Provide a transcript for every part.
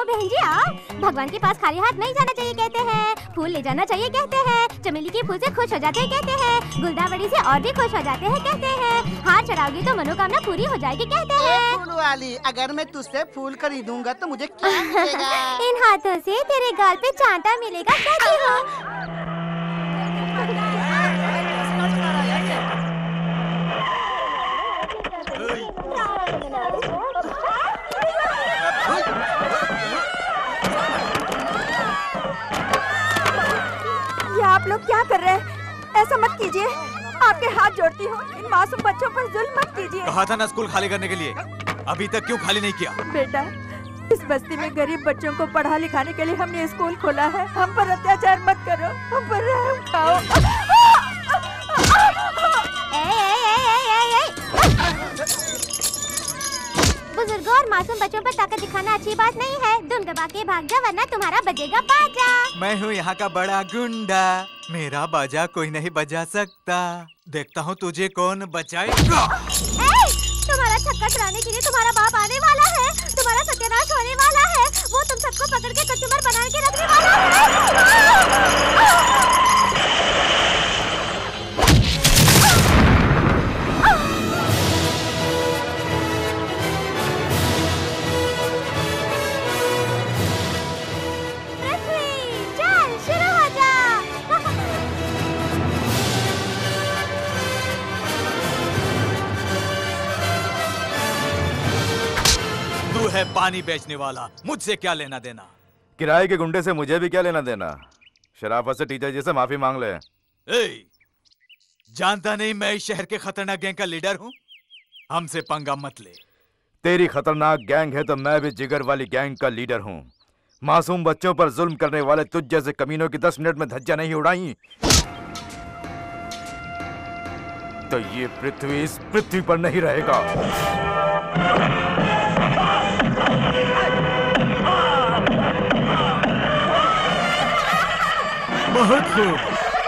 बहन जी आओ। भगवान के पास खाली हाथ नहीं जाना चाहिए कहते हैं, फूल ले जाना चाहिए कहते हैं, चमेली के फूल से खुश हो जाते हैं कहते हैं, गुलदावड़ी से और भी खुश हो जाते हैं कहते हैं, हाथ चढ़ाओगी तो मनोकामना पूरी हो जाएगी कहते हैं। फूल वाली, अगर मैं तुझसे फूल खरीदूंगा तो मुझे क्या मिलेगा? इन हाथों से तेरे गाल पे चांटा मिलेगा कहती हो। ये आप लोग क्या कर रहे हैं? ऐसा मत कीजिए, आपके हाथ जोड़ती हूँ, इन मासूम बच्चों पर जुल्म मत कीजिए। कहा था ना स्कूल खाली करने के लिए, अभी तक क्यों खाली नहीं किया? बेटा, इस बस्ती में गरीब बच्चों को पढ़ा लिखाने के लिए हमने स्कूल खोला है, हम पर अत्याचार मत करो, हम पर रहम खाओ। बुजुर्गों और मासूम बच्चों पर ताकत दिखाना अच्छी बात नहीं है। दुम दबा के भाग जा वरना तुम्हारा बजेगा बाजा। मैं हूँ यहाँ का बड़ा गुंडा, मेरा बाजा कोई नहीं बजा सकता, देखता हूँ तुझे कौन बचाएगा। तुम्हारा छक्का चलाने के लिए तुम्हारा बाप आने वाला है, तुम्हारा सत्यानाश होने वाला है, वो तुम सबको पकड़ के कचूमर बना के रखने वाला है। तू है पानी बेचने वाला, मुझसे क्या लेना देना? किराए के गुंडे से मुझे भी क्या लेना देना? शराफत से टीचर जी से माफी मांग ले। जानता नहीं मैं इस शहर के खतरनाक गैंग का लीडर हूँ? हमसे पंगा मत ले। तेरी खतरनाक गैंग है तो मैं भी जिगर वाली गैंग का लीडर हूँ। मासूम बच्चों पर जुल्म करने वाले तुझ जैसे कमीनों की 10 मिनट में धज्जियां नहीं उड़ाई तो ये पृथ्वी इस पृथ्वी पर नहीं रहेगा। बहुत खूब।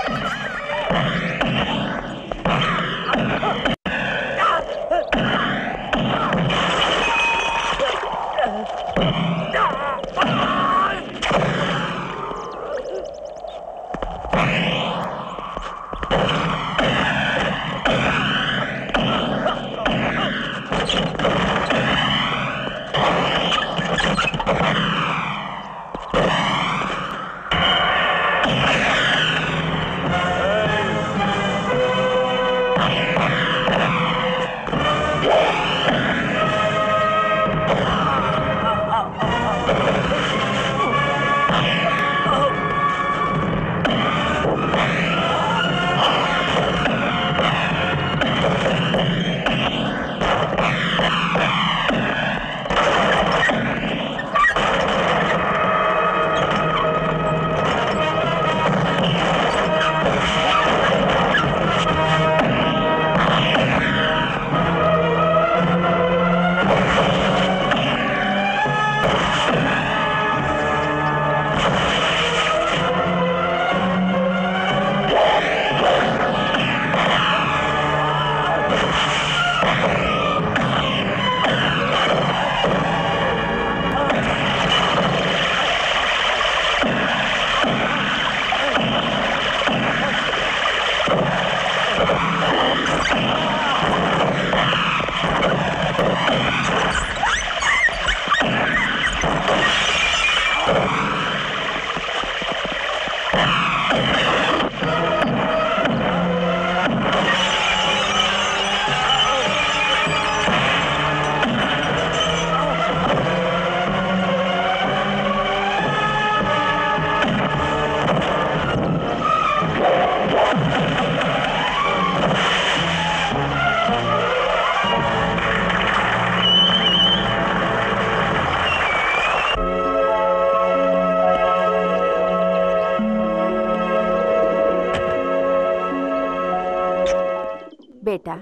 बेटा,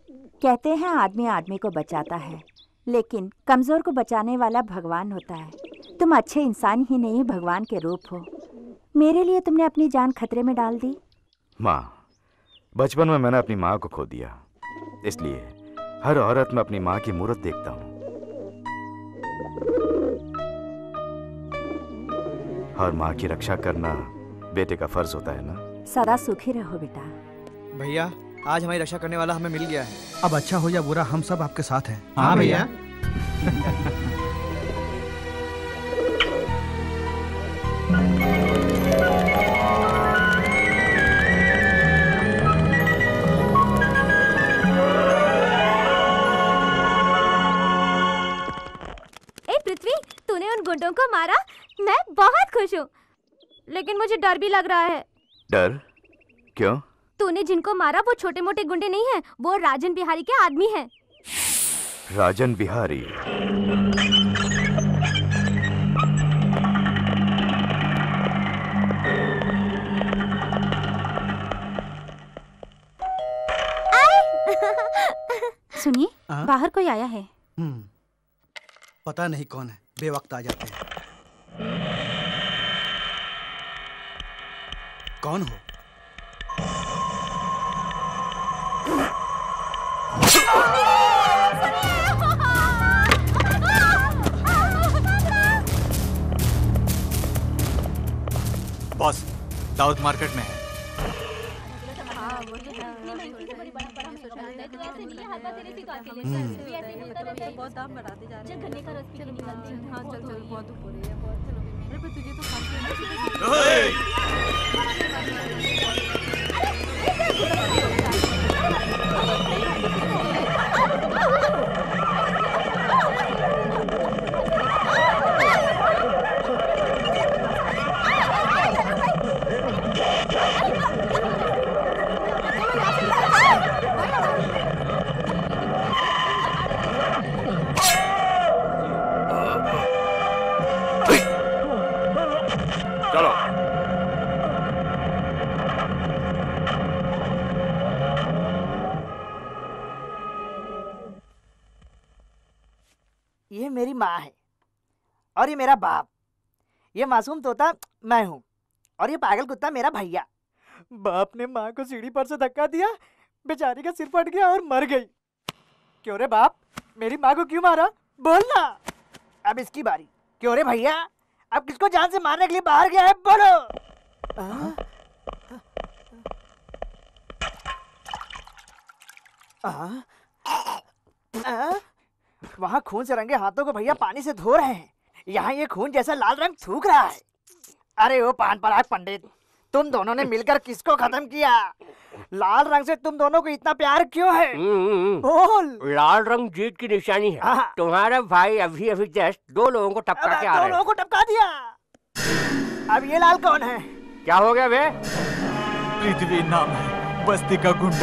कहते हैं आदमी आदमी को बचाता है, लेकिन कमजोर को बचाने वाला भगवान होता है। तुम अच्छे इंसान ही नहीं भगवान के रूप हो। मेरे लिए तुमने अपनी जान खतरे में डाल दी। माँ, बचपन में मैंने अपनी माँ को खो दिया, इसलिए हर औरत में अपनी माँ की मूरत देखता हूँ। और माँ की रक्षा करना बेटे का फर्ज होता है ना। सदा सुखी रहो बेटा। भैया आज हमारी रक्षा करने वाला हमें मिल गया है। अब अच्छा हो या बुरा हम सब आपके साथ हैं। हाँ भैया। पृथ्वी, तूने उन गुंडों को मारा, मैं बहुत खुश हूँ, लेकिन मुझे डर भी लग रहा है। डर? क्यों? तूने जिनको मारा वो छोटे मोटे गुंडे नहीं हैं, वो राजन बिहारी के आदमी हैं। राजन बिहारी? सुनिए, बाहर कोई आया है। पता नहीं कौन है, बेवक्त आ जाते हैं। कौन हो? बॉस, दाऊद मार्केट में है। बहुत दाम बढ़ाते जा रहे हैं। गन्ने का रस पी के निकलते हैं। हाँ चल चल, बहुत धूप हो रही है, बहुत चलो। अरे पर तुझे तो खांसी चलो। ये मेरी माँ है और ये मेरा बाप। ये मासूम तोता मैं हूँ और ये पागल कुत्ता मेरा भैया। बाप ने माँ को सीढ़ी पर से धक्का दिया, बेचारी का सिर फट गया और मर गई। क्यों रे बाप, मेरी माँ को क्यों मारा? बोलना। अब इसकी बारी। क्यों रे भैया, अब किसको जान से मारने के लिए बाहर गया है? बोलो। वहाँ खून से रंगे हाथों को भैया पानी से धो रहे हैं, यहाँ ये खून जैसा लाल रंग थूक रहा है। अरे ओ पान पराग पंडित, तुम दोनों ने मिलकर किसको खत्म किया? लाल रंग से तुम दोनों को इतना प्यार क्यों है? बोल। लाल रंग जीत की निशानी है। तुम्हारा भाई अभी अभी जस्ट 2 लोगों को टपका के आ रहा है। 2 लोगों को टपका दिया। अब ये लाल कौन है? क्या हो गया बे? पृथ्वी नाम है, बस्ती का गुंडा।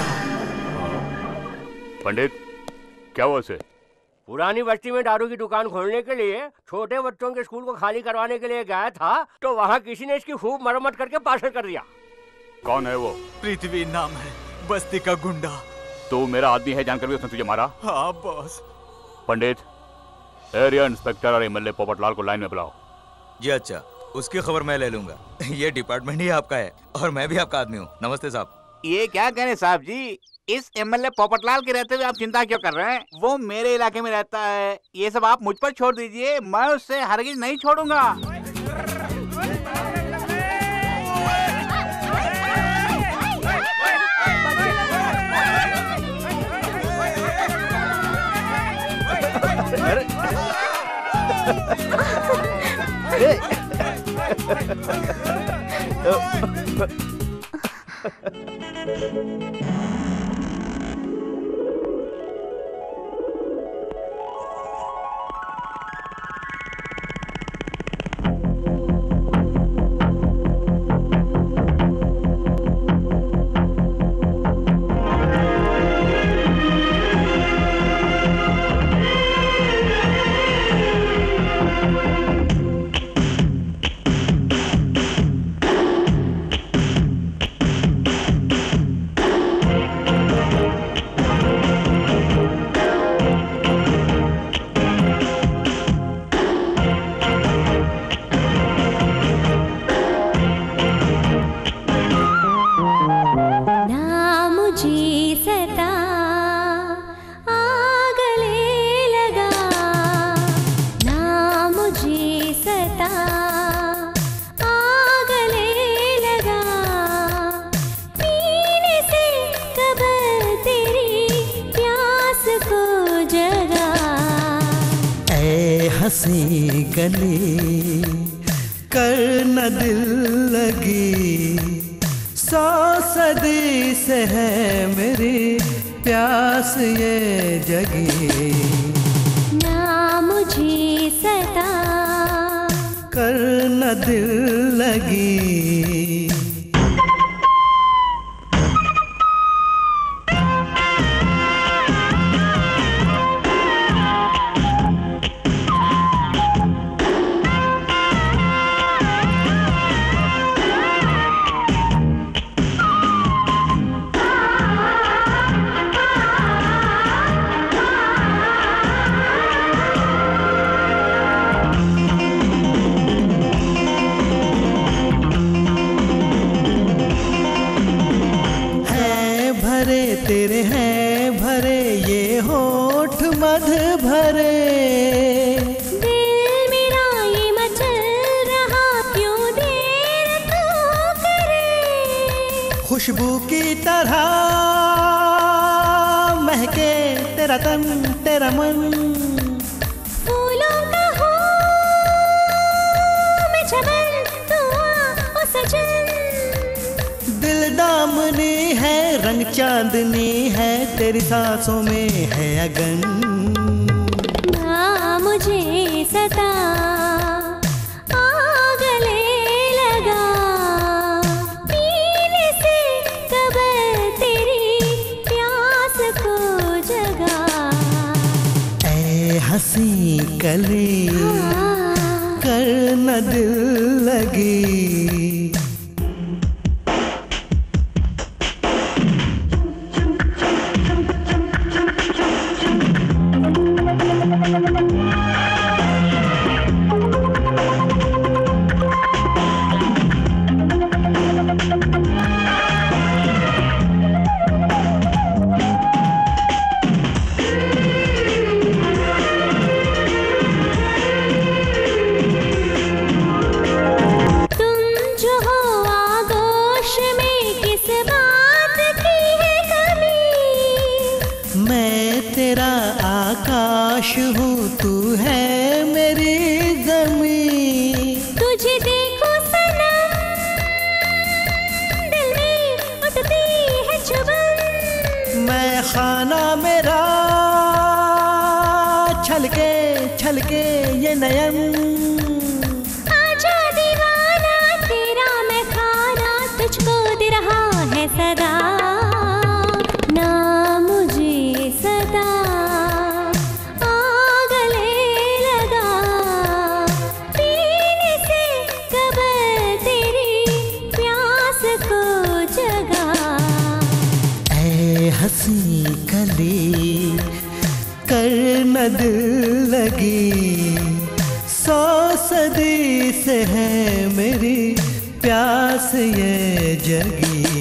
पंडित, क्या हुआ उसे? पुरानी बस्ती में दारू की दुकान खोलने के लिए छोटे बच्चों के स्कूल को खाली करवाने के लिए गया था, तो वहाँ किसी ने इसकी खूब मरम्मत करके पार्सल कर दिया। कौन है वो? पृथ्वी नाम है, बस्ती का गुंडा। तो मेरा आदमी है जानकर भी उसने तुझे मारा? हाँ बॉस। पंडित, एरिया इंस्पेक्टर और एमएलए पोपटलाल को लाइन में बुलाओ। जी अच्छा, उसकी खबर मैं ले लूंगा। ये डिपार्टमेंट ही आपका है और मैं भी आपका आदमी हूँ। नमस्ते साहब। ये क्या कह रहे साहब जी, इस एमएलए पोपटलाल के रहते हुए आप चिंता क्यों कर रहे हैं? वो मेरे इलाके में रहता है, ये सब आप मुझ पर छोड़ दीजिए, मैं उससे हरगिज नहीं छोड़ूंगा। हंसी गली कर न दिल लगी, 100 सदी से है मेरी प्यास ये जगी। ना मुझे सता कर न दिल लगी। तेरे हैं भरे ये होठ मध भरे, दिल मेरा ये मचल रहा क्यों देर तू करे। खुशबू की तरह महके तेरा तन तेरा मन, फूलों का हो मैं चमन तू ओ सजन। दिल दामनी है रंग चांदनी है, तेरी सांसों में है अगन। ना मुझे सता आ गले लगा, पीने से कब तेरी प्यास को जगा। ऐ हंसी कली कर न दिल लगी। आकाश हूँ तू है मेरी ज़मीं, तुझे देखो सनम दिल में उठती है चुभन। मैं खाना मेरा छलके ये नयन। आजा दीवाना तेरा मैं खाना तुझको दे रहा है सदा। ना मुझे सदा हंसी कली कर न दिल लगी, 100 सदी से है मेरी प्यास ये जगी।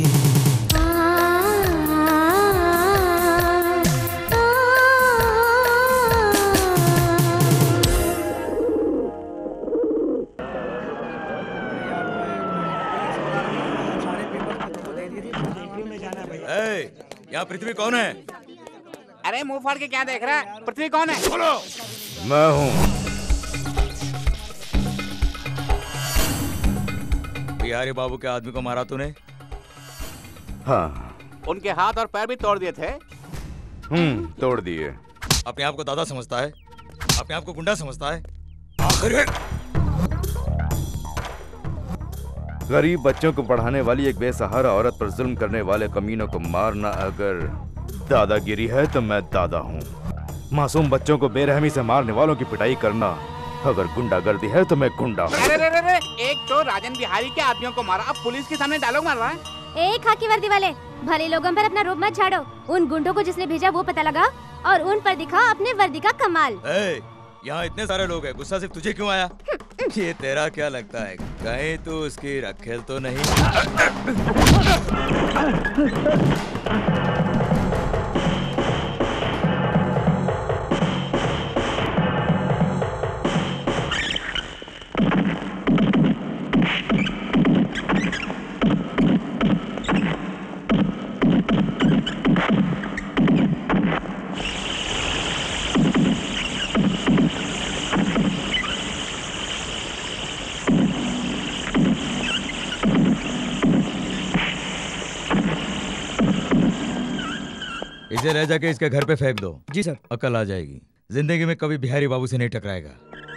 यहाँ पृथ्वी कौन है? अरे मुंह फाड़ के क्या देख रहा है? पृथ्वी कौन है? बोलो। मैं हूँ। बिहारी बाबू के आदमी को मारा तूने? हाँ। उनके हाथ और पैर भी तोड़ दिए थे। तोड़ दिए। अपने आप को दादा समझता है, अपने आप को गुंडा समझता है। आखिर गरीब बच्चों को पढ़ाने वाली एक बेसहारा औरत पर जुल्म करने वाले कमीनों को मारना अगर दादागिरी है तो मैं दादा हूँ। मासूम बच्चों को बेरहमी से मारने वालों की पिटाई करना अगर गुंडागर्दी है तो मैं गुंडा हूँ। अरे एक तो राजन बिहारी के आदमियों को मारा, अब पुलिस के सामने डायलॉग मार रहा है। एक खाकी वर्दी वाले भले लोगों पर अपना रूप मत झाड़ो। उन गुंडों को जिसने भेजा वो पता लगा और उन पर दिखा अपने वर्दी का कमाल। यहाँ इतने सारे लोग हैं, गुस्सा सिर्फ तुझे क्यों आया? ये तेरा क्या लगता है कहीं तू उसकी रखेल तो नहीं? इसे ले जाके इसके घर पे फेंक दो। जी सर। अकल आ जाएगी। जिंदगी में कभी बिहारी बाबू से नहीं टकराएगा।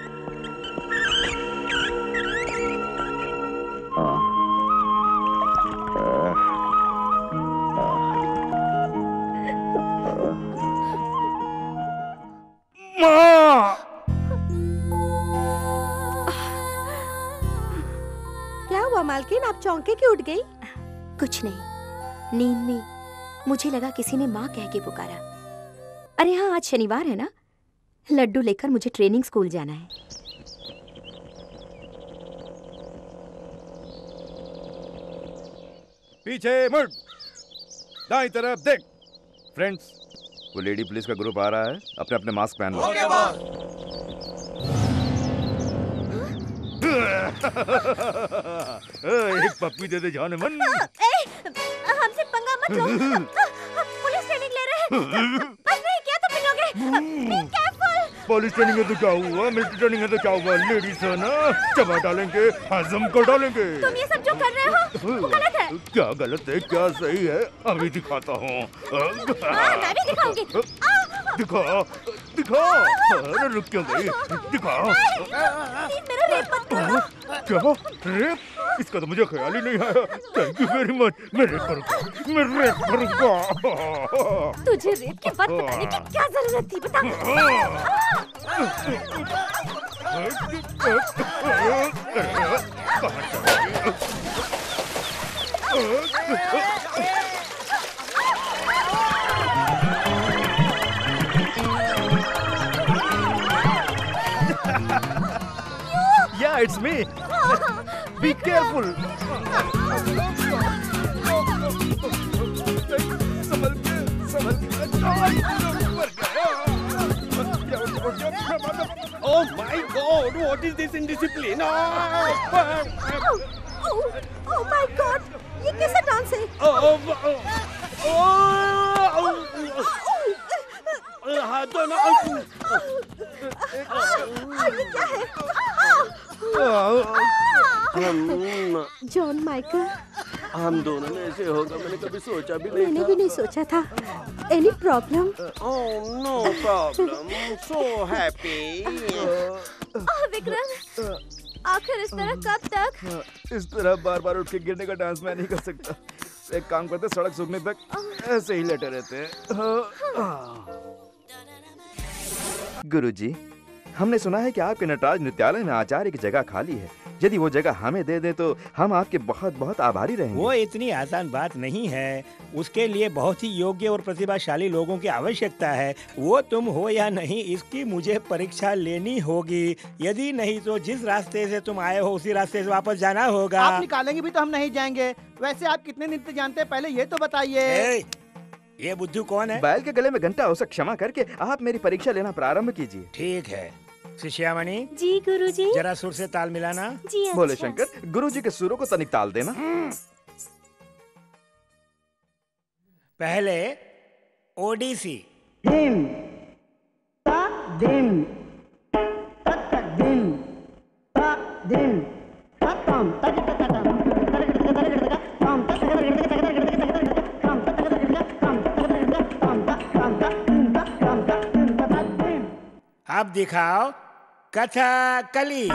क्या हुआ मालकिन, आप चौंके क्यों उठ गई? कुछ नहीं, नींद में मुझे लगा किसी ने माँ कह के पुकारा। अरे हाँ, आज शनिवार है ना, लड्डू लेकर मुझे ट्रेनिंग स्कूल जाना है। पीछे मुड़, दाईं तरफ देख। फ्रेंड्स, वो लेडी पुलिस का ग्रुप आ रहा है, अपने अपने मास्क पहन लो। एक पप्पी दे दे जाने मन। हमसे पंगा मत लो। हम पुलिस ट्रेनिंग ले रहे हैं। बस नहीं किया तो पिटोगे। Be careful. पुलिस ट्रेनिंग है तो क्या हुआ, मिलिट्री ट्रेनिंग है तो क्या हुआ, लेडीज है ना, चबा डालेंगे, हजम कर डालेंगे। तुम ये सब जो कर रहे हो वो गलत है। क्या गलत है क्या सही है, अभी दिखाता हूँ। मैं भी दिखाऊंगी। दिखा दिखा। अरे रुक क्यों गई, दिखा। प्लीज मेरा रेप मत करो। क्या रेप? इसका तो मुझे ख्याल ही नहीं आया। Thank you very much. मैं रेप करूँगा। तुझे रेप की बात बताने की क्या जरूरत थी, बता। Yeah, it's me. Be careful. संभल के, संभल के। Oh my God! What is this indiscipline? Oh my God! ये कैसा डांस है? हाथों ना। ये क्या है? जॉन माइकल, हम दोनों में ऐसे होगा मैंने कभी सोचा भी नहीं था। मैंने भी नहीं सोचा था। Any problem? Oh no problem. So happy. Vikram, आखिर इस तरह कब तक? इस तरह बार बार उठ के गिरने का डांस मैं नहीं कर सकता। एक काम करते, सड़क सूखने तक ऐसे ही लेटे रहते हैं। गुरुजी, हमने सुना है कि आपके नटराज नृत्यालय में आचार्य की जगह खाली है। यदि वो जगह हमें दे दें तो हम आपके बहुत बहुत आभारी रहेंगे। वो इतनी आसान बात नहीं है, उसके लिए बहुत ही योग्य और प्रतिभाशाली लोगों की आवश्यकता है। वो तुम हो या नहीं, इसकी मुझे परीक्षा लेनी होगी। यदि नहीं तो जिस रास्ते से तुम आए हो उसी रास्ते से वापस जाना होगा। आप निकालेंगे भी तो हम नहीं जाएंगे। वैसे आप कितने नृत्य जानते हैं, पहले ये तो बताइए। ये बुद्धू कौन है? बैल के गले में घंटा, उसे क्षमा करके आप मेरी परीक्षा लेना प्रारंभ कीजिए। ठीक है। शिष्यामणि जी गुरुजी। जरा सुर से ताल मिलाना। जी अच्छा। बोले शंकर, गुरुजी के सुरों को तनिक ताल देना। पहले ओडिसी। धिम ता धिम तक धिम ता धिम तम तक अब दिखाओ कथकली।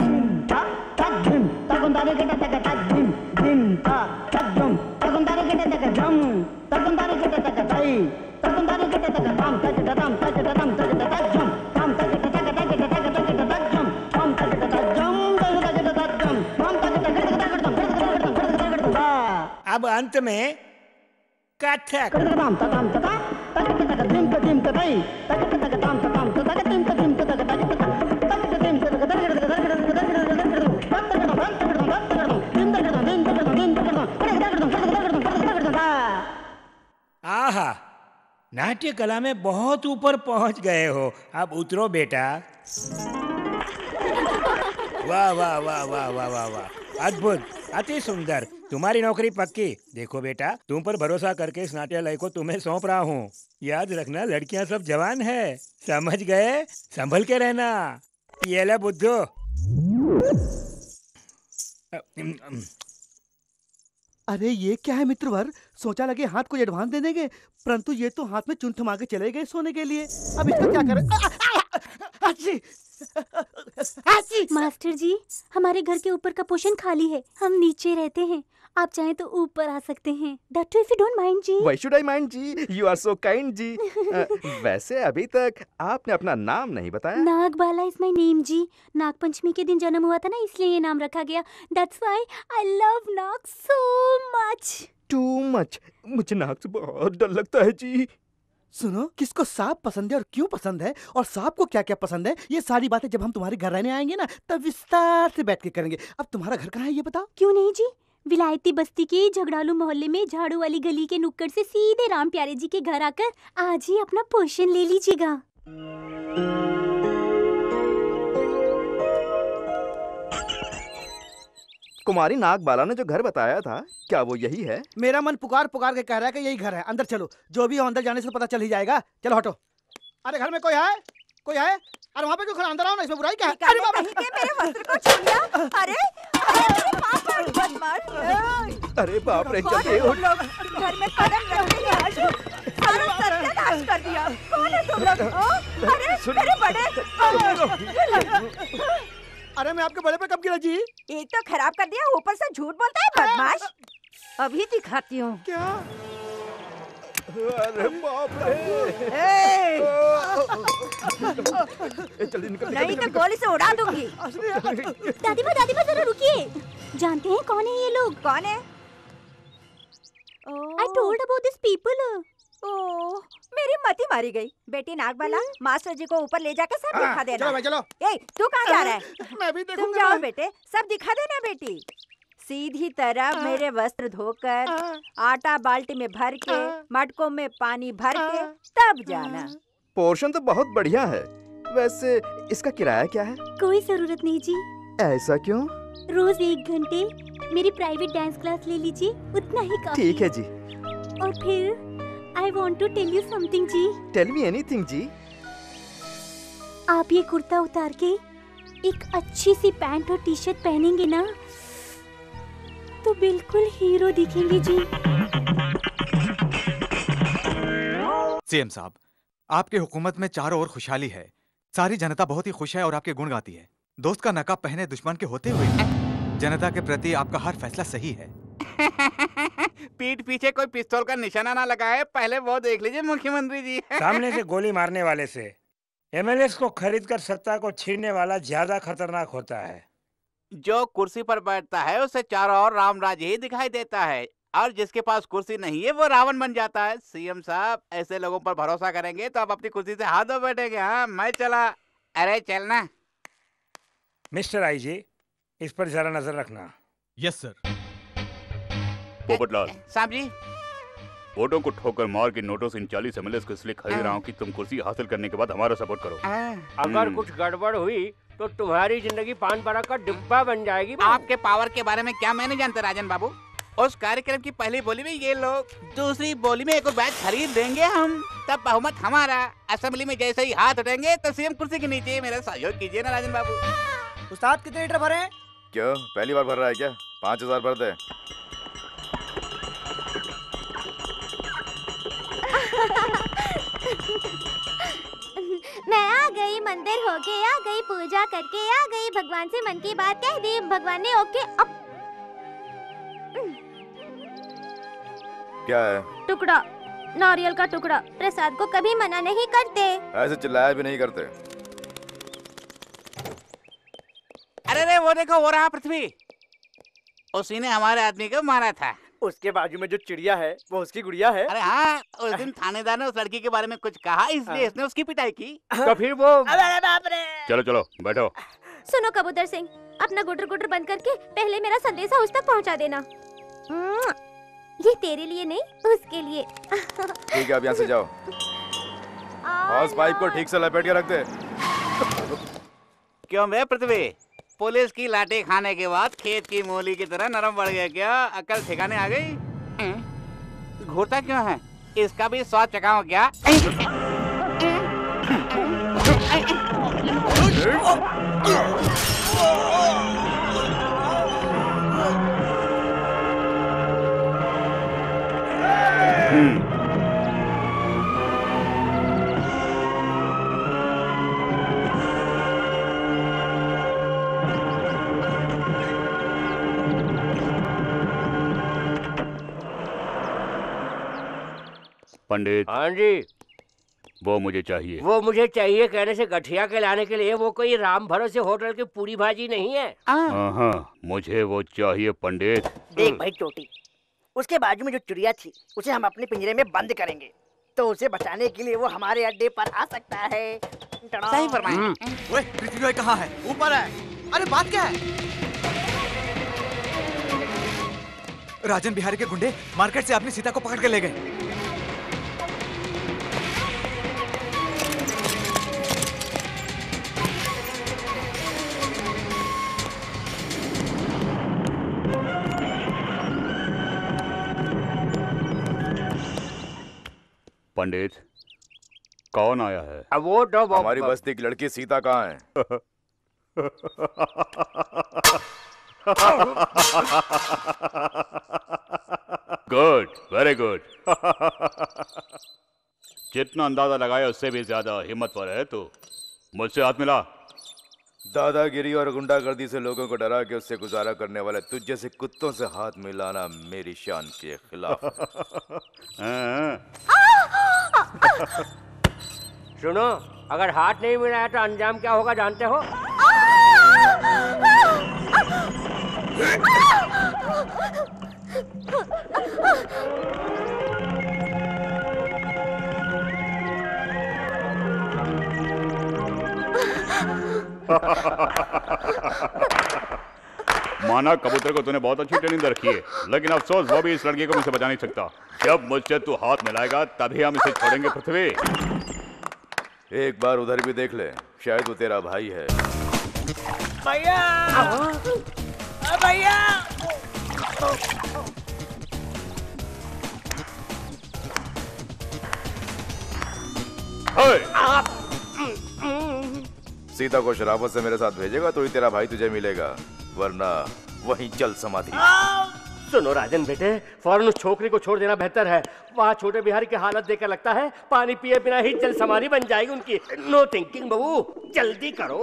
अब अंत में कथक। आहा, नाट्य कला में बहुत ऊपर पहुंच गए हो। अब उतरो बेटा। वाह वाह वाह वाह वाह वाह वाह, अद्भुत, अति सुंदर। तुम्हारी नौकरी पक्की। देखो बेटा, तुम पर भरोसा करके इस नाट्यालय को तुम्हें सौंप रहा हूँ। याद रखना, लड़कियां सब जवान है, समझ गए? संभल के रहना। ये ले बुद्धू। अरे ये क्या है मित्रवर, सोचा लगे हाथ को एडवांस दे देंगे, परंतु ये तो हाथ में चुन थमा के चले गए सोने के लिए। अब इसका क्या करें? मास्टर जी, हमारे घर के ऊपर का पोर्शन खाली है, हम नीचे रहते हैं, आप चाहें तो ऊपर आ सकते हैं। That too if you don't mind ji. Why should I mind ji? You are so kind जी। वैसे अभी तक आपने अपना नाम नहीं बताया। नागबाला is my name जी। नाग पंचमी के दिन जन्म हुआ था ना, इसलिए ये नाम रखा गया। That's why I love Nag so much। Too much। मुझे नाग से बहुत डर लगता है जी। सुनो, किसको सांप पसंद है और क्यों पसंद है और सांप को क्या क्या पसंद है, ये सारी बातें जब हम तुम्हारे घर रहने आएंगे ना, तब विस्तार से बैठ के करेंगे। अब तुम्हारा घर कहाँ है ये बताओ। क्यों नहीं जी, विलायती बस्ती के झगड़ालू मोहल्ले में झाड़ू वाली गली के नुक्कड़ से सीधे राम प्यारे जी के घर आकर आज ही अपना पोर्शन ले लीजिएगा। कुमारी नागबाला ने जो घर बताया था, क्या वो यही है? मेरा मन पुकार पुकार के कह रहा है कि यही घर है। अंदर चलो, जो भी हो अंदर जाने से पता चल ही जाएगा। चलो हटो। अरे घर में कोई है? कोई है? अरे वहाँ पे क्यों खड़ा? अंदर आओ ना, इसमें बुराई क्या है? अरे बाबा, मेरे वस्त्र को छू लिया। अरे मेरे पापा बदमाश। अरे बाप रे, जल्दी उठ। घर में कदम रखते हैं आज। सारा सत्यानाश कर दिया। कौन है तुम लोग? अरे मेरे बड़े। अरे मैं आपके बड़े पे कब गिरा जी? एक तो खराब कर दिया, ऊपर से झूठ बोलता है बदमाश। अभी दिखाती हूँ। क्या? अरे बाप रे। जल्दी निकल। नहीं तो गोली से उड़ा दूंगी। दादी माँ जरा रुकिए। जानते हैं कौन है ये लोग? कौन है? I told about these people. ओह, मेरी मती मारी गई। बेटी नागबाला, मास्टर जी को ऊपर ले जाकर सब दिखा देना। चलो भाई चलो। ए, तू कहाँ जा रहा है? मैं भी देखूंगा। तुम जाओ बेटे, सब दिखा देना बेटी। सीधी तरह मेरे वस्त्र धोकर, आटा बाल्टी में भर के, मटकों में पानी भर के, तब जाना। पोर्शन तो बहुत बढ़िया है, वैसे इसका किराया क्या है? कोई जरूरत नहीं जी। ऐसा क्यों? रोज 1 घंटे मेरी प्राइवेट डांस क्लास ले लीजिए, उतना ही काफी। ठीक है जी। और फिर I want to tell you something ji. Tell me anything जी। आप ये कुर्ता उतार के एक अच्छी सी पैंट और टी शर्ट पहनेंगे ना, तो बिल्कुल हीरो दिखेंगे जी। सीएम साहब, आपके हुकूमत में चारों ओर खुशहाली है, सारी जनता बहुत ही खुश है और आपके गुण गाती है। दोस्त का नकाब पहने दुश्मन के होते हुए जनता के प्रति आपका हर फैसला सही है। पीठ पीछे कोई पिस्तौल का निशाना ना लगाए, पहले वो देख लीजिए मुख्यमंत्री जी। सामने से गोली मारने वाले से एमएलए को खरीदकर सत्ता को छीनने वाला ज्यादा खतरनाक होता है। जो कुर्सी पर बैठता है उसे चारों ओर राम राज्य ही दिखाई देता है, और जिसके पास कुर्सी नहीं है वो रावण बन जाता है। सीएम साहब, ऐसे लोगों पर भरोसा करेंगे तो आप अपनी कुर्सी से हाथ धो बैठेंगे। हाँ, मैं चला। अरे चलना। मिस्टर आईजी, इस पर जरा नजर रखना। Yes sir. पोपटलाल साहब जी, वोटों को ठोकर मार के नोटों से इन 40 एमएलए को इसलिए खरीद रहा हूँ कि तुम कुर्सी हासिल करने के बाद हमारा सपोर्ट करो। अगर कुछ गड़बड़ हुई तो तुम्हारी जिंदगी पान पराग का डिब्बा बन जाएगी। आपके पावर के बारे में क्या मैं नहीं जानता राजन बाबू। उस कार्यक्रम की पहली बोली में ये लोग, दूसरी बोली में एक और बैच खरीद देंगे हम, तब बहुमत हमारा। असेंबली में जैसे ही हाथ उठेंगे तो सीएम कुर्सी के नीचे मेरा सहयोग कीजिए ना राजन बाबू। उस्ताद कितने लीटर भरे? क्यों पहली बार भर रहा है क्या? 5000 भर दे। मैं आ गई, मंदिर होके आ गई, पूजा करके आ गई, भगवान से मन की बात कह दी, भगवान ने ओके। अब क्या है? टुकड़ा, नारियल का टुकड़ा। प्रसाद को कभी मना नहीं करते। ऐसे चिल्लाया भी नहीं करते। अरे रे वो देखो, हो रहा पृथ्वी, उसी ने हमारे आदमी को मारा था। उसके बाजू में जो चिड़िया है वो उसकी गुड़िया है। अरे हाँ, उस दिन थानेदार ने उस लड़की के बारे में कुछ कहा, इसलिए इसने उसकी पिटाई की। तो फिर वो अरे बाप रे। चलो चलो बैठो। सुनो कबूतर सिंह, अपना गुटर गुटर बंद करके पहले मेरा संदेशा उस तक पहुंचा देना। ये तेरे लिए नहीं, उसके लिए। ठीक है, अब यहाँ से जाओ। हॉर्स पाइप को ठीक से लपेट के रख दे। क्यों बे पृथ्वी, पुलिस की लाठी खाने के बाद खेत की मूली की तरह नरम पड़ गया क्या? अकल ठिकाने आ गई? घूरता क्यों है? इसका भी स्वाद चखाओ क्या? पंडित। हाँ जी। वो मुझे चाहिए। वो मुझे चाहिए कहने से गठिया के लाने के लिए वो कोई राम भरोसे होटल की पूरी भाजी नहीं है। हाँ, मुझे वो चाहिए पंडित। देख भाई चोटी, उसके बाजू में जो चिड़िया थी उसे हम अपने पिंजरे में बंद करेंगे, तो उसे बचाने के लिए वो हमारे अड्डे पर आ सकता है। सही फरमाया। ओए, पृथ्वी भाई कहाँ है? ऊपर है। अरे बात क्या है? राजन बिहारी के गुंडे मार्केट से अपनी सीता को पकड़ के ले गए। पंडित, कौन आया है? अब वो तो हमारी बस्ती की लड़की सीता कहाँ है? Good, very good. जितना अंदाजा लगाया उससे भी ज्यादा हिम्मत पर है तू। मुझसे हाथ मिला। दादागिरी और गुंडागर्दी से लोगों को डरा के उससे गुजारा करने वाले तुझ जैसे कुत्तों से हाथ मिलाना मेरी शान के खिलाफ है। सुनो, अगर हाथ नहीं मिला है तो अंजाम क्या होगा जानते हो? माना कबूतर को तूने बहुत अच्छी ट्रेनिंग दे रखी है, लेकिन अफसोस वो भी इस लड़की को मुझसे बचा नहीं सकता। जब मुझसे तू हाथ मिलाएगा तभी हम इसे छोड़ेंगे पृथ्वी। एक बार उधर भी देख ले, शायद वो तेरा भाई है। भैया, भैया। सीता को शराफत से मेरे साथ भेजेगा तो ही तेरा भाई तुझे मिलेगा, वरना वहीं चल समाधि। सुनो राजन बेटे, फौरन उस छोकरी को छोड़ देना बेहतर है। वहाँ छोटे बिहारी की हालत देखकर लगता है पानी पिए बिना ही जल समाधि बन जाएगी उनकी। नो थिंकिंग बाबू, जल्दी करो।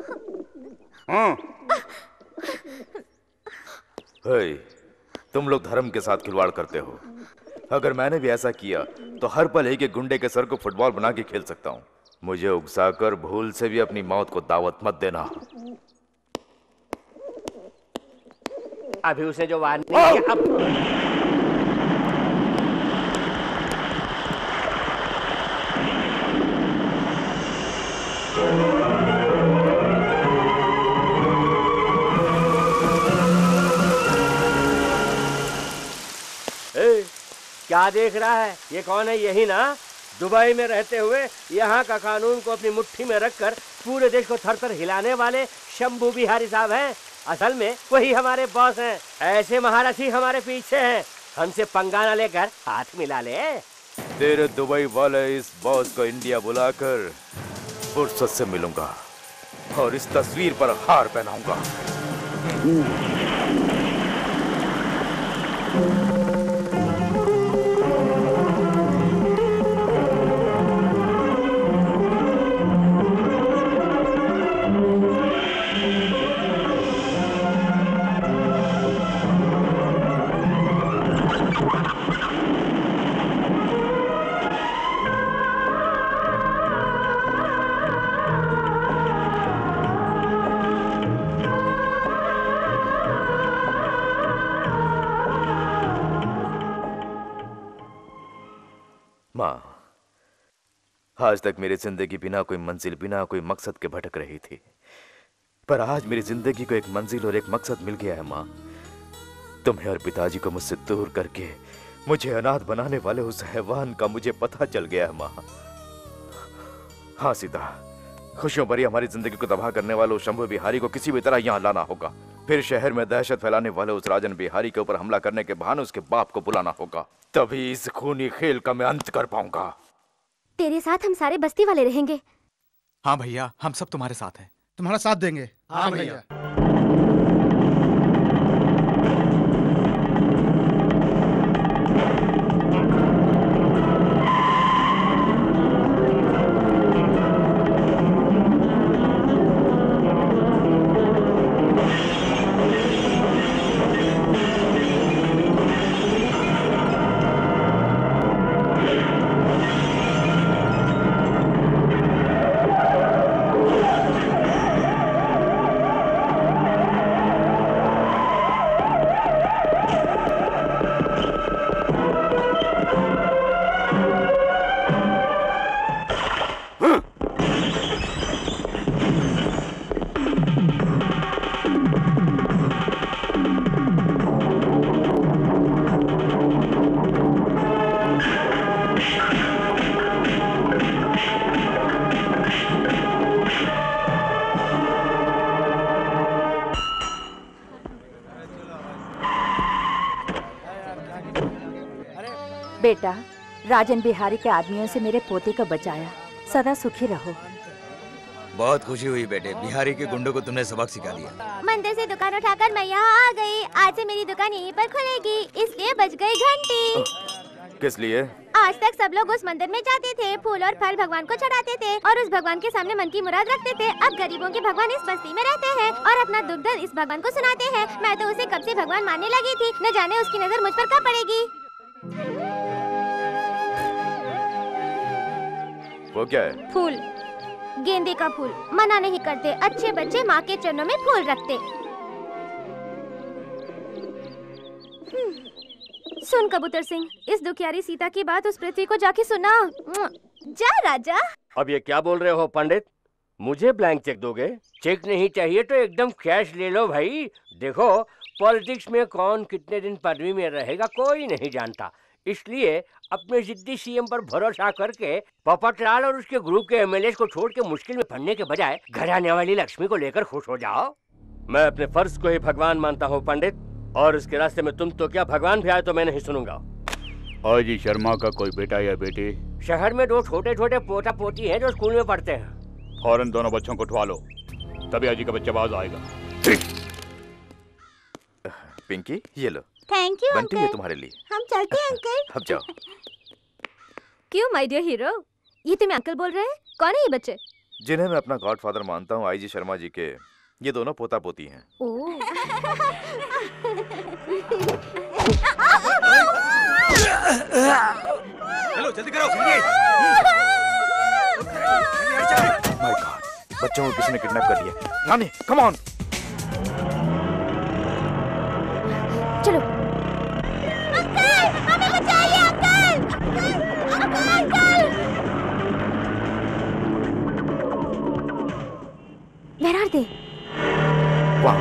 तुम लोग धर्म के साथ खिलवाड़ करते हो। अगर मैंने भी ऐसा किया तो हर पल एक एक गुंडे के सर को फुटबॉल बना के खेल सकता हूँ। मुझे उकसाकर भूल से भी अपनी मौत को दावत मत देना। अभी उसने जो वार्निंग किया, अब क्या देख रहा है? ये कौन है? यही ना, दुबई में रहते हुए यहाँ का कानून को अपनी मुट्ठी में रखकर पूरे देश को थर-थर हिलाने वाले शंभू बिहारी साहब हैं। असल में वही हमारे बॉस हैं। ऐसे महारथी हमारे पीछे हैं। हमसे पंगा ना लेकर हाथ मिला ले। तेरे दुबई वाले इस बॉस को इंडिया बुलाकर फुर्सत से मिलूंगा और इस तस्वीर पर हार पहनाऊंगा। माँ, आज तक मेरी जिंदगी बिना कोई मंजिल, बिना कोई मकसद के भटक रही थी, पर आज मेरी जिंदगी को एक मंजिल और एक मकसद मिल गया है। माँ, तुम्हें और पिताजी को मुझसे दूर करके मुझे अनाथ बनाने वाले उस हैवान का मुझे पता चल गया है। माँ, हाँ सीता, खुशियों भरी हमारी जिंदगी को तबाह करने वाले उस शंभू बिहारी को किसी भी तरह यहाँ लाना होगा। फिर शहर में दहशत फैलाने वाले उस राजन बिहारी के ऊपर हमला करने के बहाने उसके बाप को बुलाना होगा। तभी इस खूनी खेल का मैं अंत कर पाऊंगा। तेरे साथ हम सारे बस्ती वाले रहेंगे। हाँ भैया, हम सब तुम्हारे साथ हैं। तुम्हारा साथ देंगे। हाँ भैया। बेटा, राजन बिहारी के आदमियों से मेरे पोते को बचाया। सदा सुखी रहो। बहुत खुशी हुई बेटे, बिहारी के गुंडों को तुमने सबक सिखा दिया। मंदिर से दुकान उठाकर मैं यहाँ आ गई। आज से मेरी दुकान यहीं पर खुलेगी, इसलिए बज गई घंटी। किस लिए? आज तक सब लोग उस मंदिर में जाते थे, फूल और फल भगवान को चढ़ाते थे और उस भगवान के सामने मन की मुराद रखते थे। अब गरीबों के भगवान इस बस्ती में रहते हैं और अपना दुख दर्द इस भगवान को सुनाते हैं। मैं तो उसे कब से भगवान मानने लगी थी, न जाने उसकी नजर मुझ पर कब पड़ेगी। वो क्या है? फूल, गेंदे का फूल। मना नहीं करते, अच्छे बच्चे माँ के चरणों में फूल रखते। सुन कबूतर सिंह, इस दुखियारी सीता की बात उस पृथ्वी को जाके सुना। जा राजा। अब ये क्या बोल रहे हो पंडित? मुझे ब्लैंक चेक दोगे? चेक नहीं चाहिए तो एकदम कैश ले लो भाई। देखो, पॉलिटिक्स में कौन कितने दिन पदवी में रहेगा कोई नहीं जानता, इसलिए अपने जिद्दी सीएम पर भरोसा करके पोपटलाल और उसके ग्रुप के एमएलए को छोड़ के मुश्किल में पड़ने के बजाय घर आने वाली लक्ष्मी को लेकर खुश हो जाओ। मैं अपने फर्ज को ही भगवान मानता हूँ पंडित, और इसके रास्ते में तुम तो क्या भगवान भी आए तो मैं नहीं सुनूंगा। और जी शर्मा का कोई बेटा या बेटी? शहर में 2 छोटे छोटे पोता पोती हैं जो स्कूल में पढ़ते हैं। फौरन दोनों बच्चों को उठवा लो, तभी अजी का बच्चा बाज आएगा। पिंकी, ये लो। थैंक यू बंटी, ये अंकल। तुम्हारे लिए। हम चलते हैं अंकल। अब जाओ। क्यों माय डियर हीरो, ये तुम्हें अंकल बोल रहे हैं? कौन है ये बच्चे? जिन्हें मैं अपना गॉडफादर मानता हूँ, आईजी शर्मा जी के ये दोनों पोता पोती हैं। चलो जल्दी करो। माय गॉड, बच्चों को किसी ने किडनैप कर लिया। नानी, कम ऑन। चलो। अंकल, हमें बचाइए uncle. Uncle. Where are they? वाह।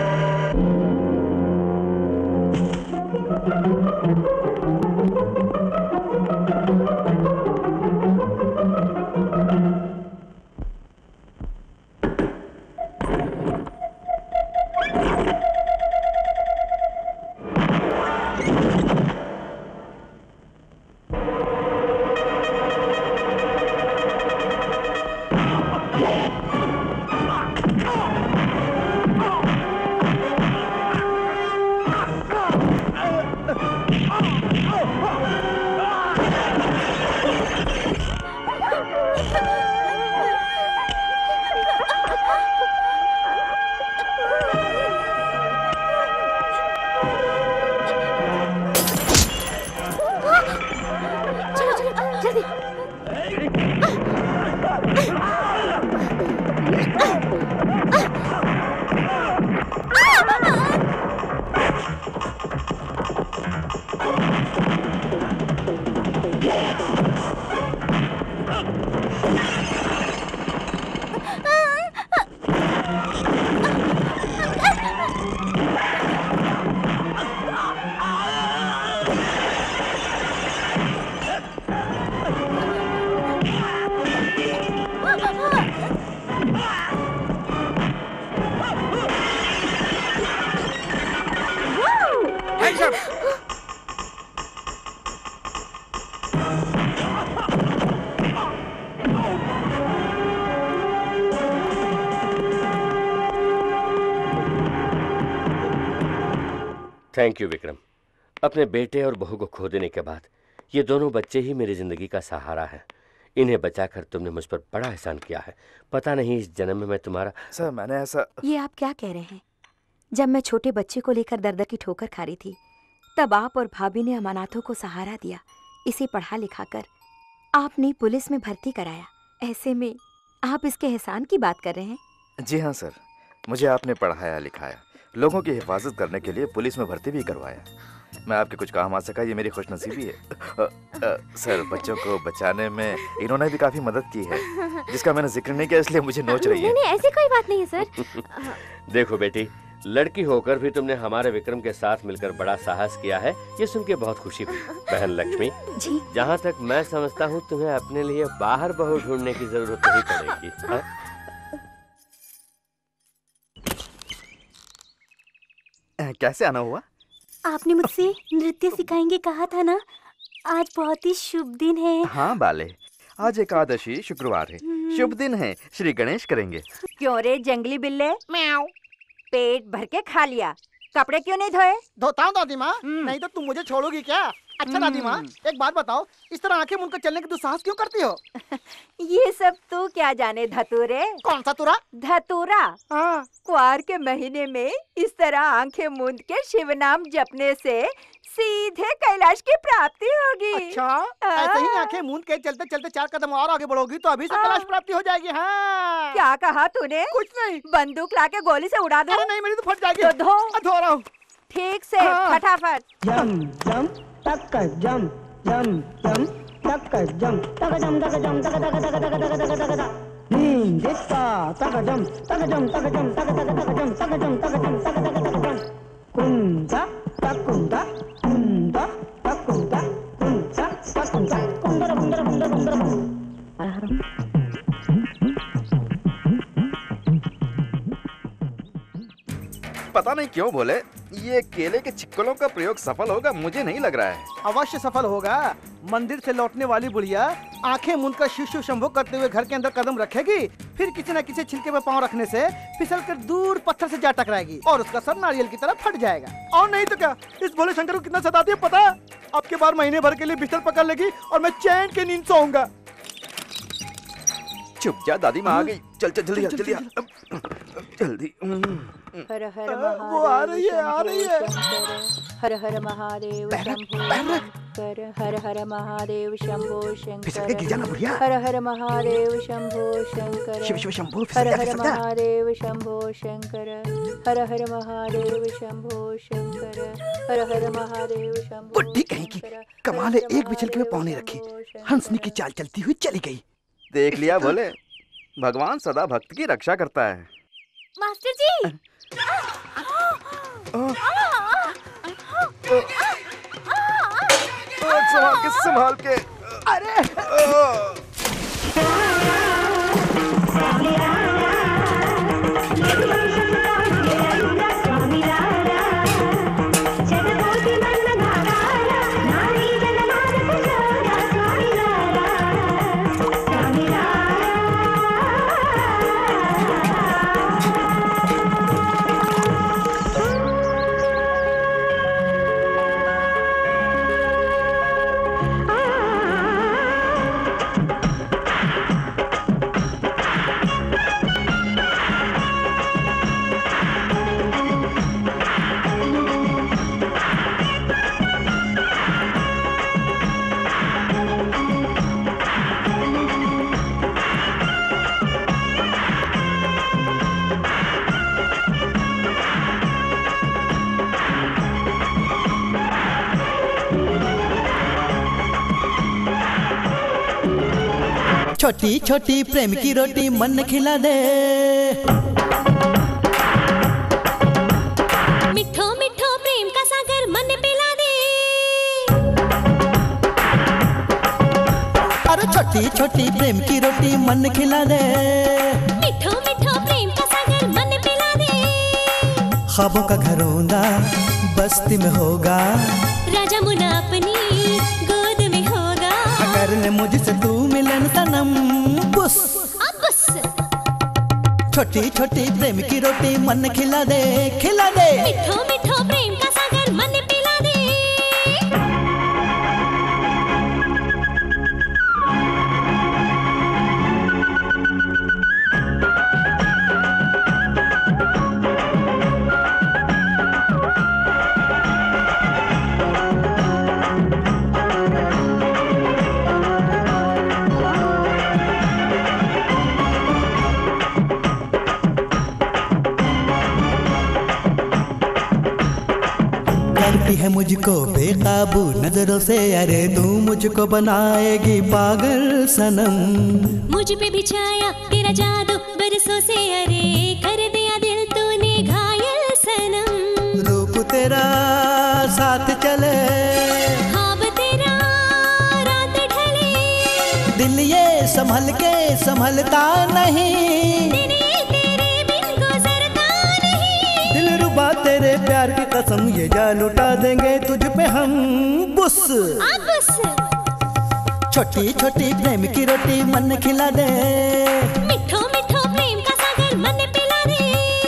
Thank you Vikram. अपने बेटे और बहू को खो देने के बाद ये दोनों बच्चे ही मेरी जिंदगी का सहारा हैं। इन्हें बचाकर तुमने मुझ पर बड़ा एहसान किया है। पता नहीं इस जन्म में मैं तुम्हारा। सर, मैंने ऐसा। ये आप क्या कह रहे हैं? जब मैं छोटे बच्चे को लेकर दर दर की ठोकर खा रही थी, तब आप और भाभी ने अनाथों को सहारा दिया, इसे पढ़ा लिखा कर आपने पुलिस में भर्ती कराया। ऐसे में आप इसके एहसान की बात कर रहे हैं? जी हाँ सर, मुझे आपने पढ़ाया लिखाया, लोगों की हिफाजत करने के लिए पुलिस में भर्ती भी करवाया। मैं आपके कुछ काम आ सका, ये मेरी खुशनसीबी है। सर, बच्चों को बचाने में इन्होंने भी काफी मदद की है, जिसका मैंने जिक्र नहीं किया, इसलिए मुझे नोच रही है। नहीं, ऐसी कोई बात नहीं है सर। देखो बेटी, लड़की होकर भी तुमने हमारे विक्रम के साथ मिलकर बड़ा साहस किया है, ये सुन के बहुत खुशी हुई। बहन लक्ष्मी जी, जहाँ तक मैं समझता हूँ तुम्हें अपने लिए बाहर बहू ढूंढने की जरूरत नहीं पड़ेगी। हाँ? कैसे आना हुआ? आपने मुझसे नृत्य सिखाएंगे कहा था ना, आज बहुत ही शुभ दिन है। हाँ बाले, आज एकादशी शुक्रवार है, शुभ दिन है। श्री गणेश करेंगे। क्यों रे जंगली बिल्ले? म्याऊ। पेट भर के खा लिया, कपड़े क्यों नहीं धोए? धोता हूँ दादी माँ, नहीं तो तुम मुझे छोड़ोगी क्या? अच्छा दादी माँ, एक बात बताओ, इस तरह आंखें मूंद कर चलने के दुस्साहस क्यों करती हो? ये सब तू क्या जाने धतूरे? कौन सा तुरा? धतूरा। हाँ। क्वार के महीने में इस तरह आंखें मूंद के शिव नाम जपने से सीधे कैलाश की प्राप्ति होगी। अच्छा, ऐसे ही आंखें मूंद के चलते चलते 4 कदम और आगे बढ़ोगी तो अभी से कैलाश प्राप्ति हो जाएगी। हाँ। क्या कहा तूने? कुछ नहीं। बंदूक लाके गोली से उड़ा दो। अरे नहीं, मेरी तो फट जाएगी। तो धो। धो रहा हूँ। ठीक से, फटाफट। जम जम तक जम जम जम तक जम तक जम तक जम तक तक तक तक तक तक तक तक नीम दिक्का तक जम तक जम तक जम तक तक तक जम तक जम तक जम तक तक तक जम कुंदा तक कुंदा कुंदा तक कुंदा कुंदा तक कुंदा कुंदर कुंदर कुंदर कुंदर पता नहीं क्यों बोले, ये केले के छिक्कलों का प्रयोग सफल होगा मुझे नहीं लग रहा है। अवश्य सफल होगा। मंदिर से लौटने वाली बुढ़िया आंखें मूंद कर शिव शिव शंभो करते हुए घर के अंदर कदम रखेगी, फिर किसी न किसी छिलके पे पांव रखने से फिसल कर दूर पत्थर से जा टकराएगी और उसका सर नारियल की तरह फट जाएगा। और नहीं तो क्या, इस भोले शंकर को कितना सताती है पता है? अब के बार महीने भर के लिए बिस्तर पकड़ लेगी और मैं चैन के नींद सोऊंगा। चुप जा, दादी माँ आ गई। चल चल जल्दी जल्दी जल्दी। हर हर वो आ रही है, आ रही है। हर हर महादेव शंभो शंकर, हर हर महादेव शंभो शंकर, हर हर महादेव शंभो शंकर, शिव शिव शंभो, हर हर महादेव शंभो शंकर, हर हर महादेव शंभो शंकर, हर हर महादेव शंभो। बुड्ढी कहीं की कमाल है, एक भी छिलके में पाँव नहीं रखी, हंसनी की चाल चलती हुई चली गई। देख लिया बोले, भगवान सदा भक्त की रक्षा करता है। मास्टर जी। संभाल के। अरे छोटी छोटी प्रेम की रोटी मन खिला दे, मिठो मिठो प्रेम का सागर मन पिला दे। अरे छोटी छोटी प्रेम की रोटी मन खिला दे, मिठो मिठो प्रेम का सागर मन पिला दे। ख्वाबों का घरौंदा बस्ती में होगा, राजा मुना अपनी गोद में होगा। कर ले मुझसे तू मिलन सनम बुस। छोटी छोटी प्रेम की रोटी मन खिला दे, खिला दे। मिठो मिठो प्रेम का सागर मन पिला दे। करती है मुझको बेकाबू नजरों से, अरे तू मुझको बनाएगी पागल सनम। मुझ पे भी छाया तेरा जादू बरसों से, अरे कर दिया दिल तूने घायल सनम। रूप तेरा साथ चले, ख्वाब तेरा रात ढले, दिल ये संभल के संभलता नहीं, तेरे बिन गुजरता नहीं। दिल रुबा तेरे प्यार की कसम, ये जान लुटा देंगे तुझ पे हम। बुस। छोटी छोटी प्रेम की रोटी मन खिला दे, मिठो मिठो प्रेम का सागर मन पिला दे।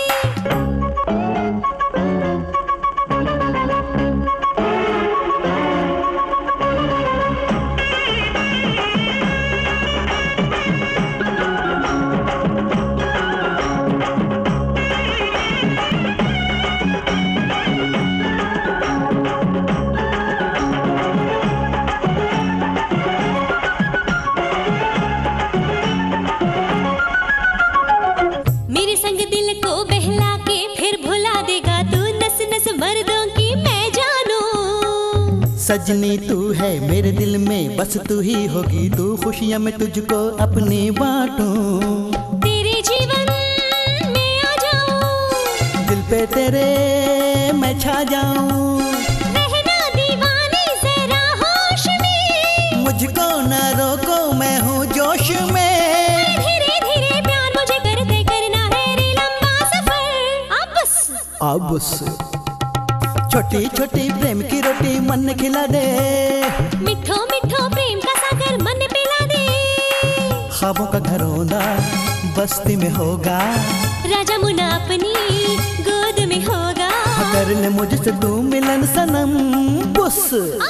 मेरे संग दिल को बहला के फिर भुला देगा तू, नस नस मर्दों की मैं जानू। सजनी तू है मेरे दिल में, बस तू ही होगी तू, खुशियाँ मैं तुझको अपनी बांटूं। तेरे जीवन में आ जाऊं, दिल पे तेरे मैं छा जाऊं। रहना दीवानी जरा होश में, मुझको न रोको मैं हूँ जोश में। धीरे धीरे प्यार मुझे करते करना है रे लंबा सफर। अब से छोटी छोटी प्रेम की रोटी मन खिला दे, मिठो मिठो प्रेम का सागर मन पिला दे। ख्वाबों का घरौंदा बस्ती में होगा, राजा मुन्ना अपनी गोद में होगा। कर ले मुझसे तू मिलन सनम बुस।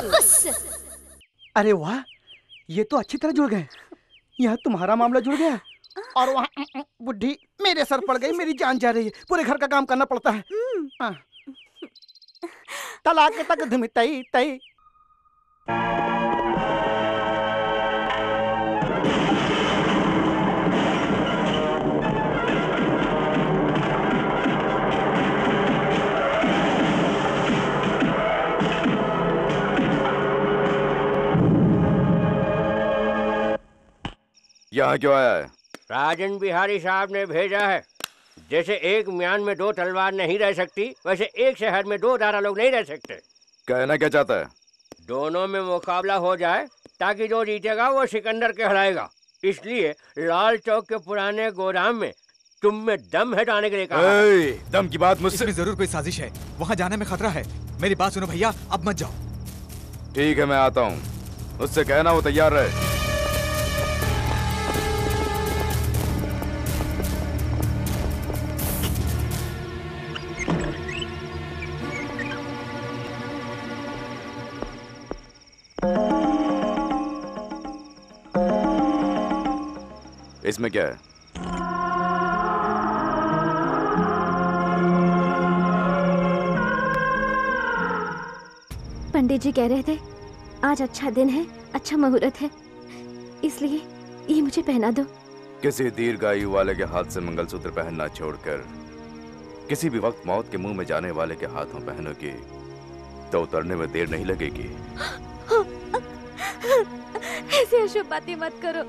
अरे वाह, ये तो अच्छी तरह जुड़ गए। यहाँ तुम्हारा मामला जुड़ गया और वहाँ बुढ़ी मेरे सर पड़ गई, मेरी जान जा रही है, पूरे घर का काम करना पड़ता है। हाँ। तलाक तक धुम तई तई। यहाँ क्यों आया है? राजन बिहारी साहब ने भेजा है। जैसे एक म्यान में दो तलवार नहीं रह सकती, वैसे एक शहर में दो दारा लोग नहीं रह सकते। कहना क्या चाहता है? दोनों में मुकाबला हो जाए ताकि जो जीतेगा वो सिकंदर कहलाएगा। इसलिए लाल चौक के पुराने गोदाम में तुम में दम है जाने के लिए कहा। दम की बात मुझसे। इसमें जरूर कोई साजिश है, वहाँ जाने में खतरा है। मेरी बात सुनो भैया, अब मत जाओ। ठीक है मैं आता हूँ, उससे कहना वो तैयार रहे। इसमें क्या है? पंडित जी कह रहे थे आज अच्छा दिन है, अच्छा मुहूर्त है, इसलिए ये मुझे पहना दो। किसी दीर्घायु वाले के हाथ से मंगलसूत्र पहनना छोड़कर किसी भी वक्त मौत के मुंह में जाने वाले के हाथों पहनोगी तो उतरने में देर नहीं लगेगी। ऐसी अशुभ बातें मत करो।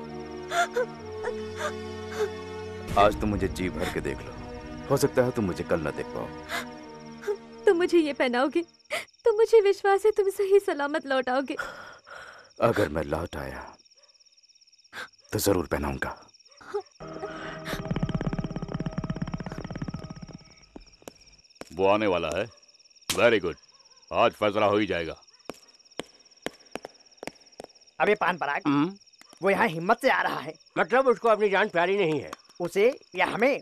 आज तुम मुझे जी भर के देख लो, हो सकता है तुम मुझे कल न देख पाओ। तुम मुझे ये पहनाओगे तो मुझे विश्वास है तुम सही सलामत लौट आओगे। अगर मैं लौट आया तो जरूर पहनाऊंगा। वो आने वाला है। वेरी गुड, आज फैसला हो ही जाएगा। अबे पान पराग, वो यहाँ हिम्मत से आ रहा है। मतलब उसको अपनी जान प्यारी नहीं है। उसे या हमें?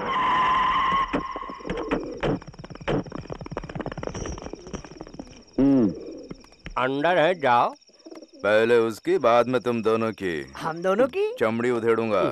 अंदर है, जाओ। पहले उसकी, बाद में तुम दोनों की। हम दोनों की चमड़ी उधेड़ूंगा।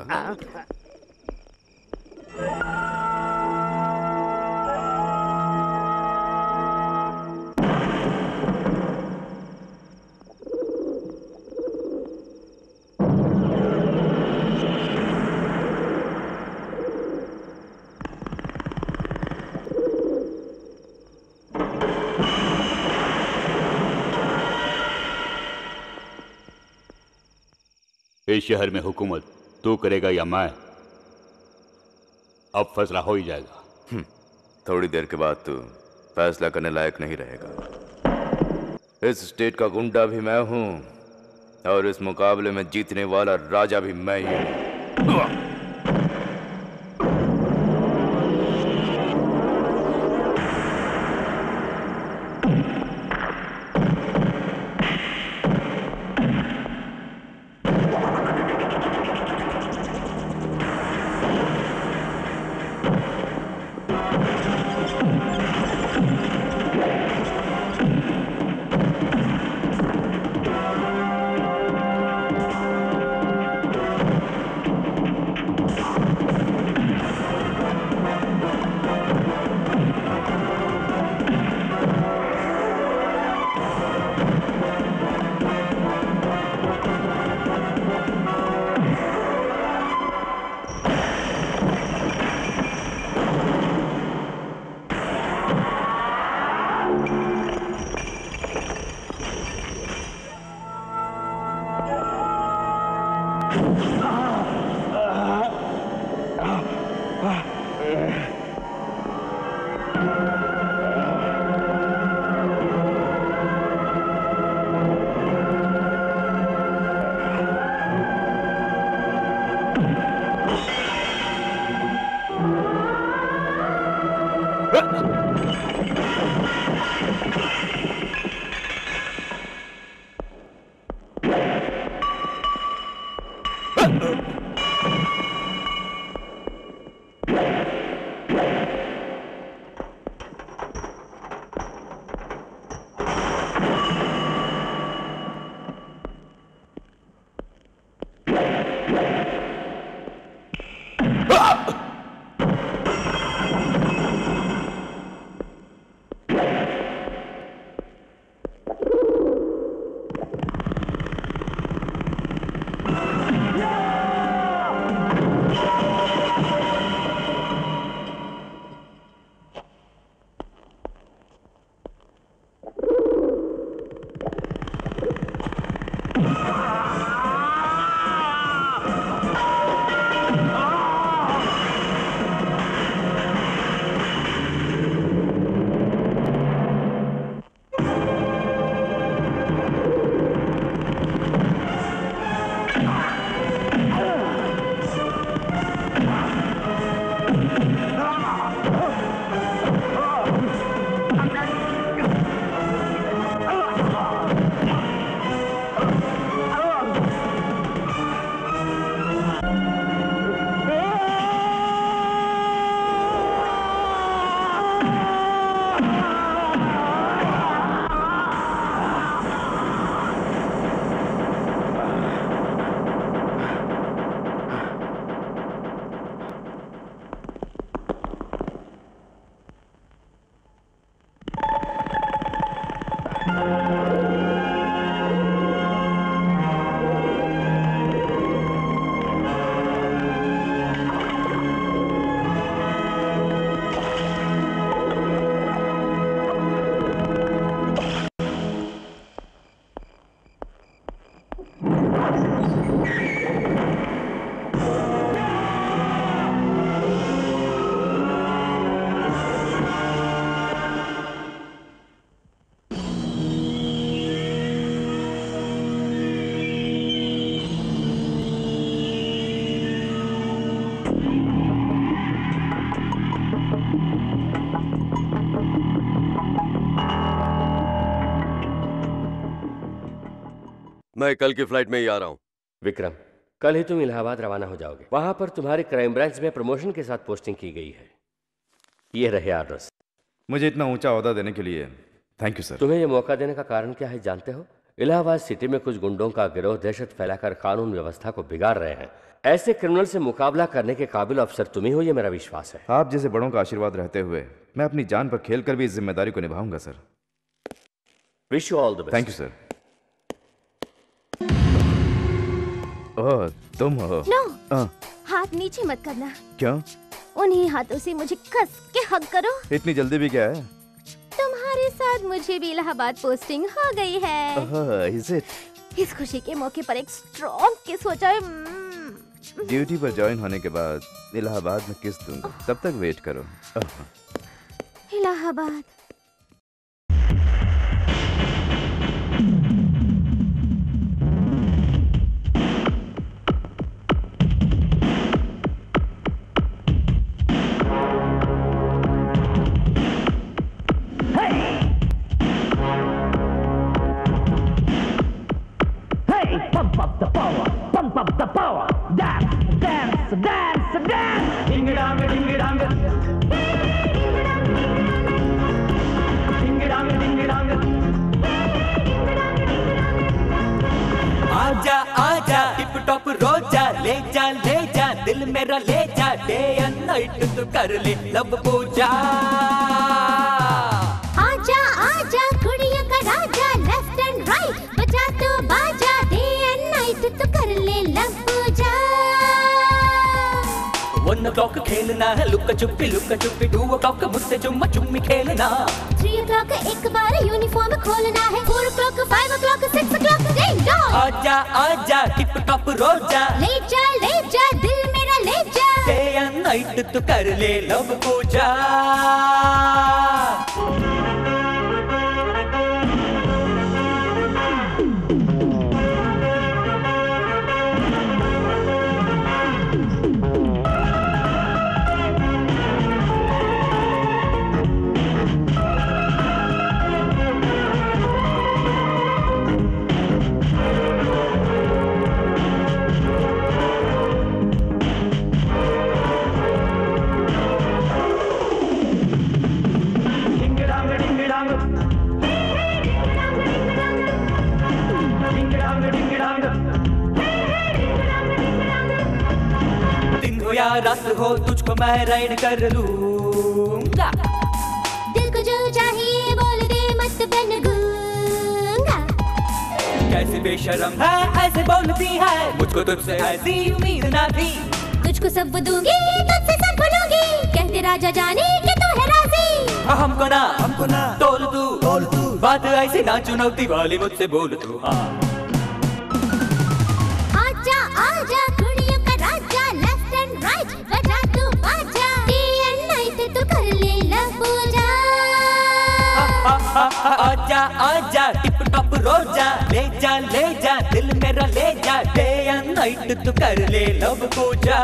इस शहर में हुकूमत तू करेगा या मैं? अब फैसला हो ही जाएगा। थोड़ी देर के बाद तू फैसला करने लायक नहीं रहेगा। इस स्टेट का गुंडा भी मैं हूं और इस मुकाबले में जीतने वाला राजा भी मैं ही हूं। मैं कल की फ्लाइट में ही आ रहा हूँ। विक्रम, कल ही तुम इलाहाबाद रवाना हो जाओगे। वहां पर तुम्हारी क्राइम ब्रांच में प्रमोशन के साथ पोस्टिंग की गई है। ये रहे ऑर्डर्स। मुझे इतना ऊंचा ओहदा देने के लिए थैंक यू सर। तुम्हें यह मौका देने का कारण क्या है जानते हो? इलाहाबाद सिटी में कुछ गुंडों का गिरोह दहशत फैलाकर कानून व्यवस्था को बिगाड़ रहे हैं। ऐसे क्रिमिनल से मुकाबला करने के काबिल अफसर तुम ही हो, ये मेरा विश्वास है। आप जैसे बड़ों का आशीर्वाद रहते हुए मैं अपनी जान पर खेल कर भी इस जिम्मेदारी को निभाऊंगा sir. Wish you all the best. Thank you sir. Oh, तुम हो? नो, हाथ नीचे मत करना। क्यों? उन्हीं हाथों से मुझे कस के हग करो। इतनी जल्दी भी क्या है? तुम्हारे साथ मुझे भी इलाहाबाद पोस्टिंग हो गई है। Is it? इस खुशी के मौके पर एक स्ट्रॉन्ग किस हो जाए। ड्यूटी पर ज्वाइन होने के बाद इलाहाबाद में किस दूंगा, तब तक वेट करो। Allahabad. Pump up the power, pump up the power. Dance, dance, dance, dance. Ding dong, ding dong. Ding dong, ding dong. आजा आजा टिप टॉप रोजा, ले जा दिल मेरा ले जा। डे एंड नाइट तू कर ले लब पूजा। आजा आजा कुड़िया का राजा, लेफ्ट एंड राइट बजा तो बाजा। डे एंड नाइट तू कर ले लब पूजा। 1 o'clock खेलना है लुक्का छुपी 2 o'clock मुझसे चुम्मा चुम्मी खेलना। 3 o'clock एक बार यूनिफॉर्म खोलना है। 4 o'clock 5 o'clock 6 o'clock ding dong. आजा आजा टिप टॉप रोजा ले जा दिल मेरा ले जा डे एंड नाइट तू कर ले लव पूजा या रात हो तुझको मैं राइड कर लूंगा दिल को जो चाहिए बोल दे मत बन गूंगा कैसी बेशरम है ऐसे बोलती है मुझको तुझसे ऐसी उम्मीद ना थी तुझको सब दूंगी तुझसे सब भूलूंगी कहते राजा जाने कि तू है राजी हमको ना तोल तू बात ऐसी ना चुनौती वाली मुझसे बोल तू हाँ आजा आजा कुड़ियों का राजा लेफ्ट एंड राइट बजा तू बाजा डे एंड नाइट तू कर ले लव पूजा आजा आजा टिप टॉप रोजा ले जा दिल मेरा ले जा डे एंड नाइट तू कर ले लव पूजा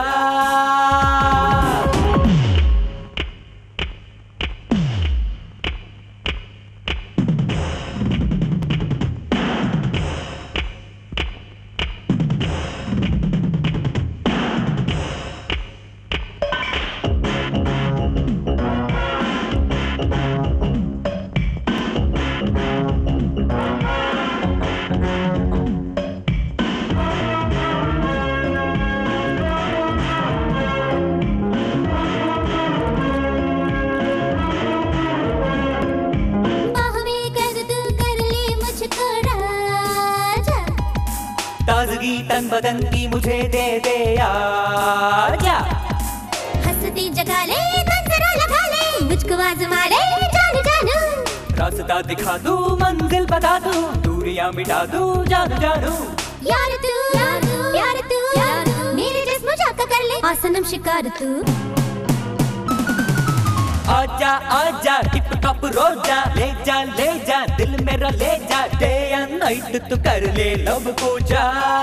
ताजगी तन बदन की मुझे दे आजा हंसती जगा ले मंजरा लगा ले मुझको आजमा ले जानू रास्ता दिखा दूं मंजिल बता दूं दूरियां मिटा दूं जानू यार तू प्यार तू मेरे जिस्म जाका कर ले आसनम शिकार तू आजा आजा टिप टॉप रोजा ले जा दिल मेरा ले जा डे एंड नाइट तू कर ले लव पूजा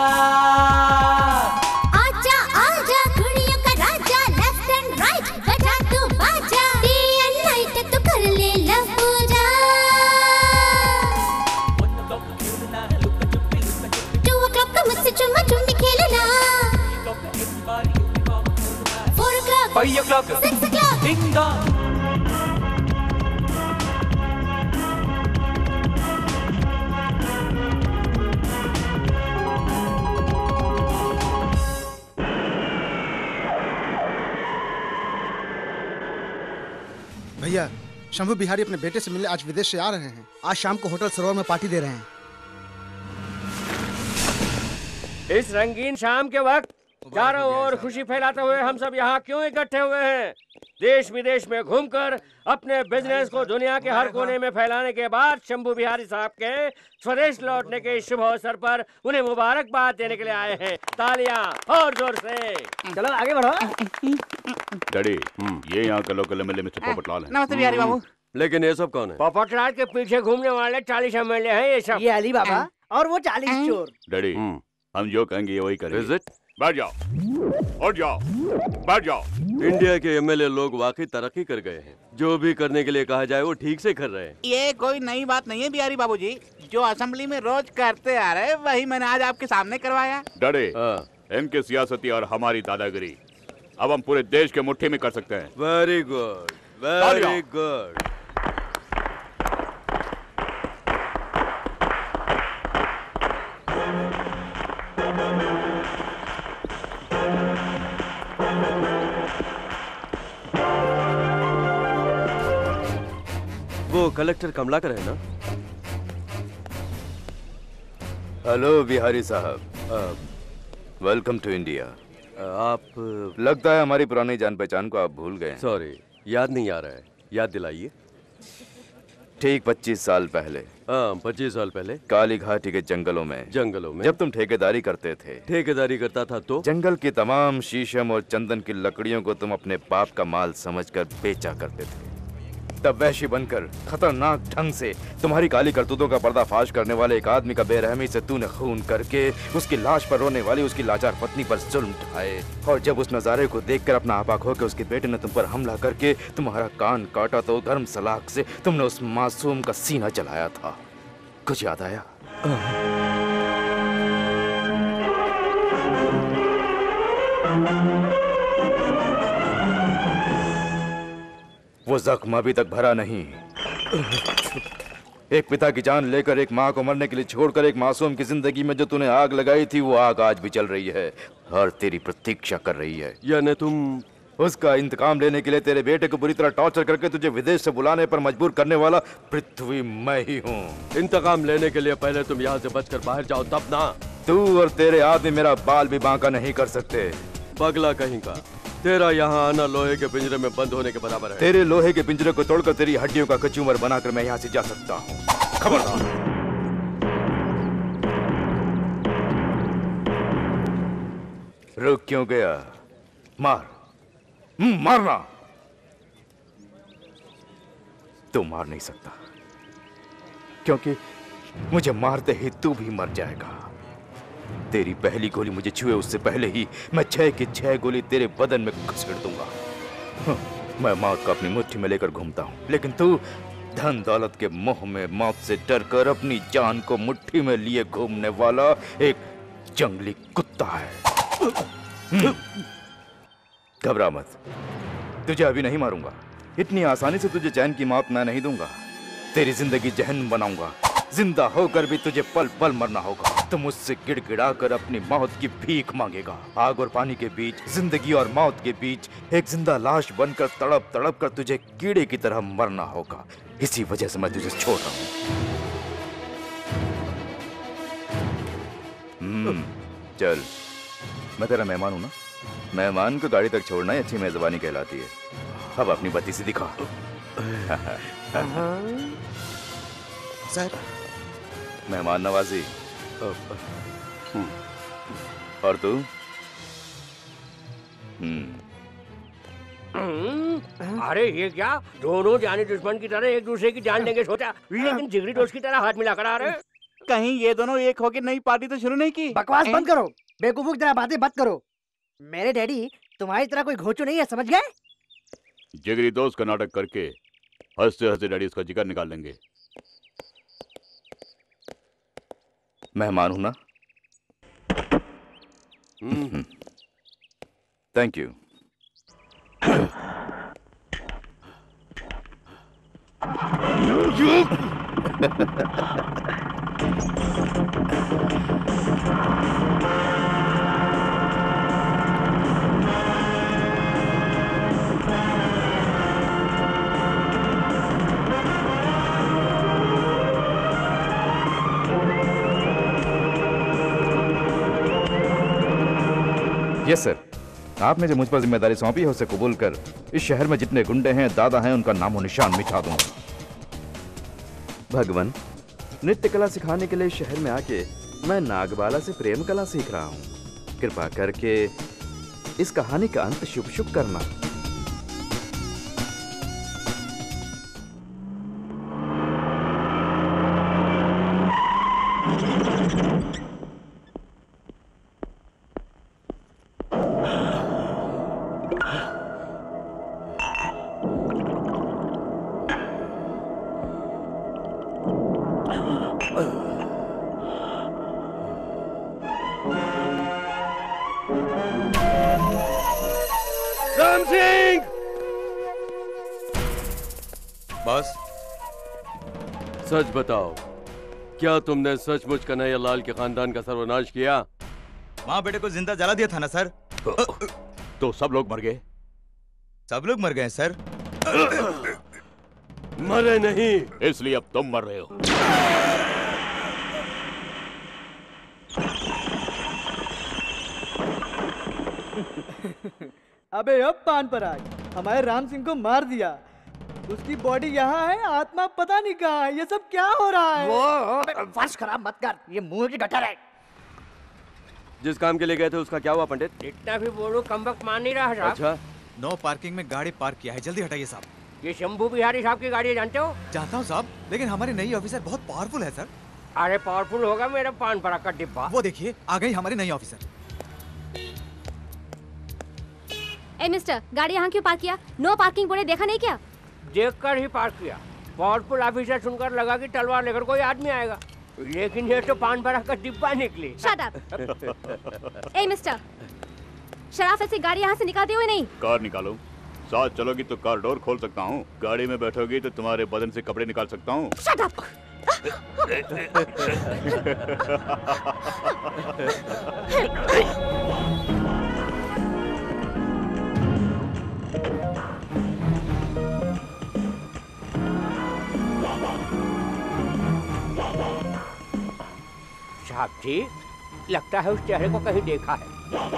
आजा आजा कुड़ियों का राजा लेफ्ट एंड राइट बजा तू बाजा डे एंड नाइट तू कर ले लव पूजा 2 o'clock का मुझसे चुम्मा चुम्मी खेलना 4 o'clock 5 o'clock 6 o'clock ding dong भैया शंभू बिहारी अपने बेटे से मिलने आज विदेश से आ रहे हैं। आज शाम को होटल सरोवर में पार्टी दे रहे हैं। इस रंगीन शाम के वक्त चारों ओर खुशी फैलाते हुए हम सब यहाँ क्यों इकट्ठे हुए हैं? देश विदेश में घूमकर अपने बिजनेस को दुनिया के हर कोने में फैलाने के बाद शंभू बिहारी साहब के स्वदेश लौटने के शुभ अवसर पर उन्हें मुबारकबाद देने के लिए आए हैं। तालियां और जोर से। चलो आगे बढ़ो। डैडी ये यहाँ के लोकल एमएलए मिस्टर पोपटलाल हैं। नमस्ते बिहारी बाबू। लेकिन ये सब कौन है? पोपटलाल के पीछे घूमने वाले 40 एमएलए हैं ये सब। ये अली बाबा और वो 40 चोर। डैडी हम जो कहेंगे वही करेंगे। बैठ जाओ और जाओ बैठ जाओ। इंडिया के एमएलए लोग वाकई तरक्की कर गए हैं। जो भी करने के लिए कहा जाए वो ठीक से कर रहे हैं। ये कोई नई बात नहीं है बिहारी बाबूजी, जो असेंबली में रोज करते आ रहे वही मैंने आज आपके सामने करवाया। डरे इनकी सियासती और हमारी दादागिरी अब हम पूरे देश के मुट्ठी में कर सकते हैं। Very good very good. वो कलेक्टर कमलाकर है ना? हेलो बिहारी साहब, वेलकम टू इंडिया। आप लगता है हमारी पुरानी जान पहचान को आप भूल गए। सॉरी, याद नहीं आ रहा है, याद दिलाइए। ठीक 25 साल पहले हाँ, 25 साल पहले काली घाटी के जंगलों में जब तुम ठेकेदारी करते थे। ठेकेदारी करता था तो जंगल की तमाम शीशम और चंदन की लकड़ियों को तुम अपने बाप का माल समझकर बेचा करते थे। तब वैशी बनकर खतरनाक ढंग से तुम्हारी काली करतूतों का पर्दाफाश करने वाले एक आदमी का बेरहमी से तूने खून करके उसकी लाश पर रोने वाली उसकी लाचार पत्नी पर जुल्म ढाए। और जब उस नजारे को देखकर अपना आपा खो के उसके बेटे ने तुम पर हमला करके तुम्हारा कान काटा तो धर्म सलाख से तुमने उस मासूम का सीना जलाया था। कुछ याद आया? वो जख्म अभी तक भरा नहीं। एक पिता की जान लेकर एक माँ को मरने के लिए छोड़कर एक मासूम की जिंदगी में जो तूने आग लगाई थी वो आग आज भी चल रही है और तेरी प्रतीक्षा कर रही है। यानी तुम उसका इंतकाम लेने के लिए तेरे बेटे को बुरी तरह टॉर्चर करके तुझे विदेश से बुलाने पर मजबूर करने वाला पृथ्वी मैं ही हूँ। इंतकाम लेने के लिए पहले तुम यहाँ से बचकर बाहर जाओ तब ना। तू और तेरे आदमी मेरा बाल भी बांका नहीं कर सकते। पगला कहीं का, तेरा यहाँ आना लोहे के पिंजरे में बंद होने के बराबर है। तेरे लोहे के पिंजरे को तोड़कर तेरी हड्डियों का कचूमर बनाकर मैं यहाँ से जा सकता हूँ। खबरदार। रुक क्यों गया? मार, मारना। तू मार नहीं सकता क्योंकि मुझे मारते ही तू भी मर जाएगा। तेरी पहली गोली मुझे छुए उससे पहले ही मैं 6 की 6 गोली तेरे बदन में घुसेड़ दूंगा। मैं मौत को अपनी मुट्ठी में लेकर घूमता हूं, लेकिन तू धन दौलत के मोह में मौत से डरकर अपनी जान को मुट्ठी में लिए घूमने वाला एक जंगली कुत्ता है। घबरा मत, तुझे अभी नहीं मारूंगा। इतनी आसानी से तुझे चैन की मौत मैं नहीं दूंगा। तेरी जिंदगी जहन्नम बनाऊंगा। जिंदा होकर भी तुझे पल पल मरना होगा। तुम मुझसे गिड़गिड़ा कर अपनी मौत की भीख मांगेगा। आग और पानी के बीच, जिंदगी और मौत के बीच एक जिंदा लाश बनकर तड़प तड़प कर तुझे कीड़े की तरह मरना होगा। इसी वजह से मैं तुझे छोड़ रहा हूँ। चल, मैं तेरा मेहमान हूं ना। मेहमान को गाड़ी तक छोड़ना ही अच्छी मेजबानी कहलाती है। अब अपनी बत्ती से दिखा। सर, मेहमान नवाजी। और तू? अरे ये क्या, दोनों जानी दुश्मन की तरह एक दूसरे की जान लेंगे सोचा, लेकिन जिगरी दोस्त की तरह हाथ मिलाकर आ रहे। कहीं ये दोनों एक होके नई पार्टी तो शुरू नहीं की? बकवास बंद करो, बेवकूफों की तरह बातें मत करो। मेरे डैडी तुम्हारी तरह कोई घोंचू नहीं है, समझ गए? जिगरी दोस्त का नाटक करके हंसते हंसते डैडी उसका जिगर निकाल लेंगे। मेहमान हूं ना। Thank you. यस सर, आपने जो मुझ पर जिम्मेदारी सौंपी है उसे कबूल कर इस शहर में जितने गुंडे हैं, दादा हैं, उनका नामो निशान मिटा दूंगा। भगवान, नृत्य कला सिखाने के लिए शहर में आके मैं नागबाला से प्रेम कला सीख रहा हूँ। कृपा करके इस कहानी का अंत शुभ शुभ करना। सच बताओ, क्या तुमने सचमुच कन्हैया लाल के खानदान का सर्वनाश किया? माँ बेटे को जिंदा जला दिया था ना सर। तो सब लोग मर गए? सब लोग मर गए सर। मरे नहीं, इसलिए अब तुम मर रहे हो। अबे अब पान पर आज हमारे राम सिंह को मार दिया, उसकी बॉडी यहाँ है, आत्मा पता नहीं कहाँ है। ये सब क्या हो रहा है? वो फर्श खराब मत कर, ये मुंह की गटर है। जिस काम के लिए गए थे उसका क्या हुआ पंडित? इतना भी बोलो कम वक्त मान नहीं रहा साहब। अच्छा, नो पार्किंग में गाड़ी पार्क किया है, जल्दी हटाइए साहब। ये शंभू बिहारी साहब की गाड़ी है, जानते हो? जानता हूँ साहब, लेकिन हमारी नई ऑफिसर बहुत पावरफुल है सर। अरे पावरफुल होगा मेरा पान पराग का डिब्बा। वो देखिए आ गई हमारी नई ऑफिसर। ए मिस्टर, गाड़ी यहाँ क्यों पार्क किया? नो पार्किंग बोर्ड देखा नहीं क्या? देखकर ही पार्क किया। पावरफुल ऑफिसर सुनकर लगा कि तलवार लेकर कोई आदमी आएगा, लेकिन ये तो पान पराग का डिब्बा निकली। Shut up. ए मिस्टर, शराफत से गाड़ी यहाँ से निकालते हुए नहीं। कार निकालो। साथ चलोगी तो कार डोर खोल सकता हूँ, गाड़ी में बैठोगी तो तुम्हारे बदन से कपड़े निकाल सकता हूँ। Shut up. साहब जी, लगता है उस चेहरे को कहीं देखा है।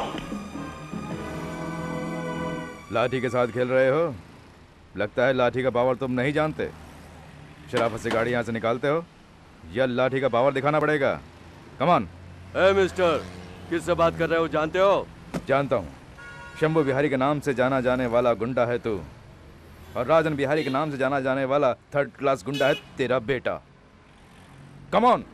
लाठी के साथ खेल रहे हो? लगता है लाठी का पावर तुम नहीं जानते। शराफत से गाड़ी यहाँ से निकालते हो या लाठी का पावर दिखाना पड़ेगा? Come on. ए मिस्टर, किससे बात कर रहे हो, जानते हो? जानता हूँ। शंभू बिहारी के नाम से जाना जाने वाला गुंडा है तू, और राजन बिहारी के नाम से जाना जाने वाला थर्ड क्लास गुंडा है तेरा बेटा। Come on.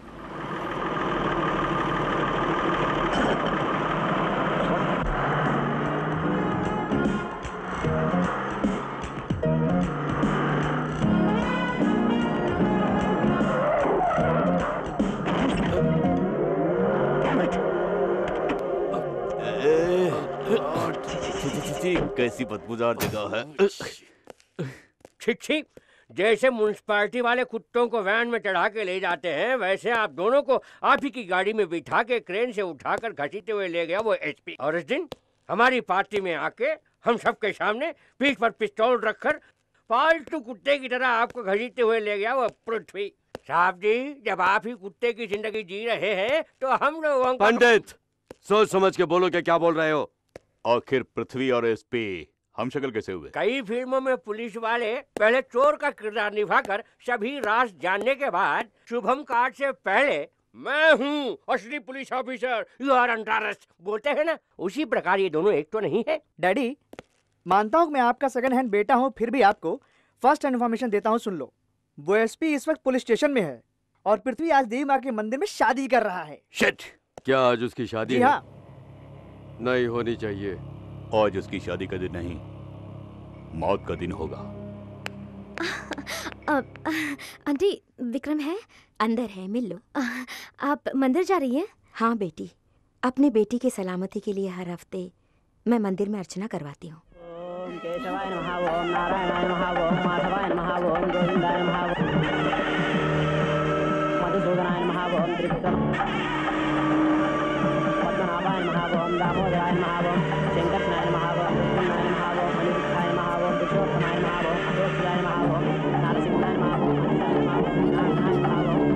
कैसी बदबूदार जगह है। छी, जैसे म्युनिसिपैलिटी वाले कुत्तों को वैन में चढ़ा के ले जाते हैं, वैसे आप दोनों को आप ही की गाड़ी में बिठा के क्रेन से उठाकर घसीटते हुए ले गया वो एसपी। और इस दिन हमारी पार्टी में आके हम सबके सामने पीठ पर पिस्तौल रखकर पालतू कुत्ते की तरह आपको घसीटते हुए ले गया वो पृथ्वी। साहब जी, जब आप ही कुत्ते की जिंदगी जी रहे हैं तो हम लोगों को... पंडित, सोच समझ के बोलो कि क्या बोल रहे हो। आखिर पृथ्वी और एसपी हम शक्ल कैसे हुए? कई फिल्मों में पुलिस वाले पहले चोर का किरदार निभाकर सभी राज जानने के बाद शुभम कार्ड से पहले मैं हूँ असली police officer, you are under arrest बोलते हैं ना, उसी प्रकार ये दोनों एक तो नहीं है। डैडी, मानता हूँ मैं आपका सेकंड हैंड बेटा हूँ, फिर भी आपको फर्स्ट हैंड इन्फॉर्मेशन देता हूँ, सुन लो। वो एसपी इस वक्त पुलिस स्टेशन में है और पृथ्वी आज देवी माँ के मंदिर में शादी कर रहा है। शिट! क्या आज उसकी शादी है? हाँ। नहीं होनी चाहिए। आज उसकी शादी का दिन नहीं, मौत का दिन होगा। आंटी, विक्रम है? अंदर है, मिल लो। आप मंदिर जा रही हैं? हाँ बेटी, अपने बेटी की सलामती के लिए हर हफ्ते मैं मंदिर में अर्चना करवाती हूँ। ओम केशवाय नमः, ओम नारायणाय नमः, ओम माधवाय नमः, ओम गोविंदाय नमः, मधुसूदनाय नमः, ओम त्रिविक्रम पद्मनाभाय नमः, ओम दामोदराय नमः, ओम शंकरनाय नमः, ओम कृष्णाय नमः, ओम अनिरुद्धाय नमः, ओम पुरुषोत्तमाय नमः, ओम अशोकाय नमः, ओम नारसिंहाय नमः, ओम अनिलाय नमः, ओम नारायणाय नमः, ओम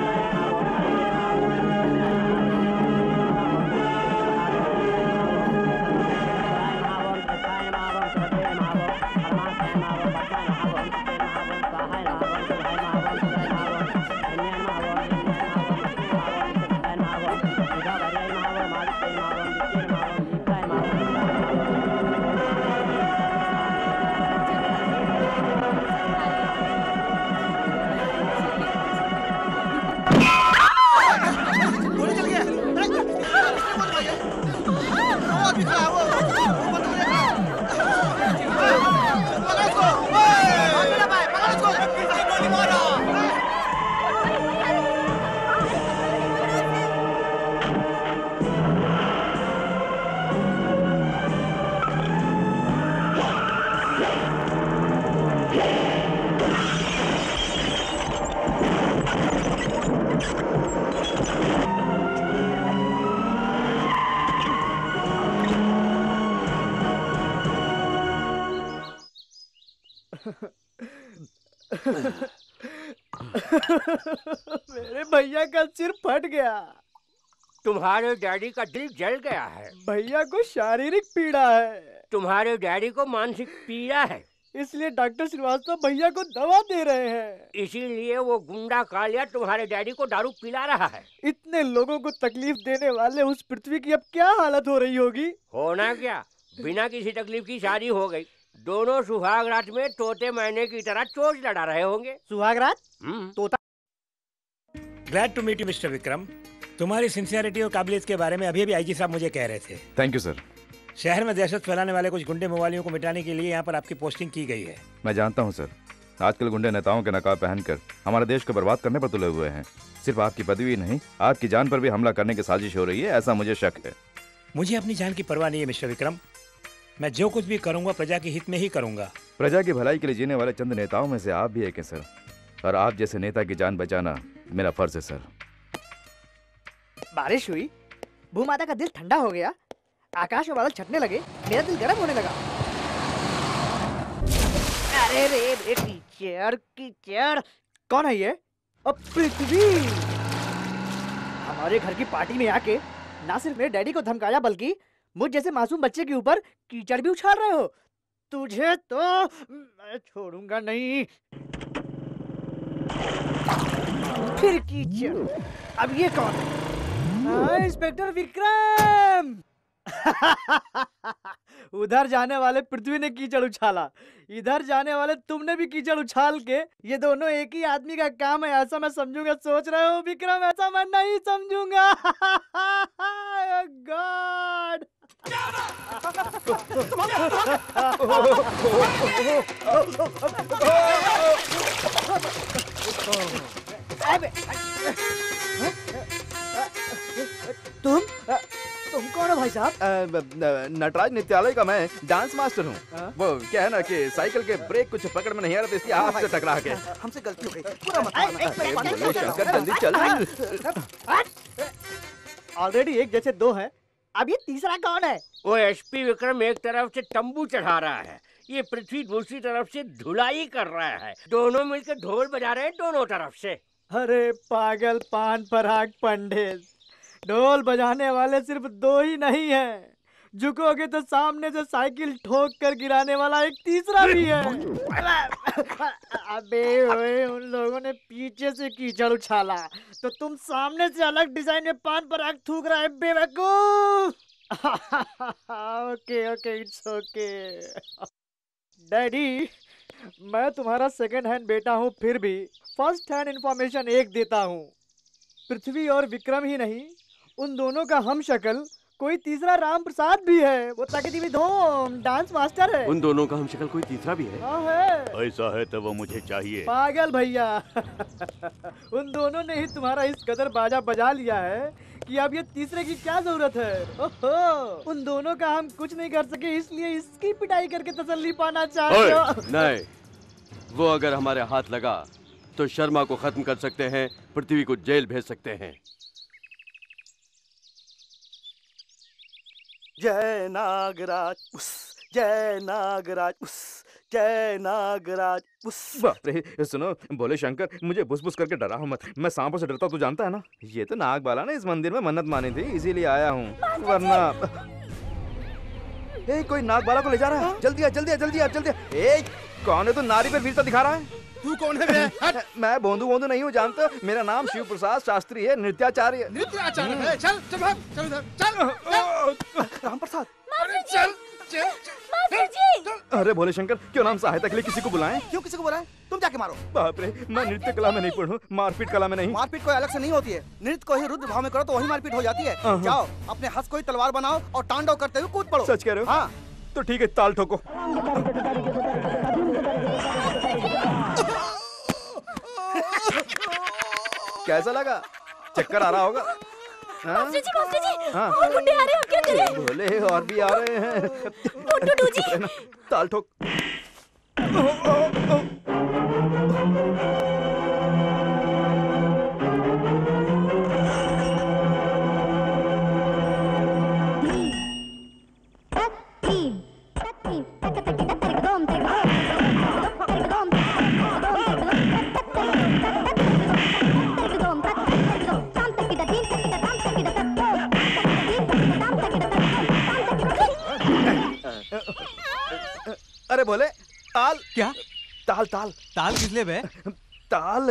मेरे भैया का सिर फट गया। तुम्हारे डैडी का दिल जल गया है। भैया को शारीरिक पीड़ा है। तुम्हारे डैडी को मानसिक पीड़ा है। इसलिए डॉक्टर श्रीवास्तव भैया को दवा दे रहे हैं। इसीलिए वो गुंडा कालिया तुम्हारे डैडी को दारू पिला रहा है। इतने लोगों को तकलीफ देने वाले उस पृथ्वी की अब क्या हालत हो रही होगी? होना क्या, बिना किसी तकलीफ की शादी हो गई। दोनों सुहाग रात में तोते मैने की तरह चोंच लड़ा रहे होंगे। सुहाग रात? तोता। Glad to meet you mister Vikram. तुम्हारी सिंसियरिटी और काबिलियत के बारे में अभी अभी आईजी साहब मुझे कह रहे थे। Thank you sir. शहर में दहशत फैलाने वाले कुछ गुंडे मवालियों को मिटाने के लिए यहाँ पर आपकी पोस्टिंग की गई है। मैं जानता हूँ सर, आजकल गुंडे नेताओं के नकाब पहनकर हमारे देश को बर्बाद करने पर तुले हुए हैं। सिर्फ आपकी पदवी नहीं, आपकी जान पर भी हमला करने की साजिश हो रही है, ऐसा मुझे शक है। मुझे अपनी जान की परवाह नहीं है मिस्टर विक्रम। मैं जो कुछ भी करूंगा प्रजा के हित में ही करूंगा। प्रजा की भलाई के लिए जीने वाले चंद नेताओं में से आप भी एक हैं सर, और आप जैसे नेता की जान बचाना मेरा फर्ज है सर। बारिश हुई, भूमाता का दिल ठंडा हो गया, आकाश में बादल छटने लगे, मेरा दिल गर्म होने लगा। अरे रे कीचड़ कीचड़, कौन है ये? पृथ्वी। हमारे घर की पार्टी में आके ना सिर्फ मेरे डैडी को धमकाया बल्कि मुझ जैसे मासूम बच्चे के ऊपर कीचड़ भी उछाल रहे हो। तुझे तो मैं छोड़ूंगा नहीं। फिर कीचड़। अब ये कौन है? इंस्पेक्टर विक्रम। उधर जाने वाले पृथ्वी ने कीचड़ उछाला, इधर जाने वाले तुमने भी कीचड़ उछाल के, ये दोनों एक ही आदमी का काम है ऐसा मैं समझूंगा। सोच रहे हो विक्रम? ऐसा मैं नहीं समझूंगा। गॉड। तुम कौन हो भाई साहब? नटराज नृत्यालय का मैं डांस मास्टर हूँ। वो क्या है ना कि साइकिल के ब्रेक कुछ पकड़ में नहीं आ रहे थे, इसलिए आपसे टकरा गए। हमसे गलती हो गई, पूरा मत शंकर जल्दी चल। ऑलरेडी एक जैसे दो हैं, अब ये तीसरा कौन है? वो एसपी विक्रम एक तरफ से तंबू चढ़ा रहा है, ये पृथ्वी दूसरी तरफ से धुलाई कर रहा है। दोनों मिलकर ढोल बजा रहे हैं दोनों तरफ से। अरे पागल पान पराग पंडित, ढोल बजाने वाले सिर्फ दो ही नहीं हैं, झुकोगे तो सामने से साइकिल ठोक कर गिराने वाला एक तीसरा भी है। अबे ओए, उन लोगों ने पीछे से कीचड़ उछाला तो तुम सामने से अलग डिजाइन में पान पराग थूक रहा है बेवकूफ। Okay okay, it's okay. Daddy, मैं तुम्हारा सेकंड हैंड बेटा हूँ, फिर भी फर्स्ट हैंड इंफॉर्मेशन एक देता हूँ। पृथ्वी और विक्रम ही नहीं, उन दोनों का हम शक्ल कोई तीसरा राम प्रसाद भी है। वो ताकती भी धूम डांस मास्टर है। उन दोनों का हम शक्ल कोई तीसरा भी है? हाँ है। ऐसा है तो वो मुझे चाहिए। पागल भैया। उन दोनों ने ही तुम्हारा इस कदर बाजा बजा लिया है कि अब ये तीसरे की क्या जरूरत है। ओहो, उन दोनों का हम कुछ नहीं कर सके, इसलिए इसकी पिटाई करके तसल्ली पाना चाहते हो। नहीं, वो अगर हमारे हाथ लगा तो शर्मा को खत्म कर सकते हैं, पृथ्वी को जेल भेज सकते हैं। जय नागराज, जय नागराज, जय नागराज। बाप रे, सुनो बोले शंकर, मुझे बुस बुस करके डरा मत। मैं सांपों से डरता, तू जानता है ना। ये तो नाग बाला ने इस मंदिर में मन्नत मानी थी, इसीलिए आया हूँ, वरना कोई नाग बाला को ले जा रहा है। जल्दी आ, जल्दी आ, जल्दी आ, जल्दी आ। कौन है? तो नारी पर वीरता दिखा रहा है। तू कौन है बे? मैं बोंदू बोंदू नहीं हूँ, जानता। मेरा नाम शिव प्रसाद शास्त्री है, नृत्याचार्य। नृत्याचार्य है? चल चल भाग, चल उधर, चल। राम प्रसाद, अरे चल चल चल। अरे भोले शंकर, क्यों नाम सहायता के लिए किसी को बुलाएं? क्यों किसी को बुलाएं? तुम जाके मारो। बाप रे, मैं नृत्य कला में नहीं पढ़ूं, मारपीट कला में नहीं। मारपीट कोई अलग से नहीं होती है, नृत्य को ही रुद्र भाव में करो तो वही मारपीट हो जाती है। जाओ अपने हंस को ही तलवार बनाओ और तांडव करते हुए कूद पड़ो। सच कह रहे हो? हाँ। तो ठीक है, ताल ठोको। कैसा लगा? चक्कर आ रहा होगा? मास्टर जी, और गुंडे आ रहे हैं, अब क्या करें? बोले और भी आ रहे हैं। ताल ठोक। अरे बोले, ताल क्या? ताल ताल ताल किस लिए बे? ताल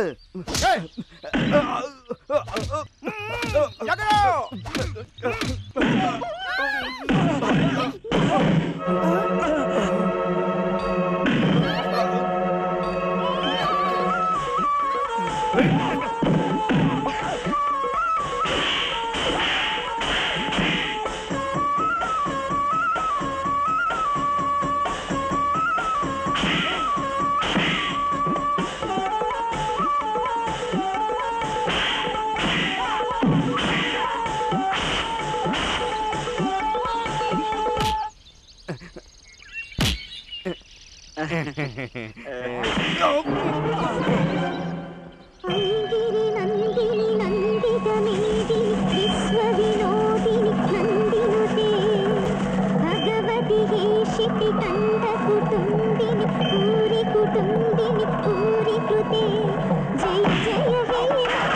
अंगिरि नंदिनि नंदितमेदिनि विश्वविनोदिनि नंदिनुते भगवति हेशिति कंठकुटुम्बिनि पूरि कुटुम्बिनि पूरि कृते जय जय हे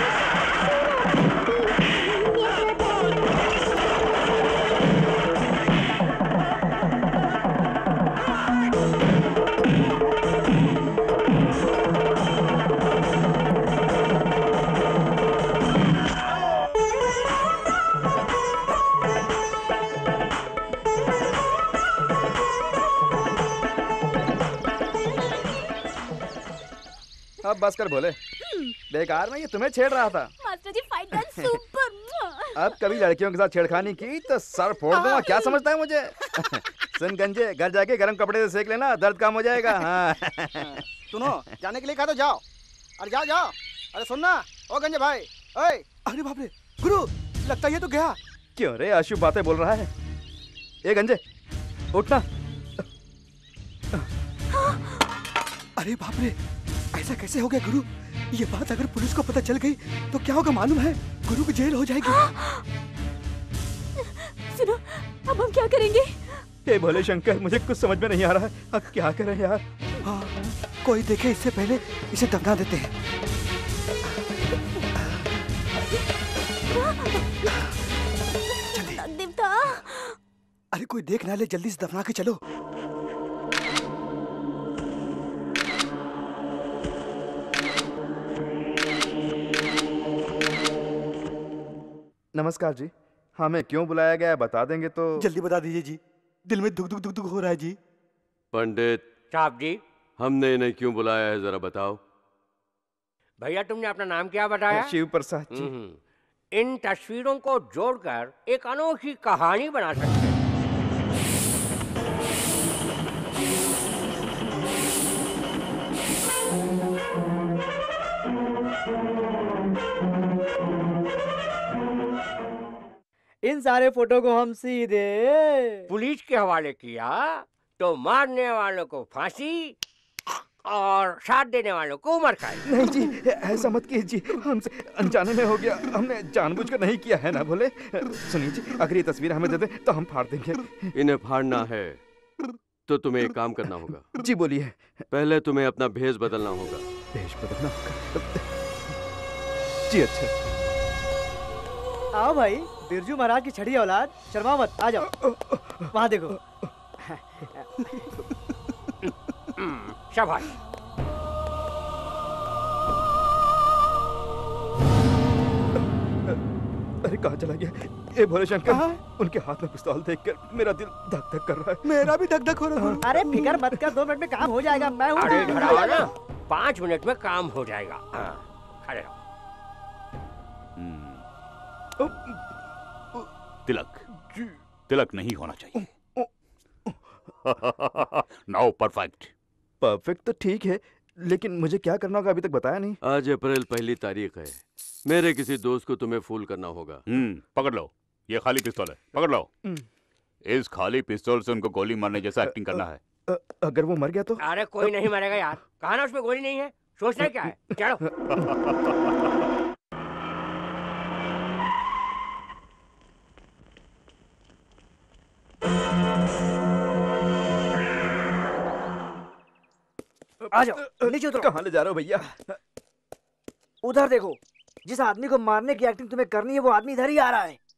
अब बस कर बोले, बेकार में ये तुम्हें छेड़ रहा था। Master ji fight dance super. अब कभी लड़कियों के साथ छेड़खानी की तो सर फोड़ दूंगा। क्या समझता है मुझे? सुन गंजे, घर जाके गर्म कपड़े से सेक लेना, दर्द कम हो जाएगा। हाँ। सुनो, जाने के लिए कहा तो जाओ। अरे जाओ जाओ। अरे सुनना, ओ गंजे भाई। ओए, अरे बाप रे, गुरु, लगता ये तो गया। क्यों रे, अशुभ बातें बोल रहा है? ए गंजे, उठना। अरे बाप रे, ऐसा कैसे हो गया गुरु? ये बात अगर पुलिस को पता चल गई तो क्या होगा मालूम है? गुरु को जेल हो जाएगी। सुनो, अब हम क्या करेंगे? हे भोले शंकर, मुझे कुछ समझ में नहीं आ रहा है। अब क्या करें यार? हाँ, कोई देखे इससे पहले इसे दफना देते हैं। देवता, अरे कोई देख ना ले, जल्दी से दफना के चलो। नमस्कार जी, हमें क्यों बुलाया गया है बता देंगे तो। जल्दी बता दीजिए जी, दिल में दुख दुख दुख दुख हो रहा है जी। पंडित साहब जी, हमने इन्हें क्यों बुलाया है जरा बताओ। भैया तुमने अपना नाम क्या बताया? शिव प्रसाद जी। इन तस्वीरों को जोड़कर एक अनोखी कहानी बना सकते हैं। इन सारे फोटो को हम सीधे पुलिस के हवाले किया तो मारने वालों को फांसी और साथ देने वालों को उम्र कैद। नहीं जी, ऐसा मत कीजिए, हमसे अनजाने में हो गया, हमने जानबूझकर नहीं किया है ना बोले। सुनिए जी, अगर ये तस्वीर हमें दे दे तो हम फाड़ देंगे। इन्हें फाड़ना है तो तुम्हें एक काम करना होगा। जी बोलिए। पहले तुम्हें अपना भेष बदलना होगा। भेष बदलना होगा? जी अच्छा। आओ भाई, बिरजू महाराज की छड़ी औलाद, शर्मा मत, आ जाओ। वहाँ देखो। शाबाश। अरे कहाँ चला गया? ए भोले शंकर, उनके हाथ में पिस्तौल देखकर मेरा दिल धक धक कर रहा है। मेरा भी धक धक हो रहा है। अरे फिकर मत कर, 2 मिनट में काम हो जाएगा। मैं हूँ। अरे घबराओ ना, 5 मिनट में काम हो जाएगा। खड़े रहो। तिलक, तिलक नहीं होना चाहिए। Now perfect. परफेक्ट तो ठीक है, लेकिन मुझे क्या करना होगा अभी तक बताया नहीं। आज अप्रैल 1 तारीख है। मेरे किसी दोस्त को तुम्हें फूल करना होगा। पकड़ लो, ये खाली पिस्तौल है, पकड़ लो। इस खाली पिस्तौल से उनको गोली मारने जैसा एक्टिंग करना है। अगर वो मर गया तो? अरे कोई नहीं मरेगा यार, कहा ना उसमें गोली नहीं है, सोचना क्या है। चलो। आ जाओ, नीचे उतरो। कहाँ ले जा रहे हो भैया? उधर देखो, जिस आदमी को मारने की एक्टिंग तुम्हें करनी है वो आदमी इधर ही आ रहा है।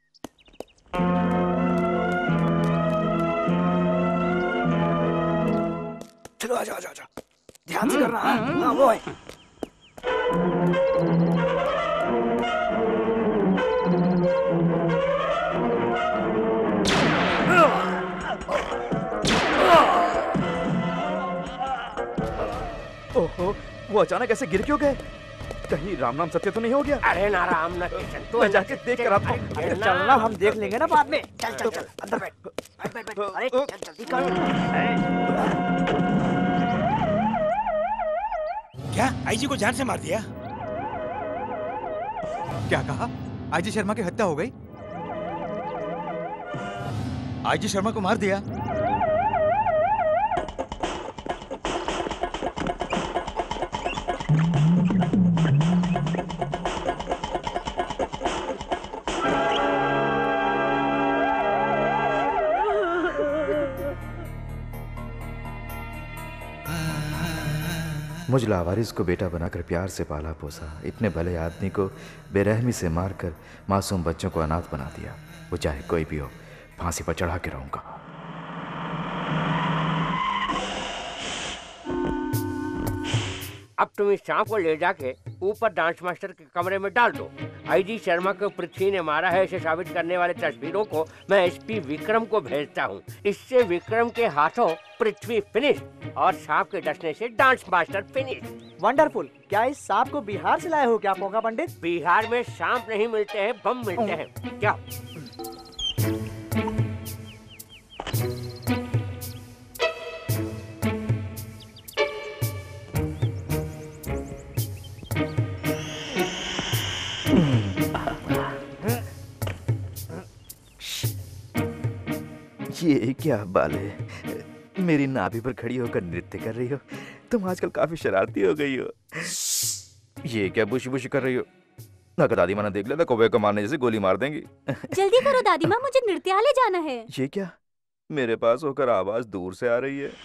चलो आजा आजा आजा, ध्यान से करना। हाँ वो है। ओहो, वो अचानक ऐसे गिर क्यों गए? कहीं राम नाम सत्य तो नहीं हो गया? अरे ना राम ना कृष्ण, तो मैं जाके देख कर आता हूँ। चलना, हम देख लेंगे ना बाद में। चल चल चल, अंदर बैठ। बैठ बैठ बैठ। अरे चल जल्दी कर। क्या आईजी को जान से मार दिया? क्या कहा? आईजी शर्मा की हत्या हो गई? आईजी शर्मा को मार दिया? मुझ लावारिस को बेटा बनाकर प्यार से पाला पोसा, इतने भले आदमी को बेरहमी से मारकर मासूम बच्चों को अनाथ बना दिया। वो चाहे कोई भी हो, फांसी पर चढ़ा के रहूंगा। अब तुम इस सांप को ले जाके ऊपर डांस मास्टर के कमरे में डाल दो। आईजी शर्मा को पृथ्वी ने मारा है इसे साबित करने वाले तस्वीरों को मैं एसपी विक्रम को भेजता हूँ। इससे विक्रम के हाथों पृथ्वी फिनिश और सांप के डसने से डांस मास्टर फिनिश। वंडरफुल। क्या इस सांप को बिहार से लाए हो क्या पोका पंडित? बिहार में सांप नहीं मिलते हैं, बम मिलते हैं। क्या? ये क्या बाल है? मेरी नाभि पर खड़ी होकर नृत्य कर रही हो? तुम आजकल काफी शरारती हो गई हो। ये क्या बुश बुश कर रही हो? अगर दादी माँ ने देख लिया तो कौवे को मारने जैसे गोली मार देंगी। जल्दी करो दादी माँ, मुझे नृत्यालय जाना है। ये क्या? मेरे पास होकर आवाज दूर से आ रही है।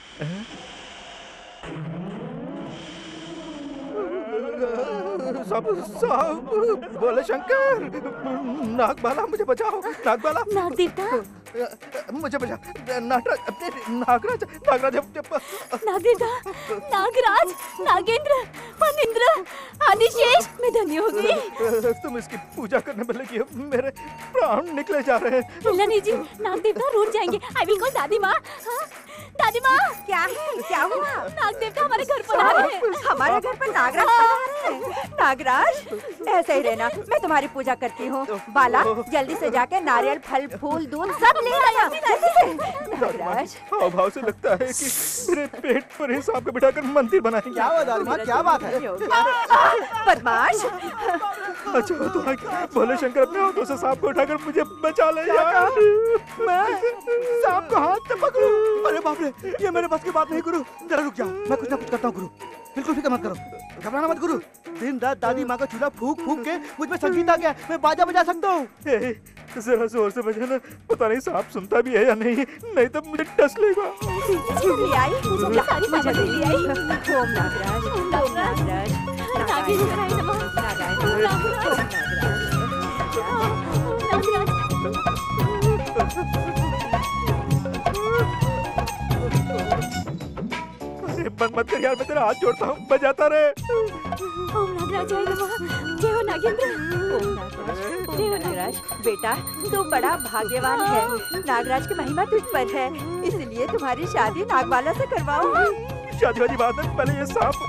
साहब, बोले शंकर, नागबाला मुझे बचाओ। नागबाला, नाग देवता मुझे बचा। नागराज, नागराज, नागराज, नाग देवता, नागराज, नागेंद्र, फणींद्र, आदिशेष, मैं धन्य हो गई। तुम इसकी पूजा करने में लगी हो, मेरे प्राण निकले जा रहे हैं। मिलना नहीं जी, नाग देवता रूठ जाएंगे। आई विल कॉल दादी माँ। दादी माँ, क्या है? क्या हुआ? नाग देवता हमारे घर पर आ रहे हैं। हमारे घर पर नागराज पधारे हैं। नागराज, ऐसे ही रहना, मैं तुम्हारी पूजा करती हूँ। बाला, जल्दी से जाके नारियल, फल, फूल, दूध सब ले आया। जल्दी से। नागराज, हाव भाव से लगता है कि मेरे पेट पर ही सांप को बिठाकर मंदिर बनाएंगे। क्या हुआ दादी माँ, क्या बात है? बदमाश। अच्छा तो भोले शंकर अपने हाथों से सांप को उठाकर मुझे बचा ले यार। मैं सांप को हाथ से पकड़ूं? अरे बाप रे, ये मेरे बस की बात नहीं गुरु। जरा रुक जाओ, मैं कुछ ना कुछ करता हूँ गुरु। बिल्कुल फिक्र मत करो, घबराना मत गुरु। दिन रात दादी माँ का चूल्हा फूक फूक के मुझ में संगीत आ गया। मैं बाजा बजा सकता हूँ। जरा जोर से बजाना, पता नहीं सांप सुनता भी है या नहीं, नहीं तो मुझे डस लेगा। ले आई, मुझे सारी ले आई। ओम नागराज, ओम नागराज, नागेंद्राय नमः, बंद मत कर यार, मैं तेरा हाथ जोड़ता हूँ, बजाता रहे। ओम नागराजाय नमः। जय हो नागेंद्र। ओम नागराज, जय हो नागराज। बेटा, तू बड़ा भाग्यवान है। नागराज की महिमा तुझ पर है, इसलिए तुम्हारी शादी नागबाला से करवाऊंगी। शादी वादी बात है, पहले ये सांप।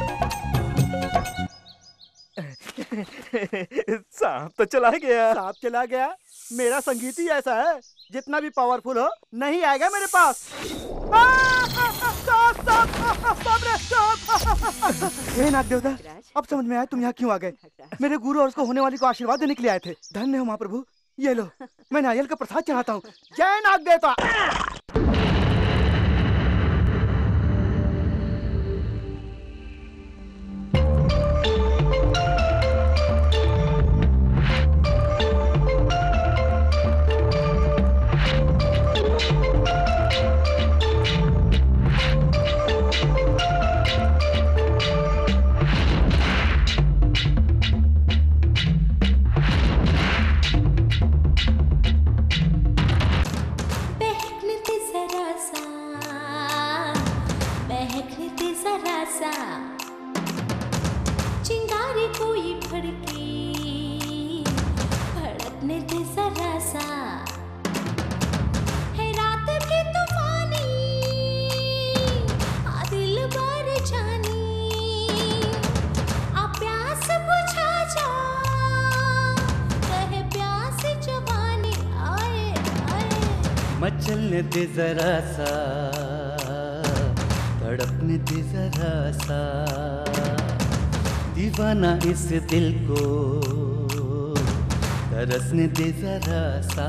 सांप तो चला गया। सांप चला गया? मेरा संगीत ही ऐसा है, जितना भी पावरफुल हो नहीं आएगा मेरे पास। हे नाग देवता, अब समझ में आया तुम यहाँ क्यों आ गए। मेरे गुरु और उसको होने वाली को आशीर्वाद देने के लिए आए थे। धन्य हो महाप्रभु, ये लो, मैं नारियल का प्रसाद चढ़ाता हूँ। जय नाग देवता। पहनते मचलने दे जरा सा, तड़पने दे जरा सा, दीवाना इस दिल को तरसने दे जरा सा।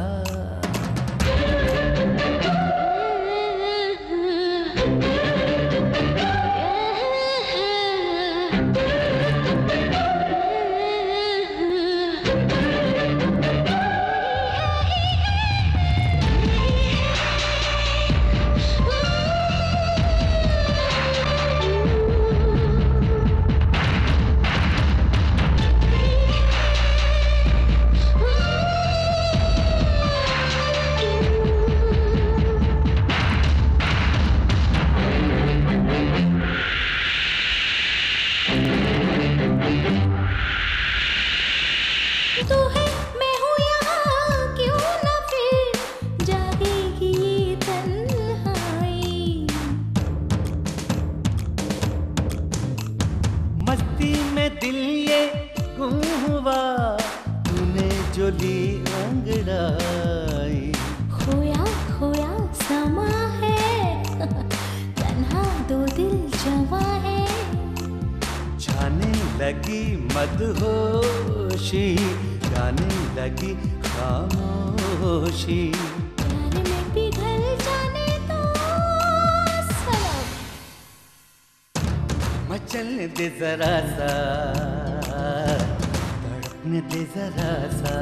मचलने दे जरा सा, तड़पने दे जरा सा,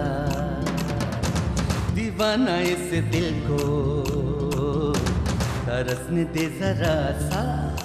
दीवाना इस दिल को तरसने दे जरा सा।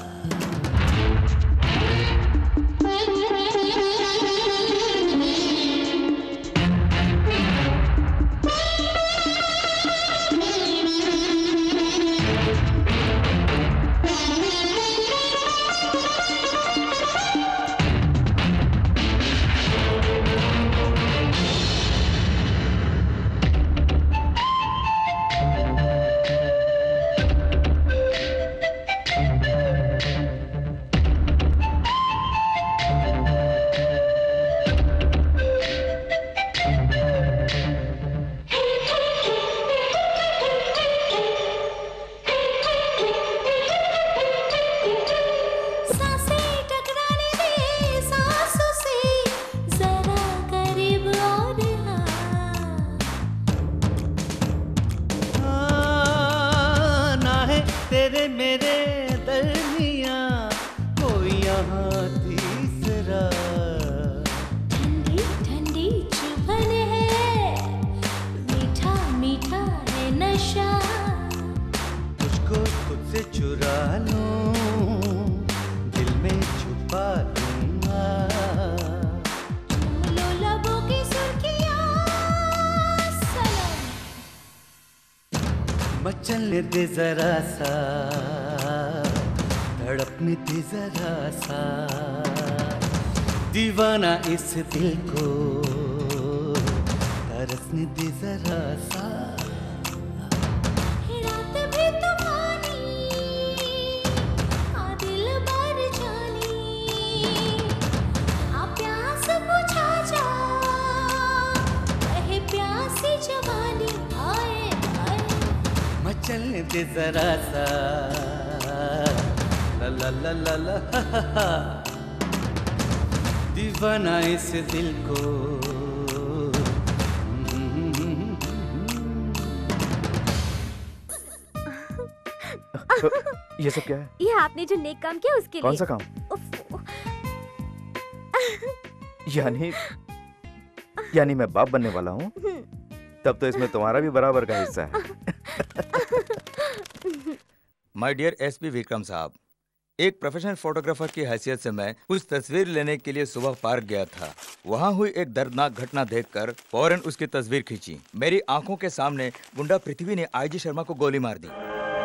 मचलने दे जरा सा, तड़पने दे जरा सा, दीवाना इस दिल को तरसने दे जरा सा। रात भी तूफानी, आ दिल भर जानी, आ प्यास बुझा जा, कहे प्यासी जवानी आए आए। मचलने दे जरा सा, ला ला ला ला ला, हा हा हा, दीवाना इस दिल को। ये सब क्या है? ये आपने जो नेक काम किया उसके लिए। कौन सा काम? यानी मैं बाप बनने वाला हूँ? तब तो इसमें तुम्हारा भी बराबर का हिस्सा है। माय डियर एसपी विक्रम साहब, एक प्रोफेशनल फोटोग्राफर की हैसियत से मैं कुछ तस्वीर लेने के लिए सुबह पार्क गया था। वहां हुई एक दर्दनाक घटना देखकर फौरन उसकी तस्वीर खींची। मेरी आंखों के सामने गुंडा पृथ्वी ने आईजी शर्मा को गोली मार दी।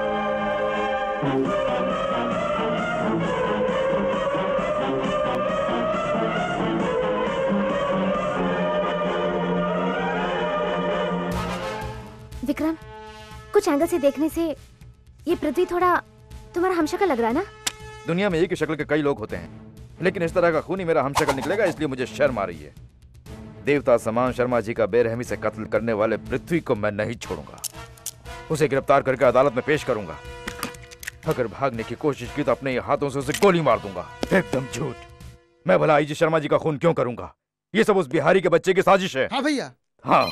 विक्रम, कुछ एंगल से देखने से ये पृथ्वी थोड़ा तुम्हारा हमशक्ल लग रहा है ना? दुनिया में एक ही शक्ल के कई लोग होते हैं, लेकिन इस तरह का खूनी मेरा हमशक्ल निकलेगा, इसलिए मुझे शर्म आ रही है। देवता समान शर्मा जी का बेरहमी से कत्ल करने वाले पृथ्वी को मैं नहीं छोड़ूंगा। उसे गिरफ्तार करके अदालत में पेश करूंगा। अगर भागने की कोशिश की तो अपने हाथों से उसे गोली मार दूंगा। एकदम झूठ। मैं भला आईजी शर्मा जी का खून क्यों करूंगा? ये सब उस बिहारी के बच्चे की साजिश है। हाँ भैया। हाँ।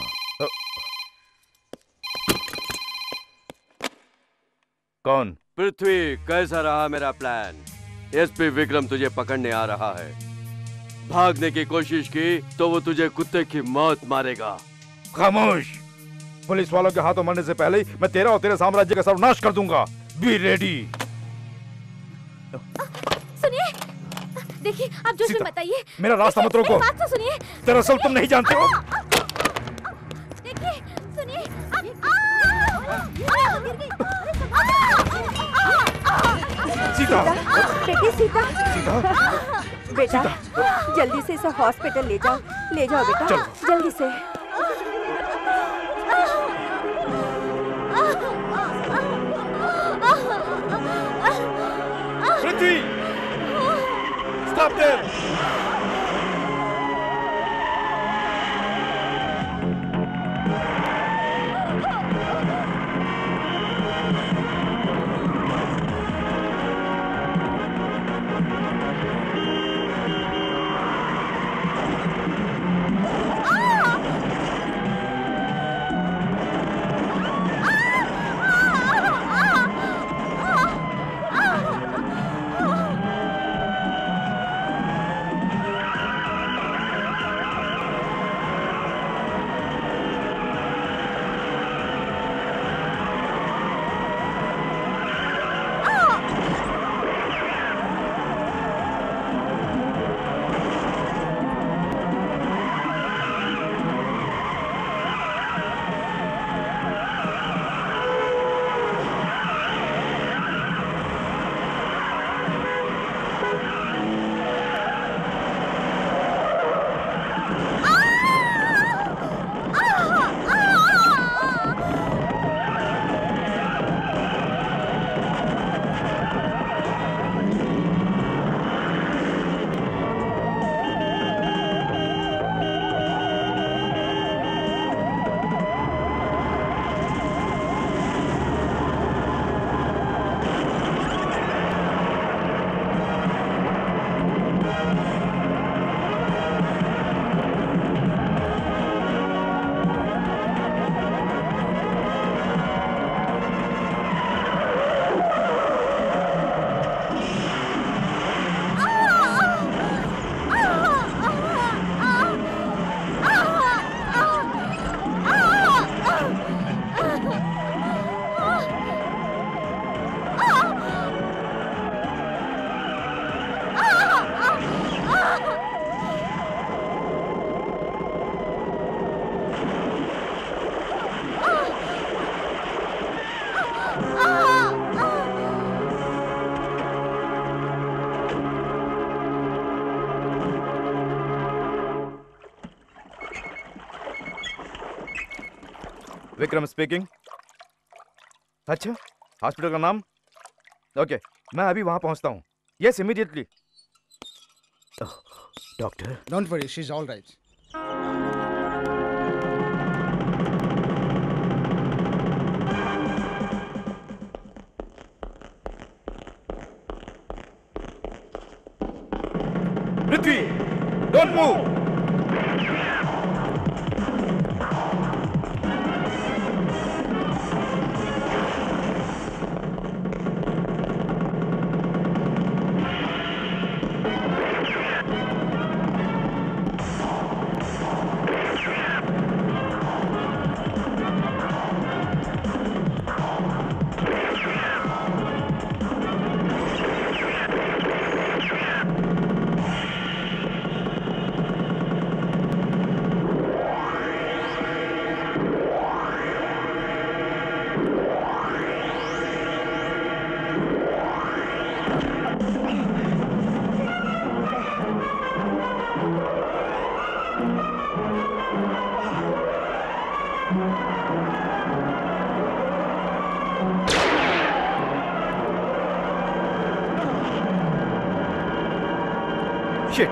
कौन? पृथ्वी, कैसा रहा मेरा प्लान? एसपी विक्रम तुझे पकड़ने आ रहा है। भागने की कोशिश की तो वो तुझे कुत्ते की मौत मारेगा। खामोश। पुलिस वालों के हाथों मरने से पहले ही मैं तेरा और तेरे साम्राज्य का सर्वनाश कर दूंगा। Be ready. सुनिए, देखिए आप जोश में बताइए। मेरा रास्ता मत रोको। बात तो सुनिए। दरअसल तुम नहीं जानते हो। देखिए, सुनिए। सीता, बेटी सीता, सीता, बेटा जल्दी से इसे हॉस्पिटल ले जाओ बेटा। चलो। जल्दी से। Prithvi, stop there. Vikram speaking. अच्छा, हॉस्पिटल का नाम? ओके, मैं अभी वहां पहुंचता हूं। Yes, immediately. Doctor, don't worry, she is all right. Prithvi, don't move. Shit.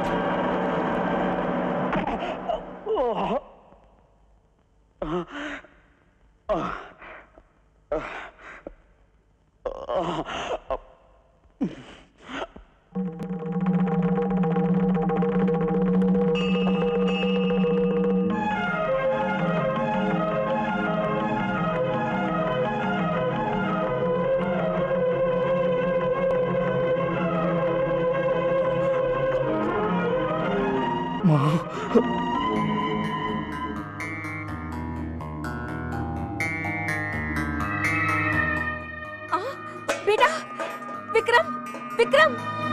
बेटा विक्रम, विक्रम।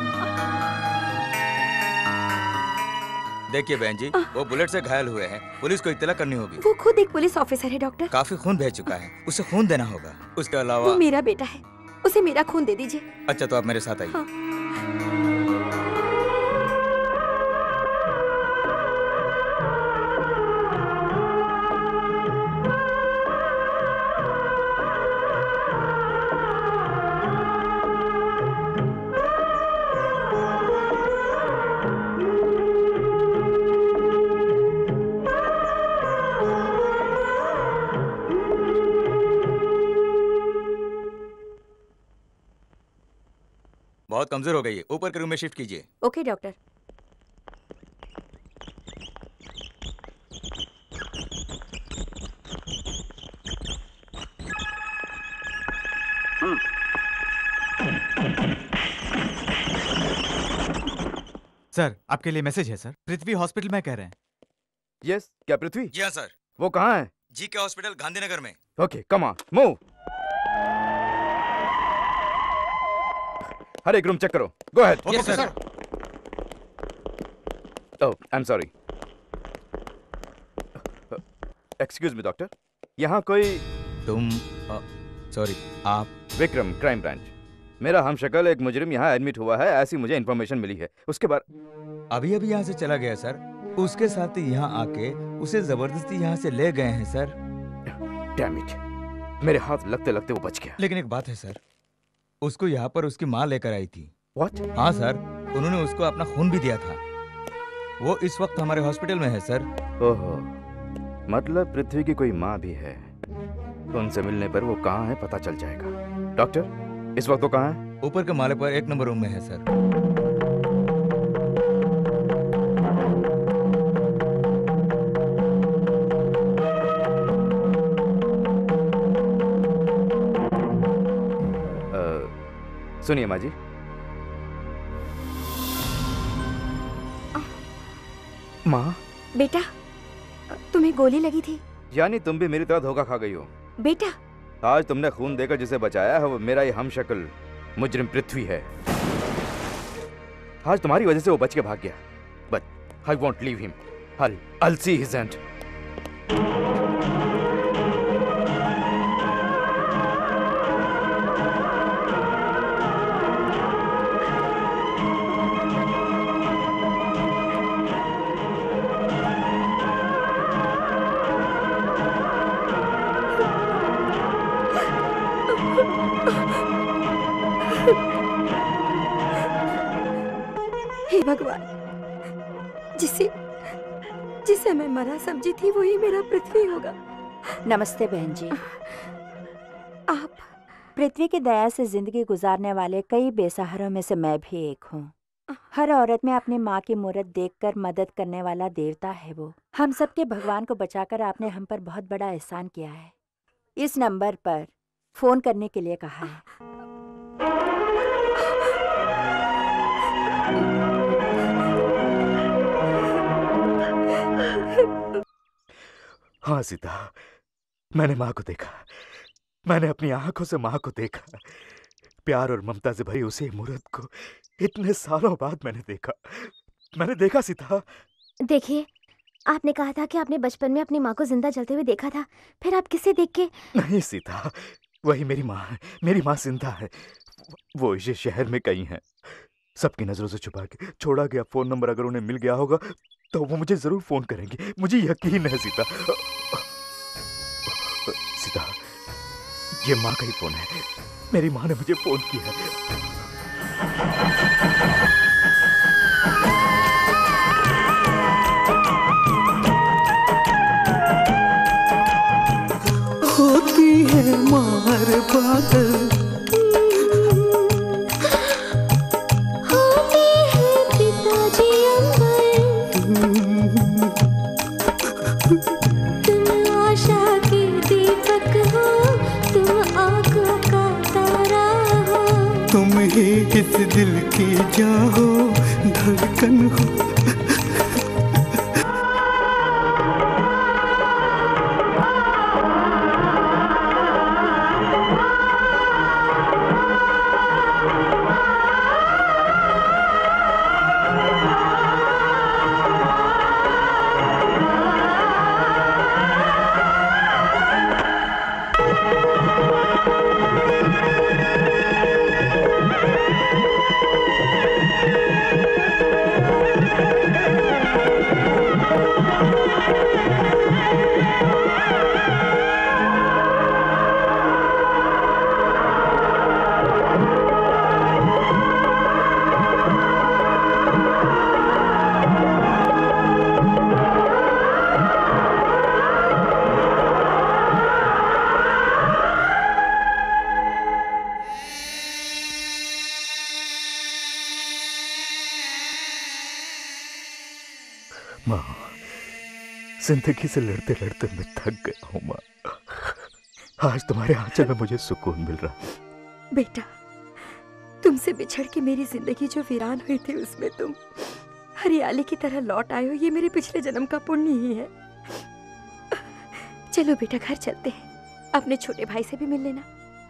देखिए बहन जी, वो बुलेट से घायल हुए हैं, पुलिस को इत्तला करनी होगी। वो खुद एक पुलिस ऑफिसर है डॉक्टर। काफी खून बह चुका है, उसे खून देना होगा। उसके अलावा वो मेरा बेटा है, उसे मेरा खून दे दीजिए। अच्छा तो आप मेरे साथ आइए। हाँ। बहुत कमजोर हो गई है, ऊपर के रूम में शिफ्ट कीजिए। Okay doctor. सर आपके लिए मैसेज है सर, पृथ्वी हॉस्पिटल में कह रहे हैं। यस, क्या पृथ्वी? जी हाँ सर। वो कहाँ है? जी के हॉस्पिटल गांधीनगर में। Okay, come on, move. हर एक रूम चेक करो। Go ahead. Okay sir. Oh, I am sorry. Excuse me doctor, यहाँ कोई? तुम सॉरी, आप? Vikram, crime branch. मेरा हमशक्ल एक मुजरिम यहाँ एडमिट हुआ है, ऐसी मुझे इन्फॉर्मेशन मिली है। उसके बाद अभी अभी यहाँ से चला गया सर, उसके साथ यहाँ आके उसे जबरदस्ती यहाँ से ले गए हैं सर। डैम इट, मेरे हाथ लगते लगते वो बच गया। लेकिन एक बात है सर, उसको यहाँ पर उसकी माँ लेकर आई थी। What? हाँ सर, उन्होंने उसको अपना खून भी दिया था। वो इस वक्त हमारे हॉस्पिटल में है सर। ओहो, मतलब पृथ्वी की कोई माँ भी है। उनसे मिलने पर वो कहाँ है पता चल जाएगा। डॉक्टर, इस वक्त वो कहाँ है? ऊपर के माले पर 1 नंबर रूम में है सर। सुनिए माँ जी, माँ। बेटा, तुम्हें गोली लगी थी? यानी तुम भी मेरी तरह धोखा खा गई हो। बेटा, आज तुमने खून देकर जिसे बचाया है वो मेरा ही हमशक्ल मुजरिम पृथ्वी है। आज तुम्हारी वजह से वो बच के भाग गया, but I won't leave him. I'll see his end. हे भगवान, जिसे मैं मरा समझी थी वही मेरा पृथ्वी होगा। नमस्ते बहन जी। आप? पृथ्वी की दया से जिंदगी गुजारने वाले कई बेसहारों में से मैं भी एक हूँ। हर औरत में अपनी माँ की मूरत देखकर मदद करने वाला देवता है वो। हम सबके भगवान को बचाकर आपने हम पर बहुत बड़ा एहसान किया है। इस नंबर पर फोन करने के लिए कहा है। हाँ सीता, मैंने माँ को देखा। मैंने अपनी आंखों से माँ को देखा। प्यार और ममता से भरी उसी मूर्त को इतने सालों बाद मैंने देखा सीता। देखिए, आपने कहा था कि आपने बचपन में अपनी माँ को जिंदा जलते हुए देखा था, फिर आप किसे देख के? नहीं सीता, वही मेरी माँ है। मेरी माँ जिंदा है। वो इस शहर में कहीं है, सबकी नजरों से छुपा के छोड़ा गया फोन नंबर अगर उन्हें मिल गया होगा तो वो मुझे जरूर फोन करेंगे। मुझे यकीन है सीता। सीता, ये माँ का ही फोन है। मेरी माँ ने मुझे फोन किया है। होती है मार पागल तुम ही इस दिल की जान हो, धड़कन हो। माँ, जिंदगी से लड़ते लड़ते मैं थक गया हूँ माँ। आज तुम्हारे आंचल में मुझे सुकून मिल रहा है। बेटा, तुमसे बिछड़ के मेरी जिंदगी जो वीरान हुई थी उसमें तुम हरियाली की तरह लौट आए हो, ये मेरे पिछले जन्म का पुण्य ही है। चलो बेटा घर चलते हैं, अपने छोटे भाई से भी मिल लेना।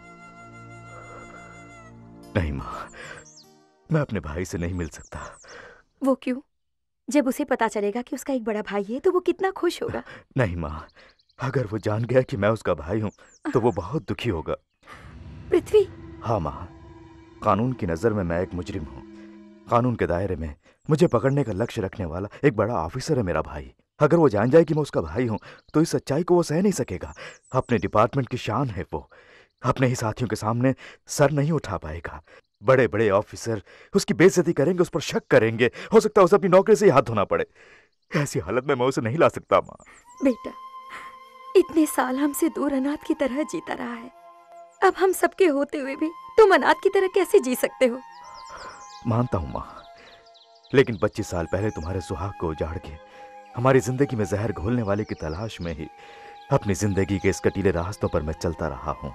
नहीं माँ, मैं अपने भाई से नहीं मिल सकता। वो क्यों? जब उसे पता चलेगा कि उसका एक बड़ा भाई है तो वो कितना खुश होगा। नहीं माँ, अगर वो जान गया कि मैं उसका भाई हूँ तो वो बहुत दुखी होगा। पृथ्वी। हाँ माँ, कानून की नजर में मैं एक मुजरिम हूँ। कानून के दायरे में मुझे पकड़ने का लक्ष्य रखने वाला एक बड़ा ऑफिसर है मेरा भाई। अगर वो जान जाए कि मैं उसका भाई हूँ तो इस सच्चाई को वो सह नहीं सकेगा। अपने डिपार्टमेंट की शान है वो, अपने ही साथियों के सामने सर नहीं उठा पाएगा। बड़े बड़े ऑफिसर उसकी बेइज्जती करेंगे, उस पर शक करेंगे। हो सकता है उसे अपनी नौकरी से ही हाथ धोना पड़े। ऐसी हालत में मैं उसे नहीं ला सकता माँ। बेटा, इतने साल हमसे दूर अनाथ की तरह जीता रहा है, अब हम सबके होते हुए भी तुम अनाथ की तरह कैसे जी सकते हो? मानता हूँ माँ, लेकिन 25 साल पहले तुम्हारे सुहाग को उजाड़ के हमारी जिंदगी में जहर घोलने वाले की तलाश में ही अपनी जिंदगी के इस कटीले रास्तों पर मैं चलता रहा हूँ।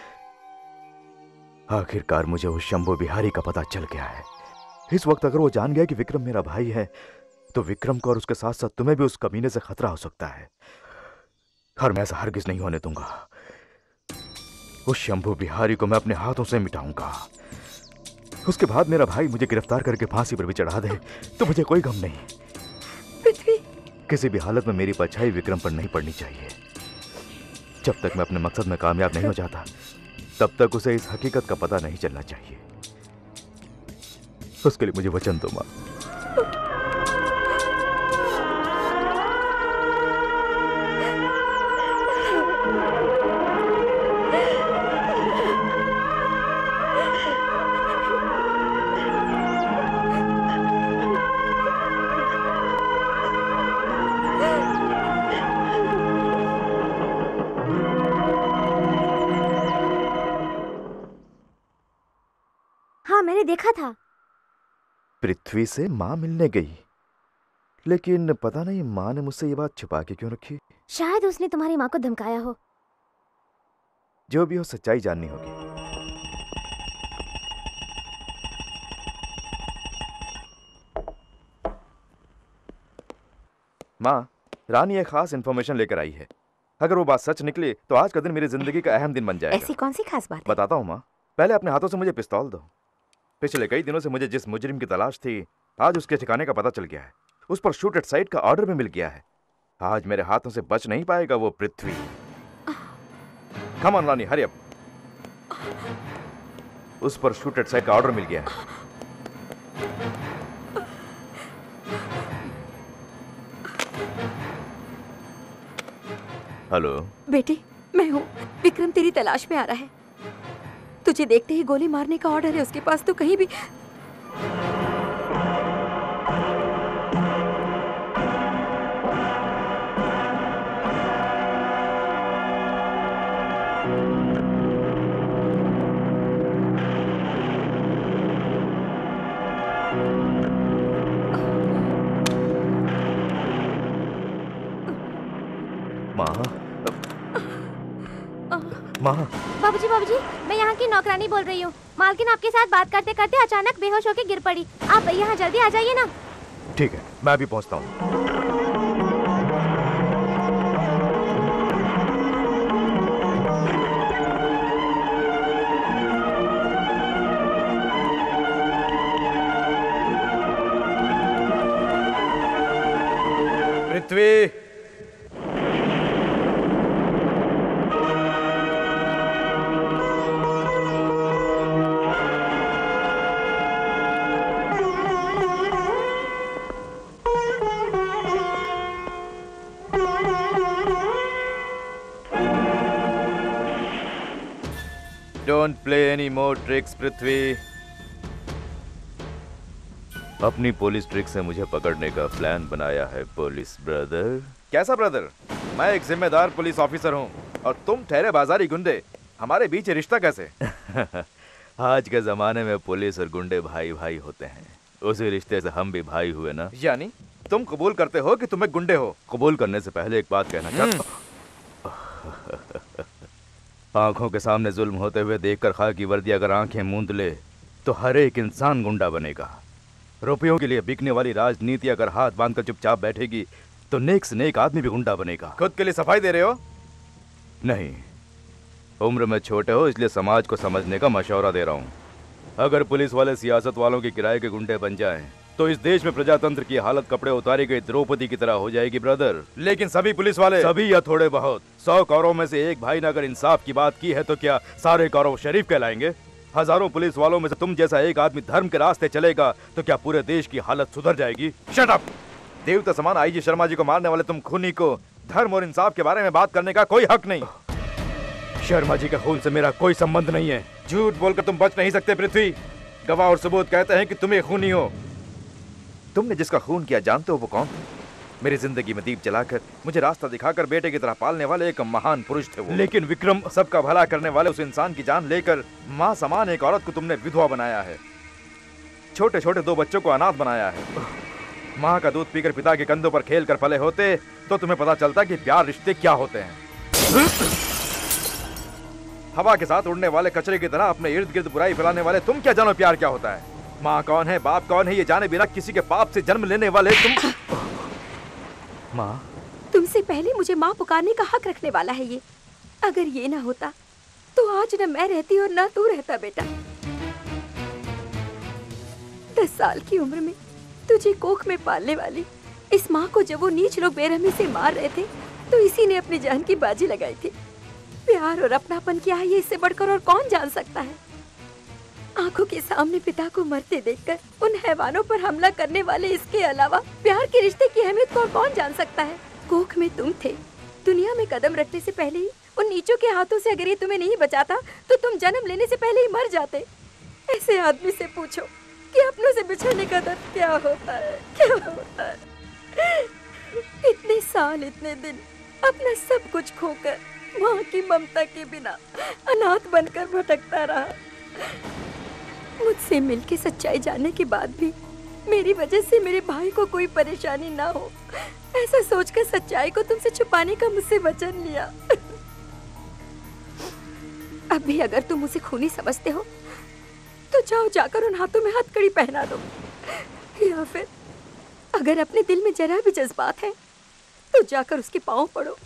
आखिरकार मुझे उस शंभू बिहारी का पता चल गया है। इस वक्त अगर वो जान गया कि विक्रम मेरा भाई है तो विक्रम को और उसके साथ साथ तुम्हें भी उस कमीने से खतरा हो सकता है, और मैं ऐसा हरगिज नहीं होने दूंगा। उस शंभू बिहारी को मैं अपने हाथों से मिटाऊंगा। उसके बाद मेरा भाई मुझे गिरफ्तार करके फांसी पर भी चढ़ा दे तो मुझे कोई गम नहीं। पृथ्वी, किसी भी हालत में मेरी परछाई विक्रम पर नहीं पड़नी चाहिए। जब तक मैं अपने मकसद में कामयाब नहीं हो जाता तब तक उसे इस हकीकत का पता नहीं चलना चाहिए। उसके लिए मुझे वचन दो मां। मैंने देखा था। पृथ्वी से माँ मिलने गई, लेकिन पता नहीं माँ ने मुझसे ये बात छुपा के क्यों रखी। शायद उसने तुम्हारी माँ को धमकाया हो। जो भी हो, सच्चाई जाननी होगी। माँ, रानी एक खास इंफॉर्मेशन लेकर आई है। अगर वो बात सच निकली तो आज का दिन मेरी जिंदगी का अहम दिन बन जाएगा। ऐसी कौन सी खास बात है? बताता हूँ माँ, पहले अपने हाथों से मुझे पिस्तौल दो। पिछले कई दिनों से मुझे जिस मुजरिम की तलाश थी आज उसके ठिकाने का पता चल गया है। उस पर शूट एट साइट का ऑर्डर भी मिल गया है। आज मेरे हाथों से बच नहीं पाएगा वो पृथ्वी। Come on Rani, Hari up. उस पर शूट एट साइट का ऑर्डर मिल गया है। हेलो बेटी, मैं हूँ। विक्रम तेरी तलाश में आ रहा है। तुझे देखते ही गोली मारने का ऑर्डर है उसके पास, तो कहीं भी। माँ। बाबूजी बाबूजी, मैं यहाँ की नौकरानी बोल रही हूँ। मालकिन आपके साथ बात करते करते अचानक बेहोश होकर गिर पड़ी। आप यहाँ जल्दी आ जाइए ना। ठीक है, मैं अभी पहुँचता हूँ। Prithvi, don't play any more tricks Prithvi. अपनी पुलिस ट्रिक से मुझे पकड़ने का प्लान बनाया है पुलिस ब्रदर। कैसा ब्रदर? मैं एक जिम्मेदार पुलिस ऑफिसर हूँ और तुम ठहरे बाजारी गुंडे। हमारे बीच रिश्ता कैसे? आज के जमाने में पुलिस और गुंडे भाई भाई होते हैं। उसी रिश्ते से हम भी भाई हुए ना। यानी तुम कबूल करते हो कि तुम एक गुंडे हो? कबूल करने से पहले एक बात कहना चाहता हूँ। आंखों के सामने जुल्म होते हुए देखकर खाकी वर्दी अगर आंखें मूंद ले तो हर एक इंसान गुंडा बनेगा। रुपयों के लिए बिकने वाली राजनीति अगर हाथ बांधकर चुपचाप बैठेगी तो नेक से नेक आदमी भी गुंडा बनेगा। खुद के लिए सफाई दे रहे हो? नहीं, उम्र में छोटे हो इसलिए समाज को समझने का मशवरा दे रहा हूँ। अगर पुलिस वाले सियासत वालों के किराए के गुंडे बन जाएं तो इस देश में प्रजातंत्र की हालत कपड़े उतारी गई द्रौपदी की तरह हो जाएगी ब्रदर। लेकिन सभी पुलिस वाले, सभी या थोड़े बहुत, 100 कौरों में से एक भाई ने अगर इंसाफ की बात की है तो क्या सारे कौरव शरीफ कहलाएंगे? हजारों पुलिस वालों में से तुम जैसा एक आदमी धर्म के रास्ते चलेगा तो क्या पूरे देश की हालत सुधर जाएगी? Shut up! देवता समान आईजी शर्मा जी को मारने वाले तुम खूनी को धर्म और इंसाफ के बारे में बात करने का कोई हक नहीं। शर्मा जी के खून से मेरा कोई संबंध नहीं है। झूठ बोलकर तुम बच नहीं सकते पृथ्वी। गवाह और सबूत कहते हैं कि तुम एक खूनी हो। तुमने जिसका खून किया जानते हो वो कौन? मेरी जिंदगी में दीप जलाकर मुझे रास्ता दिखाकर बेटे की तरह पालने वाले एक महान पुरुष थे वो। लेकिन विक्रम, सबका भला करने वाले उस इंसान की जान लेकर माँ समान एक औरत को तुमने विधवा बनाया है। छोटे छोटे 2 बच्चों को अनाथ बनाया है। माँ का दूध पीकर पिता के कंधों पर खेल कर पले होते तो तुम्हें पता चलता कि प्यार रिश्ते क्या होते हैं। हवा के साथ उड़ने वाले कचरे की तरह अपने इर्द गिर्द बुराई फैलाने वाले तुम क्या जानो प्यार क्या होता है? माँ कौन है, बाप कौन है, ये जाने बिना किसी के पाप से जन्म लेने वाले तुम। माँ, तुमसे पहले मुझे माँ पुकारने का हक रखने वाला है ये। अगर ये ना होता तो आज न मैं रहती और ना तू रहता बेटा। 10 साल की उम्र में तुझे कोख में पालने वाली इस माँ को जब वो नीच लोग बेरहमी से मार रहे थे तो इसी ने अपनी जान की बाजी लगाई थी। प्यार और अपनापन क्या है ये इससे बढ़कर और कौन जान सकता है? आंखों के सामने पिता को मरते देखकर उन हैवानों पर हमला करने वाले इसके अलावा प्यार के रिश्ते की अहमियत को कौन जान सकता है? कोख में तुम थे, दुनिया में कदम रखने से पहले ही उन नीचों के हाथों से अगर ये तुम्हें नहीं बचाता तो तुम जन्म लेने से पहले ही मर जाते। ऐसे आदमी से पूछो कि अपनों से बिछड़ने का दर्द क्या होता है, क्या होता है। इतने साल, इतने दिन अपना सब कुछ खोकर माँ की ममता के बिना अनाथ बनकर भटकता रहा। मुझसे मिलके सच्चाई जानने के बाद भी मेरी वजह से मेरे भाई को कोई परेशानी ना हो, ऐसा सोचकर सच्चाई को तुमसे छुपाने का मुझसे वचन लिया। अब भी अगर तुम उसे खूनी समझते हो तो जाओ जाकर उन हाथों में हथकड़ी पहना दो, या फिर अगर अपने दिल में जरा भी जज्बात है तो जाकर उसके पांव पड़ो।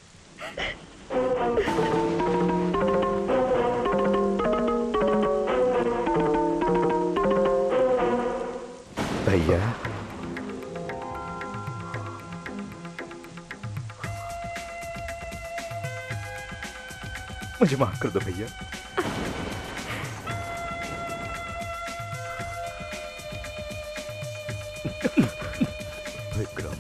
भैया, मुझे माफ कर दो भैया। विक्रम,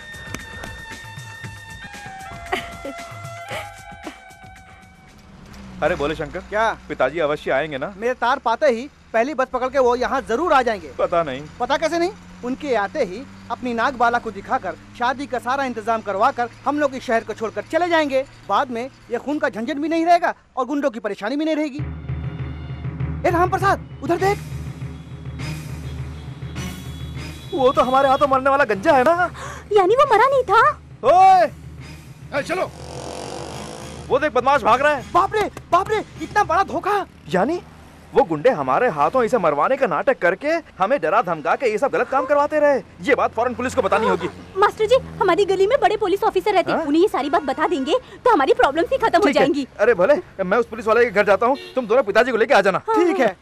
अरे बोले शंकर, क्या पिताजी अवश्य आएंगे ना? मेरे तार पाते ही पहली बस पकड़ के वो यहाँ जरूर आ जाएंगे। पता नहीं। पता कैसे नहीं? उनके आते ही अपनी नाग बाला को दिखाकर शादी का सारा इंतजाम करवाकर हम लोग इस शहर को छोड़कर चले जाएंगे। बाद में ये खून का झंझट भी नहीं रहेगा और गुंडों की परेशानी भी नहीं रहेगी। ए राम प्रसाद, उधर देख, वो तो हमारे हाथों मरने वाला गंजा है ना? यानी वो मरा नहीं था? ओए, चलो। वो देख बदमाश भाग रहा है। बाप रे इतना बड़ा धोखा। यानी वो गुंडे हमारे हाथों इसे मरवाने का नाटक करके हमें डरा धमका के ये सब गलत काम करवाते रहे। ये बात फौरन पुलिस को बतानी होगी। मास्टर जी, हमारी गली में बड़े पुलिस ऑफिसर रहते हैं, उन्हें ये सारी बात बता देंगे तो हमारी प्रॉब्लम्स ही खत्म हो जाएंगी। अरे भले, मैं उस पुलिस वाले के घर जाता हूँ, तुम दोनों पिताजी को लेके आ जाना। ठीक है।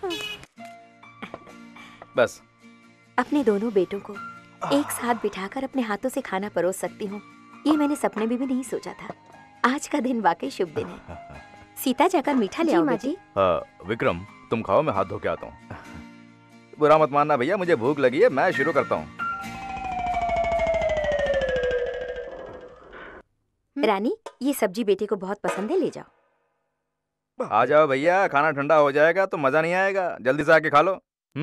बस अपने दोनों बेटों को एक साथ बिठाकर अपने हाथों से खाना परोस सकती हूँ, ये मैंने सपने में भी नहीं सोचा था। आज का दिन वाकई शुभ दिन है। सीता जाकर मीठा ले आओ बेटी। विक्रम तुम खाओ, मैं हाथ धो के आता हूँ। बुरा मत मानना भैया, मुझे भूख लगी है, मैं शुरू करता हूँ। रानी, ये सब्जी बेटे को बहुत पसंद है, ले जाओ। आ जाओ भैया, खाना ठंडा हो जाएगा तो मजा नहीं आएगा, जल्दी से आके खा लो।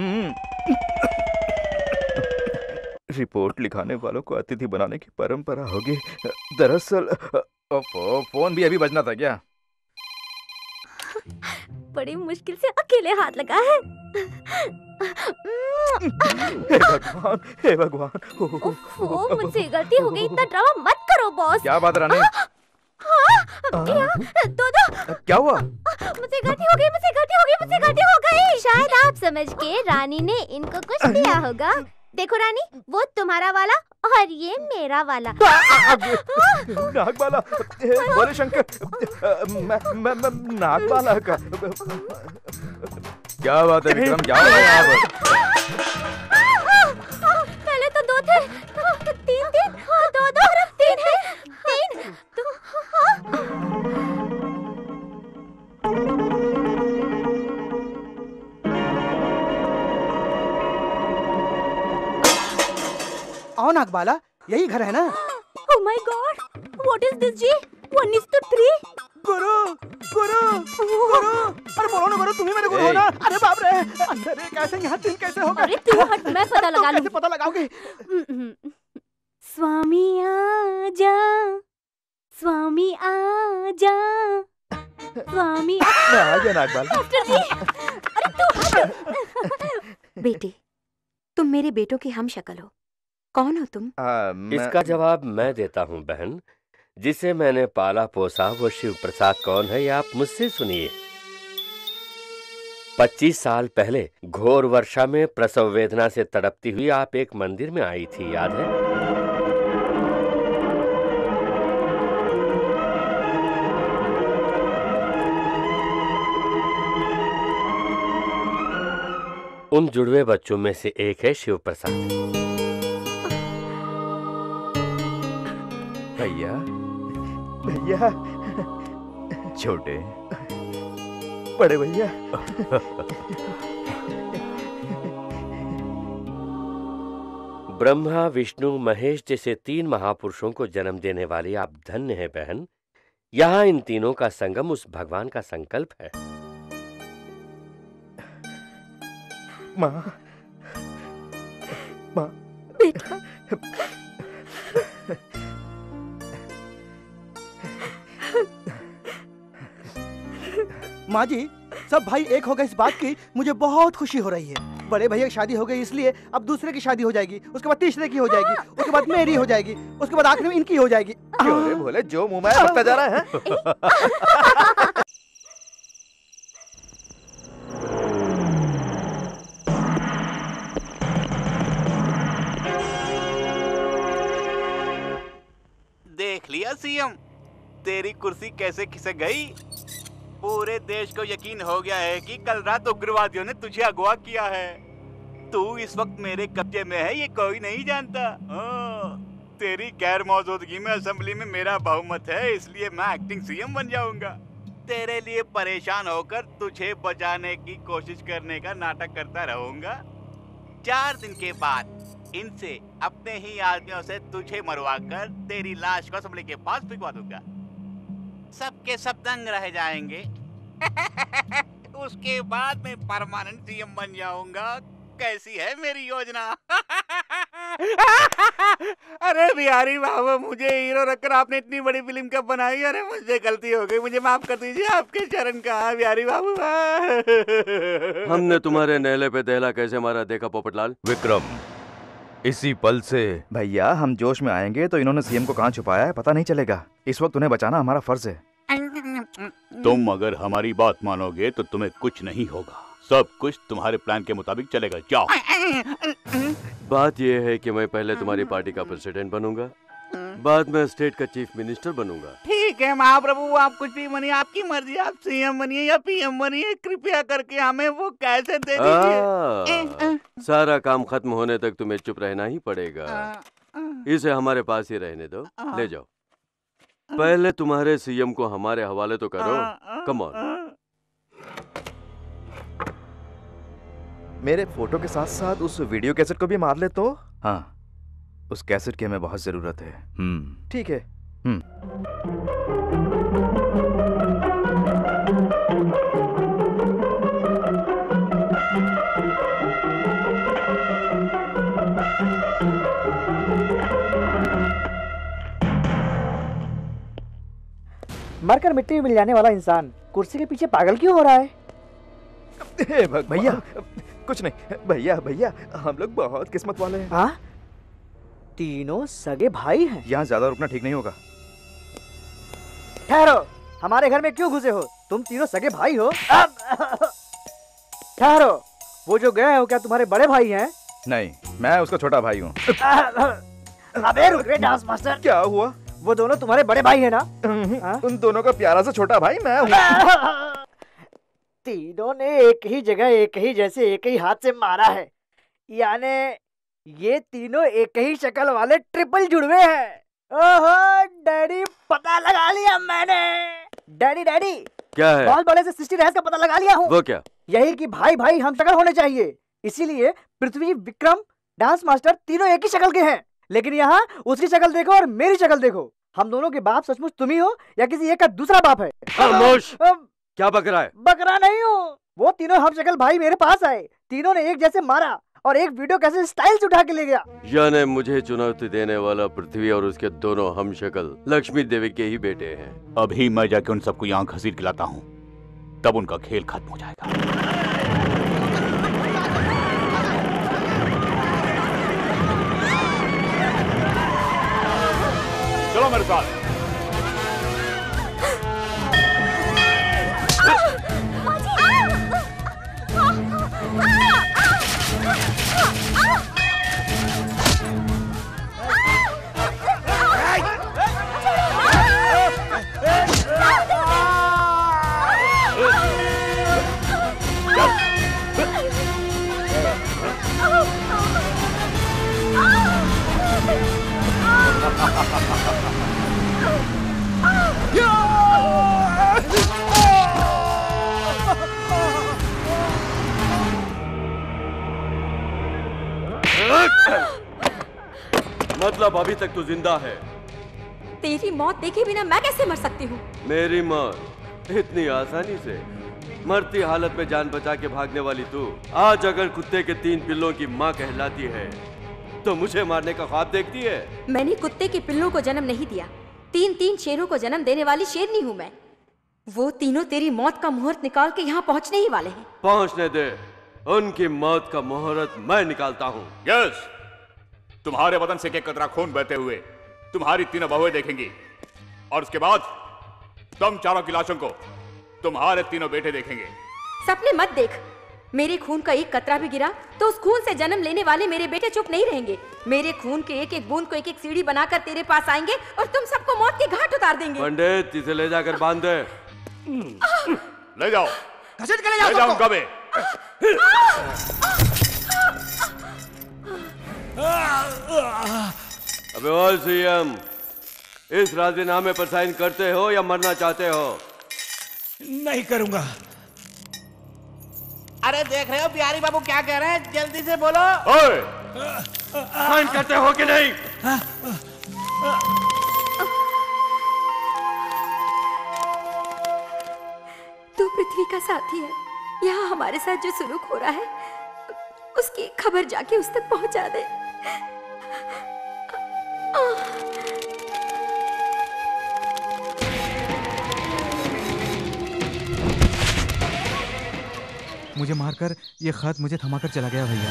रिपोर्ट लिखाने वालों को अतिथि बनाने की परंपरा होगी। दरअसल फोन भी अभी बजना था क्या? बड़ी मुश्किल से अकेले हाथ लगा है। हे भगवान। मुझसे गलती हो गई, इतना ड्रामा मत करो बॉस। क्या बात रानी? दो क्या हुआ? मुझसे गलती हो गई। शायद आप समझ के रानी ने इनको कुछ दिया होगा। देखो रानी, वो तुम्हारा वाला और ये मेरा वाला। नाग वाला? बोले शंकर, मैं नाग वाला का। क्या बात है विक्रम, क्या हुआ यहाँ पर? पहले तो 2 थे, 3 2 और अब 3 है। 3 आओ नागबाला, यही घर है ना? Oh my God! What is this ji? 1 is to 3? गुरु। अरे बोलो ना गुरु, तुम ही मेरे गुरु हो ना? अरे बाप रे, अंदर एक ऐसे यहाँ 3 कैसे हो गए? अरे तू हट, मैं पता लगा लूँ। कैसे पता लगाओगे? स्वामी आजा, स्वामी आजा, स्वामी आजा नागबाला। मास्टर जी, अरे तू हट। बेटे, तुम मेरे बेटों की हम शक्ल हो। कौन हो तुम? इसका जवाब मैं देता हूँ बहन। जिसे मैंने पाला पोसा वो शिव प्रसाद कौन है, ये आप मुझसे सुनिए। 25 साल पहले घोर वर्षा में प्रसव वेदना से तड़पती हुई आप एक मंदिर में आई थी, याद है? उन जुड़वे बच्चों में से एक है शिव प्रसाद। भैया, छोटे बड़े भैया। ब्रह्मा विष्णु महेश जैसे 3 महापुरुषों को जन्म देने वाली आप धन्य है बहन। यहाँ इन तीनों का संगम उस भगवान का संकल्प है। माँ बेटा, माँ जी, सब भाई एक हो गए इस बात की मुझे बहुत खुशी हो रही है। बड़े भैया की शादी हो गई, इसलिए अब दूसरे की शादी हो जाएगी, उसके बाद तीसरे की हो जाएगी, उसके बाद मेरी हो जाएगी, उसके बाद आखिर में इनकी हो जाएगी। क्यों रे भोले, जो मुंह में लगता जा रहा है? देख लिया सीएम, तेरी कुर्सी कैसे खिसक गई। पूरे देश को यकीन हो गया है कि कल रात उग्रवादियों ने तुझे अगवा किया है। तू इस वक्त मेरे कब्जे में है, ये कोई नहीं जानता। तेरी गैर मौजूदगी में असेंबली में मेरा बहुमत है, इसलिए मैं एक्टिंग सीएम बन जाऊंगा। तेरे लिए परेशान होकर तुझे बचाने की कोशिश करने का नाटक करता रहूंगा। 4 दिन के बाद इनसे अपने ही आदमियों से तुझे मरवाकर तेरी लाश को असेंबली के पास भिजवा दूंगा। सबके सब दंग रह जाएंगे। उसके बाद मैं परमानेंट सीएम बन जाऊंगा। कैसी है मेरी योजना? अरे बिहारी बाबू, मुझे हीरो रखकर आपने इतनी बड़ी फिल्म कब बनाई? अरे मुझसे गलती हो गई, मुझे माफ कर दीजिए। आपके चरण कहाँ बिहारी बाबू? हमने तुम्हारे नेले पे दहला कैसे मारा देखा पोपटलाल? विक्रम, इसी पल से भैया हम जोश में आएंगे तो इन्होंने सीएम को कहाँ छुपाया है पता नहीं चलेगा। इस वक्त उन्हें बचाना हमारा फर्ज है। तुम अगर हमारी बात मानोगे तो तुम्हें कुछ नहीं होगा, सब कुछ तुम्हारे प्लान के मुताबिक चलेगा। जाओ। बात यह है कि मैं पहले तुम्हारी पार्टी का प्रेसिडेंट बनूंगा, बाद में स्टेट का चीफ मिनिस्टर बनूंगा। ठीक है महाप्रभु, आप कुछ भी बनिए, आपकी मर्जी। आप सीएम बनिए या पीएम बनिए, कृपया करके हमें वो कैसे दे दीजिए। सारा काम खत्म होने तक तुम्हें चुप रहना ही पड़ेगा। इसे हमारे पास ही रहने दो, ले जाओ। पहले तुम्हारे सीएम को हमारे हवाले तो करो। Come on. मेरे फोटो के साथ साथ उस वीडियो कैसेट को भी मार ले तो। हाँ, उस कैसेट की हमें बहुत जरूरत है। ठीक है। मरकर मिट्टी में मिल जाने वाला इंसान कुर्सी के पीछे पागल क्यों हो रहा है? भैया कुछ नहीं। भैया भैया हम लोग बहुत किस्मत वाले हैं। हाँ? तीनों सगे भाई हैं। यहाँ ज्यादा रुकना ठीक नहीं होगा। ठहरो, हमारे घर में क्यों घुसे हो? तुम तीनों सगे भाई हो? ठहरो, वो जो गए हो क्या तुम्हारे बड़े भाई हैं? नहीं, मैं उसका छोटा भाई हूँ। अबे रुक रे डांस मास्टर। क्या हुआ? वो दोनों तुम्हारे बड़े भाई हैं ना? उन दोनों का प्यारा सा छोटा भाई मैं हूँ। तीनों ने एक ही जगह, एक ही जैसे, एक ही हाथ से मारा है, यानी ये तीनों एक ही शक्ल वाले ट्रिपल जुड़वे हैं। ओहो डैडी, पता लगा लिया मैंने। डैडी डैडी, क्या है? बहुत बड़े से सृष्टि रहस्य का पता लगा लिया हूँ। वो क्या? यही कि भाई भाई हम शक्ल होने चाहिए, इसीलिए पृथ्वी, विक्रम, डांस मास्टर तीनों एक ही शक्ल के हैं। लेकिन यहाँ उसकी शक्ल देखो और मेरी शक्ल देखो, हम दोनों के बाप सचमुच तुम ही हो या किसी एक का दूसरा बाप है? खामोश! क्या बकरा है? बकरा नहीं हूँ, वो तीनों हम शक्ल भाई मेरे पास आए, तीनों ने एक जैसे मारा और एक वीडियो कैसे स्टाइल से उठा के ले गया। यानी मुझे चुनौती देने वाला पृथ्वी और उसके दोनों हम शक्ल लक्ष्मी देवी के ही बेटे हैं। अभी मैं जाके उन सबको यहाँ घसीट के लाता हूँ, तब उनका खेल खत्म हो जाएगा। चलो मेरे साथ। मतलब अभी तक तू जिंदा है? तेरी मौत देखे बिना मैं कैसे मर सकती हूँ? मेरी मौत इतनी आसानी से? मरती हालत में जान बचा के भागने वाली तू आज अगर कुत्ते के 3 पिल्लों की माँ कहलाती है तो मुझे मारने का ख्वाब देखती है? मैंने कुत्ते के पिल्लों को जन्म नहीं दिया, 3 शेरों को जन्म देने वाली शेरनी हूँ मैं। वो तीनों तेरी मौत का मुहूर्त निकाल के यहाँ पहुँचने ही वाले हैं। पहुँचने दे, उनकी मौत का मुहूर्त मैं निकालता हूँ। यस, तुम्हारे बदन से एक कतरा खून बहते हुए तुम्हारी तीनों बहुएं देखेंगी और उसके बाद तुम चारों की लाशों को तुम्हारे तीनों बेटे देखेंगे। सपने मत देख, मेरे खून का एक कतरा भी गिरा तो उस खून से जन्म लेने वाले मेरे बेटे चुप नहीं रहेंगे। मेरे खून के एक एक बूंद को एक एक सीढ़ी बनाकर तेरे पास आएंगे और तुम सबको मौत के घाट उतार देंगे। पंडित, इसे ले जाकर बांध दे। ले जाओ, घसीट के ले जाओ उनका बे। अबे ओ सीएम, इस राजीनामे पर साइन करते हो या मरना चाहते हो? नहीं करूंगा। अरे देख रहे हो बिहारी बाबू क्या कह रहे हैं, जल्दी से बोलो। साइन करते हो कि नहीं? तू पृथ्वी का साथी है, यहाँ हमारे साथ जो सुलूक हो रहा है उसकी खबर जाके उस तक पहुंचा दे। मुझे मारकर ये खत मुझे थमाकर चला गया भैया।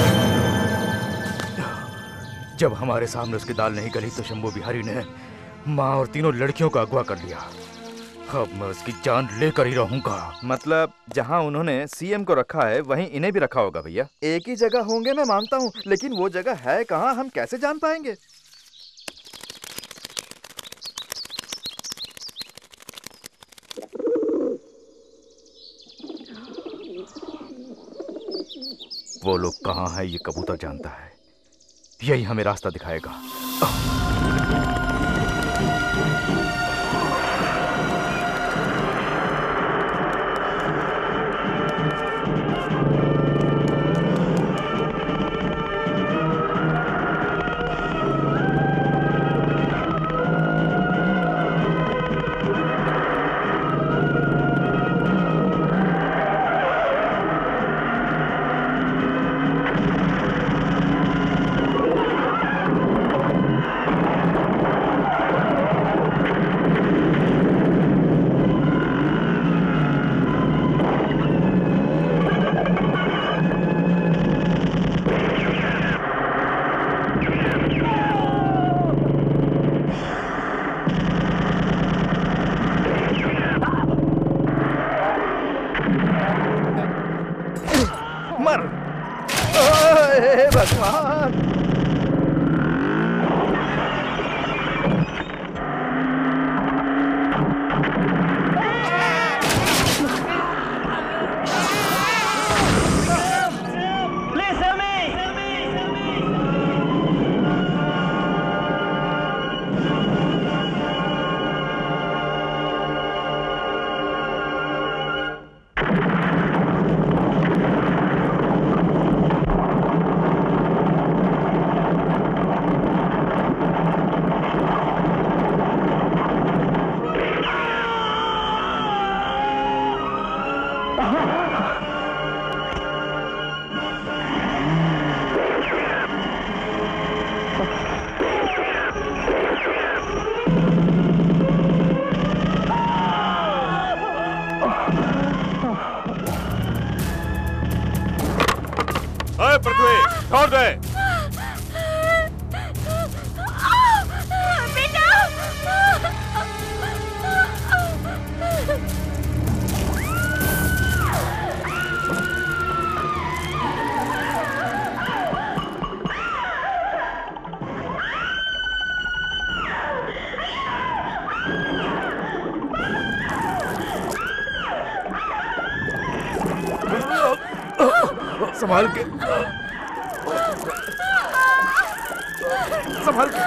जब हमारे सामने उसकी दाल नहीं गली तो शंभू बिहारी ने माँ और तीनों लड़कियों का अगवा कर लिया। अब मैं उसकी जान लेकर ही रहूंगा। मतलब जहाँ उन्होंने सीएम को रखा है वहीं इन्हें भी रखा होगा भैया। एक ही जगह होंगे मैं मानता हूँ, लेकिन वो जगह है कहाँ हम कैसे जान पाएंगे? वो लोग कहाँ हैं ये कबूतर जानता है, यही हमें रास्ता दिखाएगा। छोड़ दे। संभाल के, संभाल के।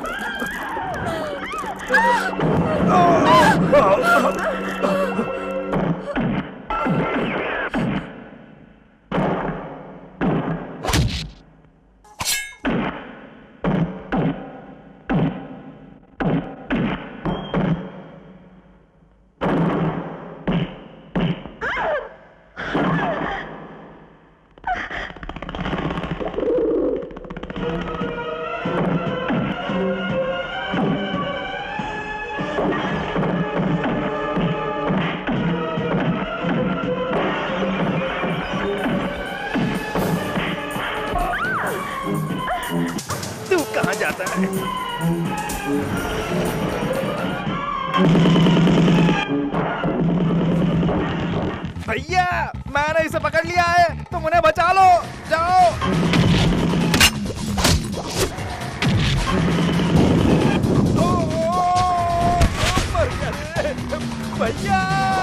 भैया मैंने इसे पकड़ लिया है, तुम उन्हें बचा लो, जाओ। भैया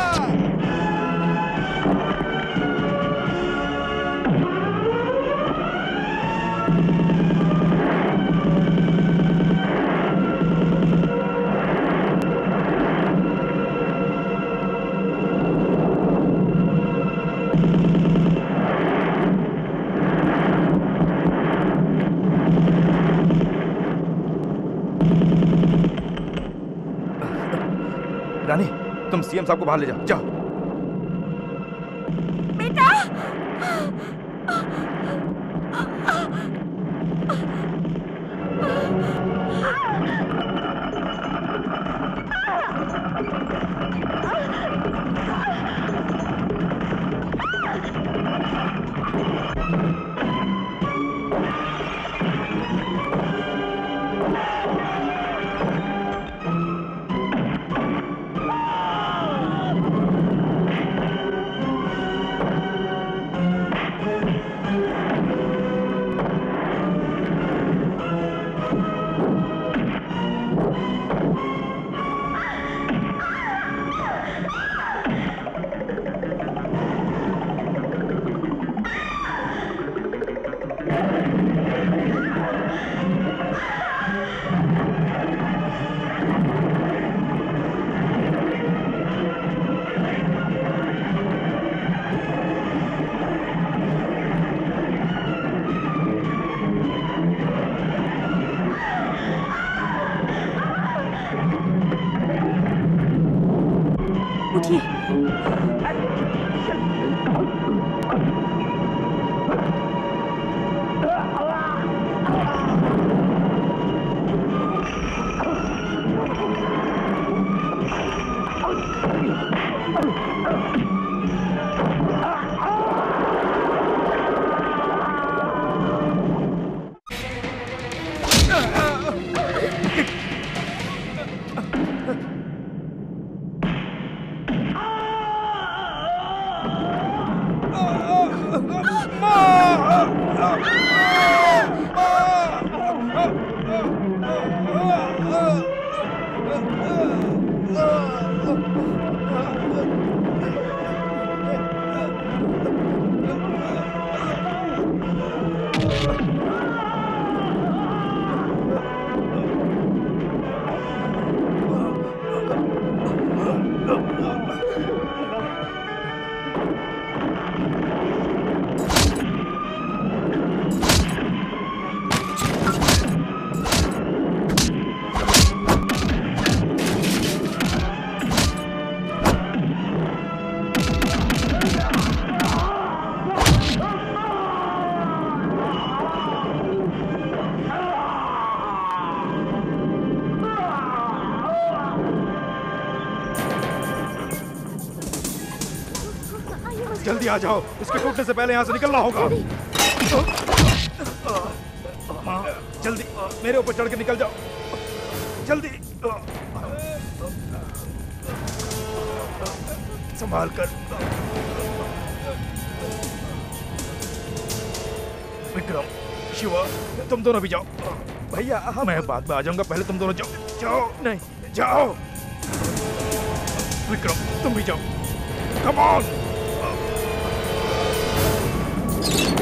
रानी, तुम सीएम साहब को बाहर ले जाओ, जाओ। बेटा, जल्दी आ जाओ, इसके टूटने से पहले यहाँ से निकलना होगा। जल्दी मेरे ऊपर चढ़ के निकल जाओ, जल्दी। संभाल कर। विक्रम, शिवा, तुम दोनों भी जाओ। भैया मैं बाद में आ जाऊंगा, पहले तुम दोनों जाओ। जाओ, नहीं जाओ। विक्रम तुम भी जाओ। Come on.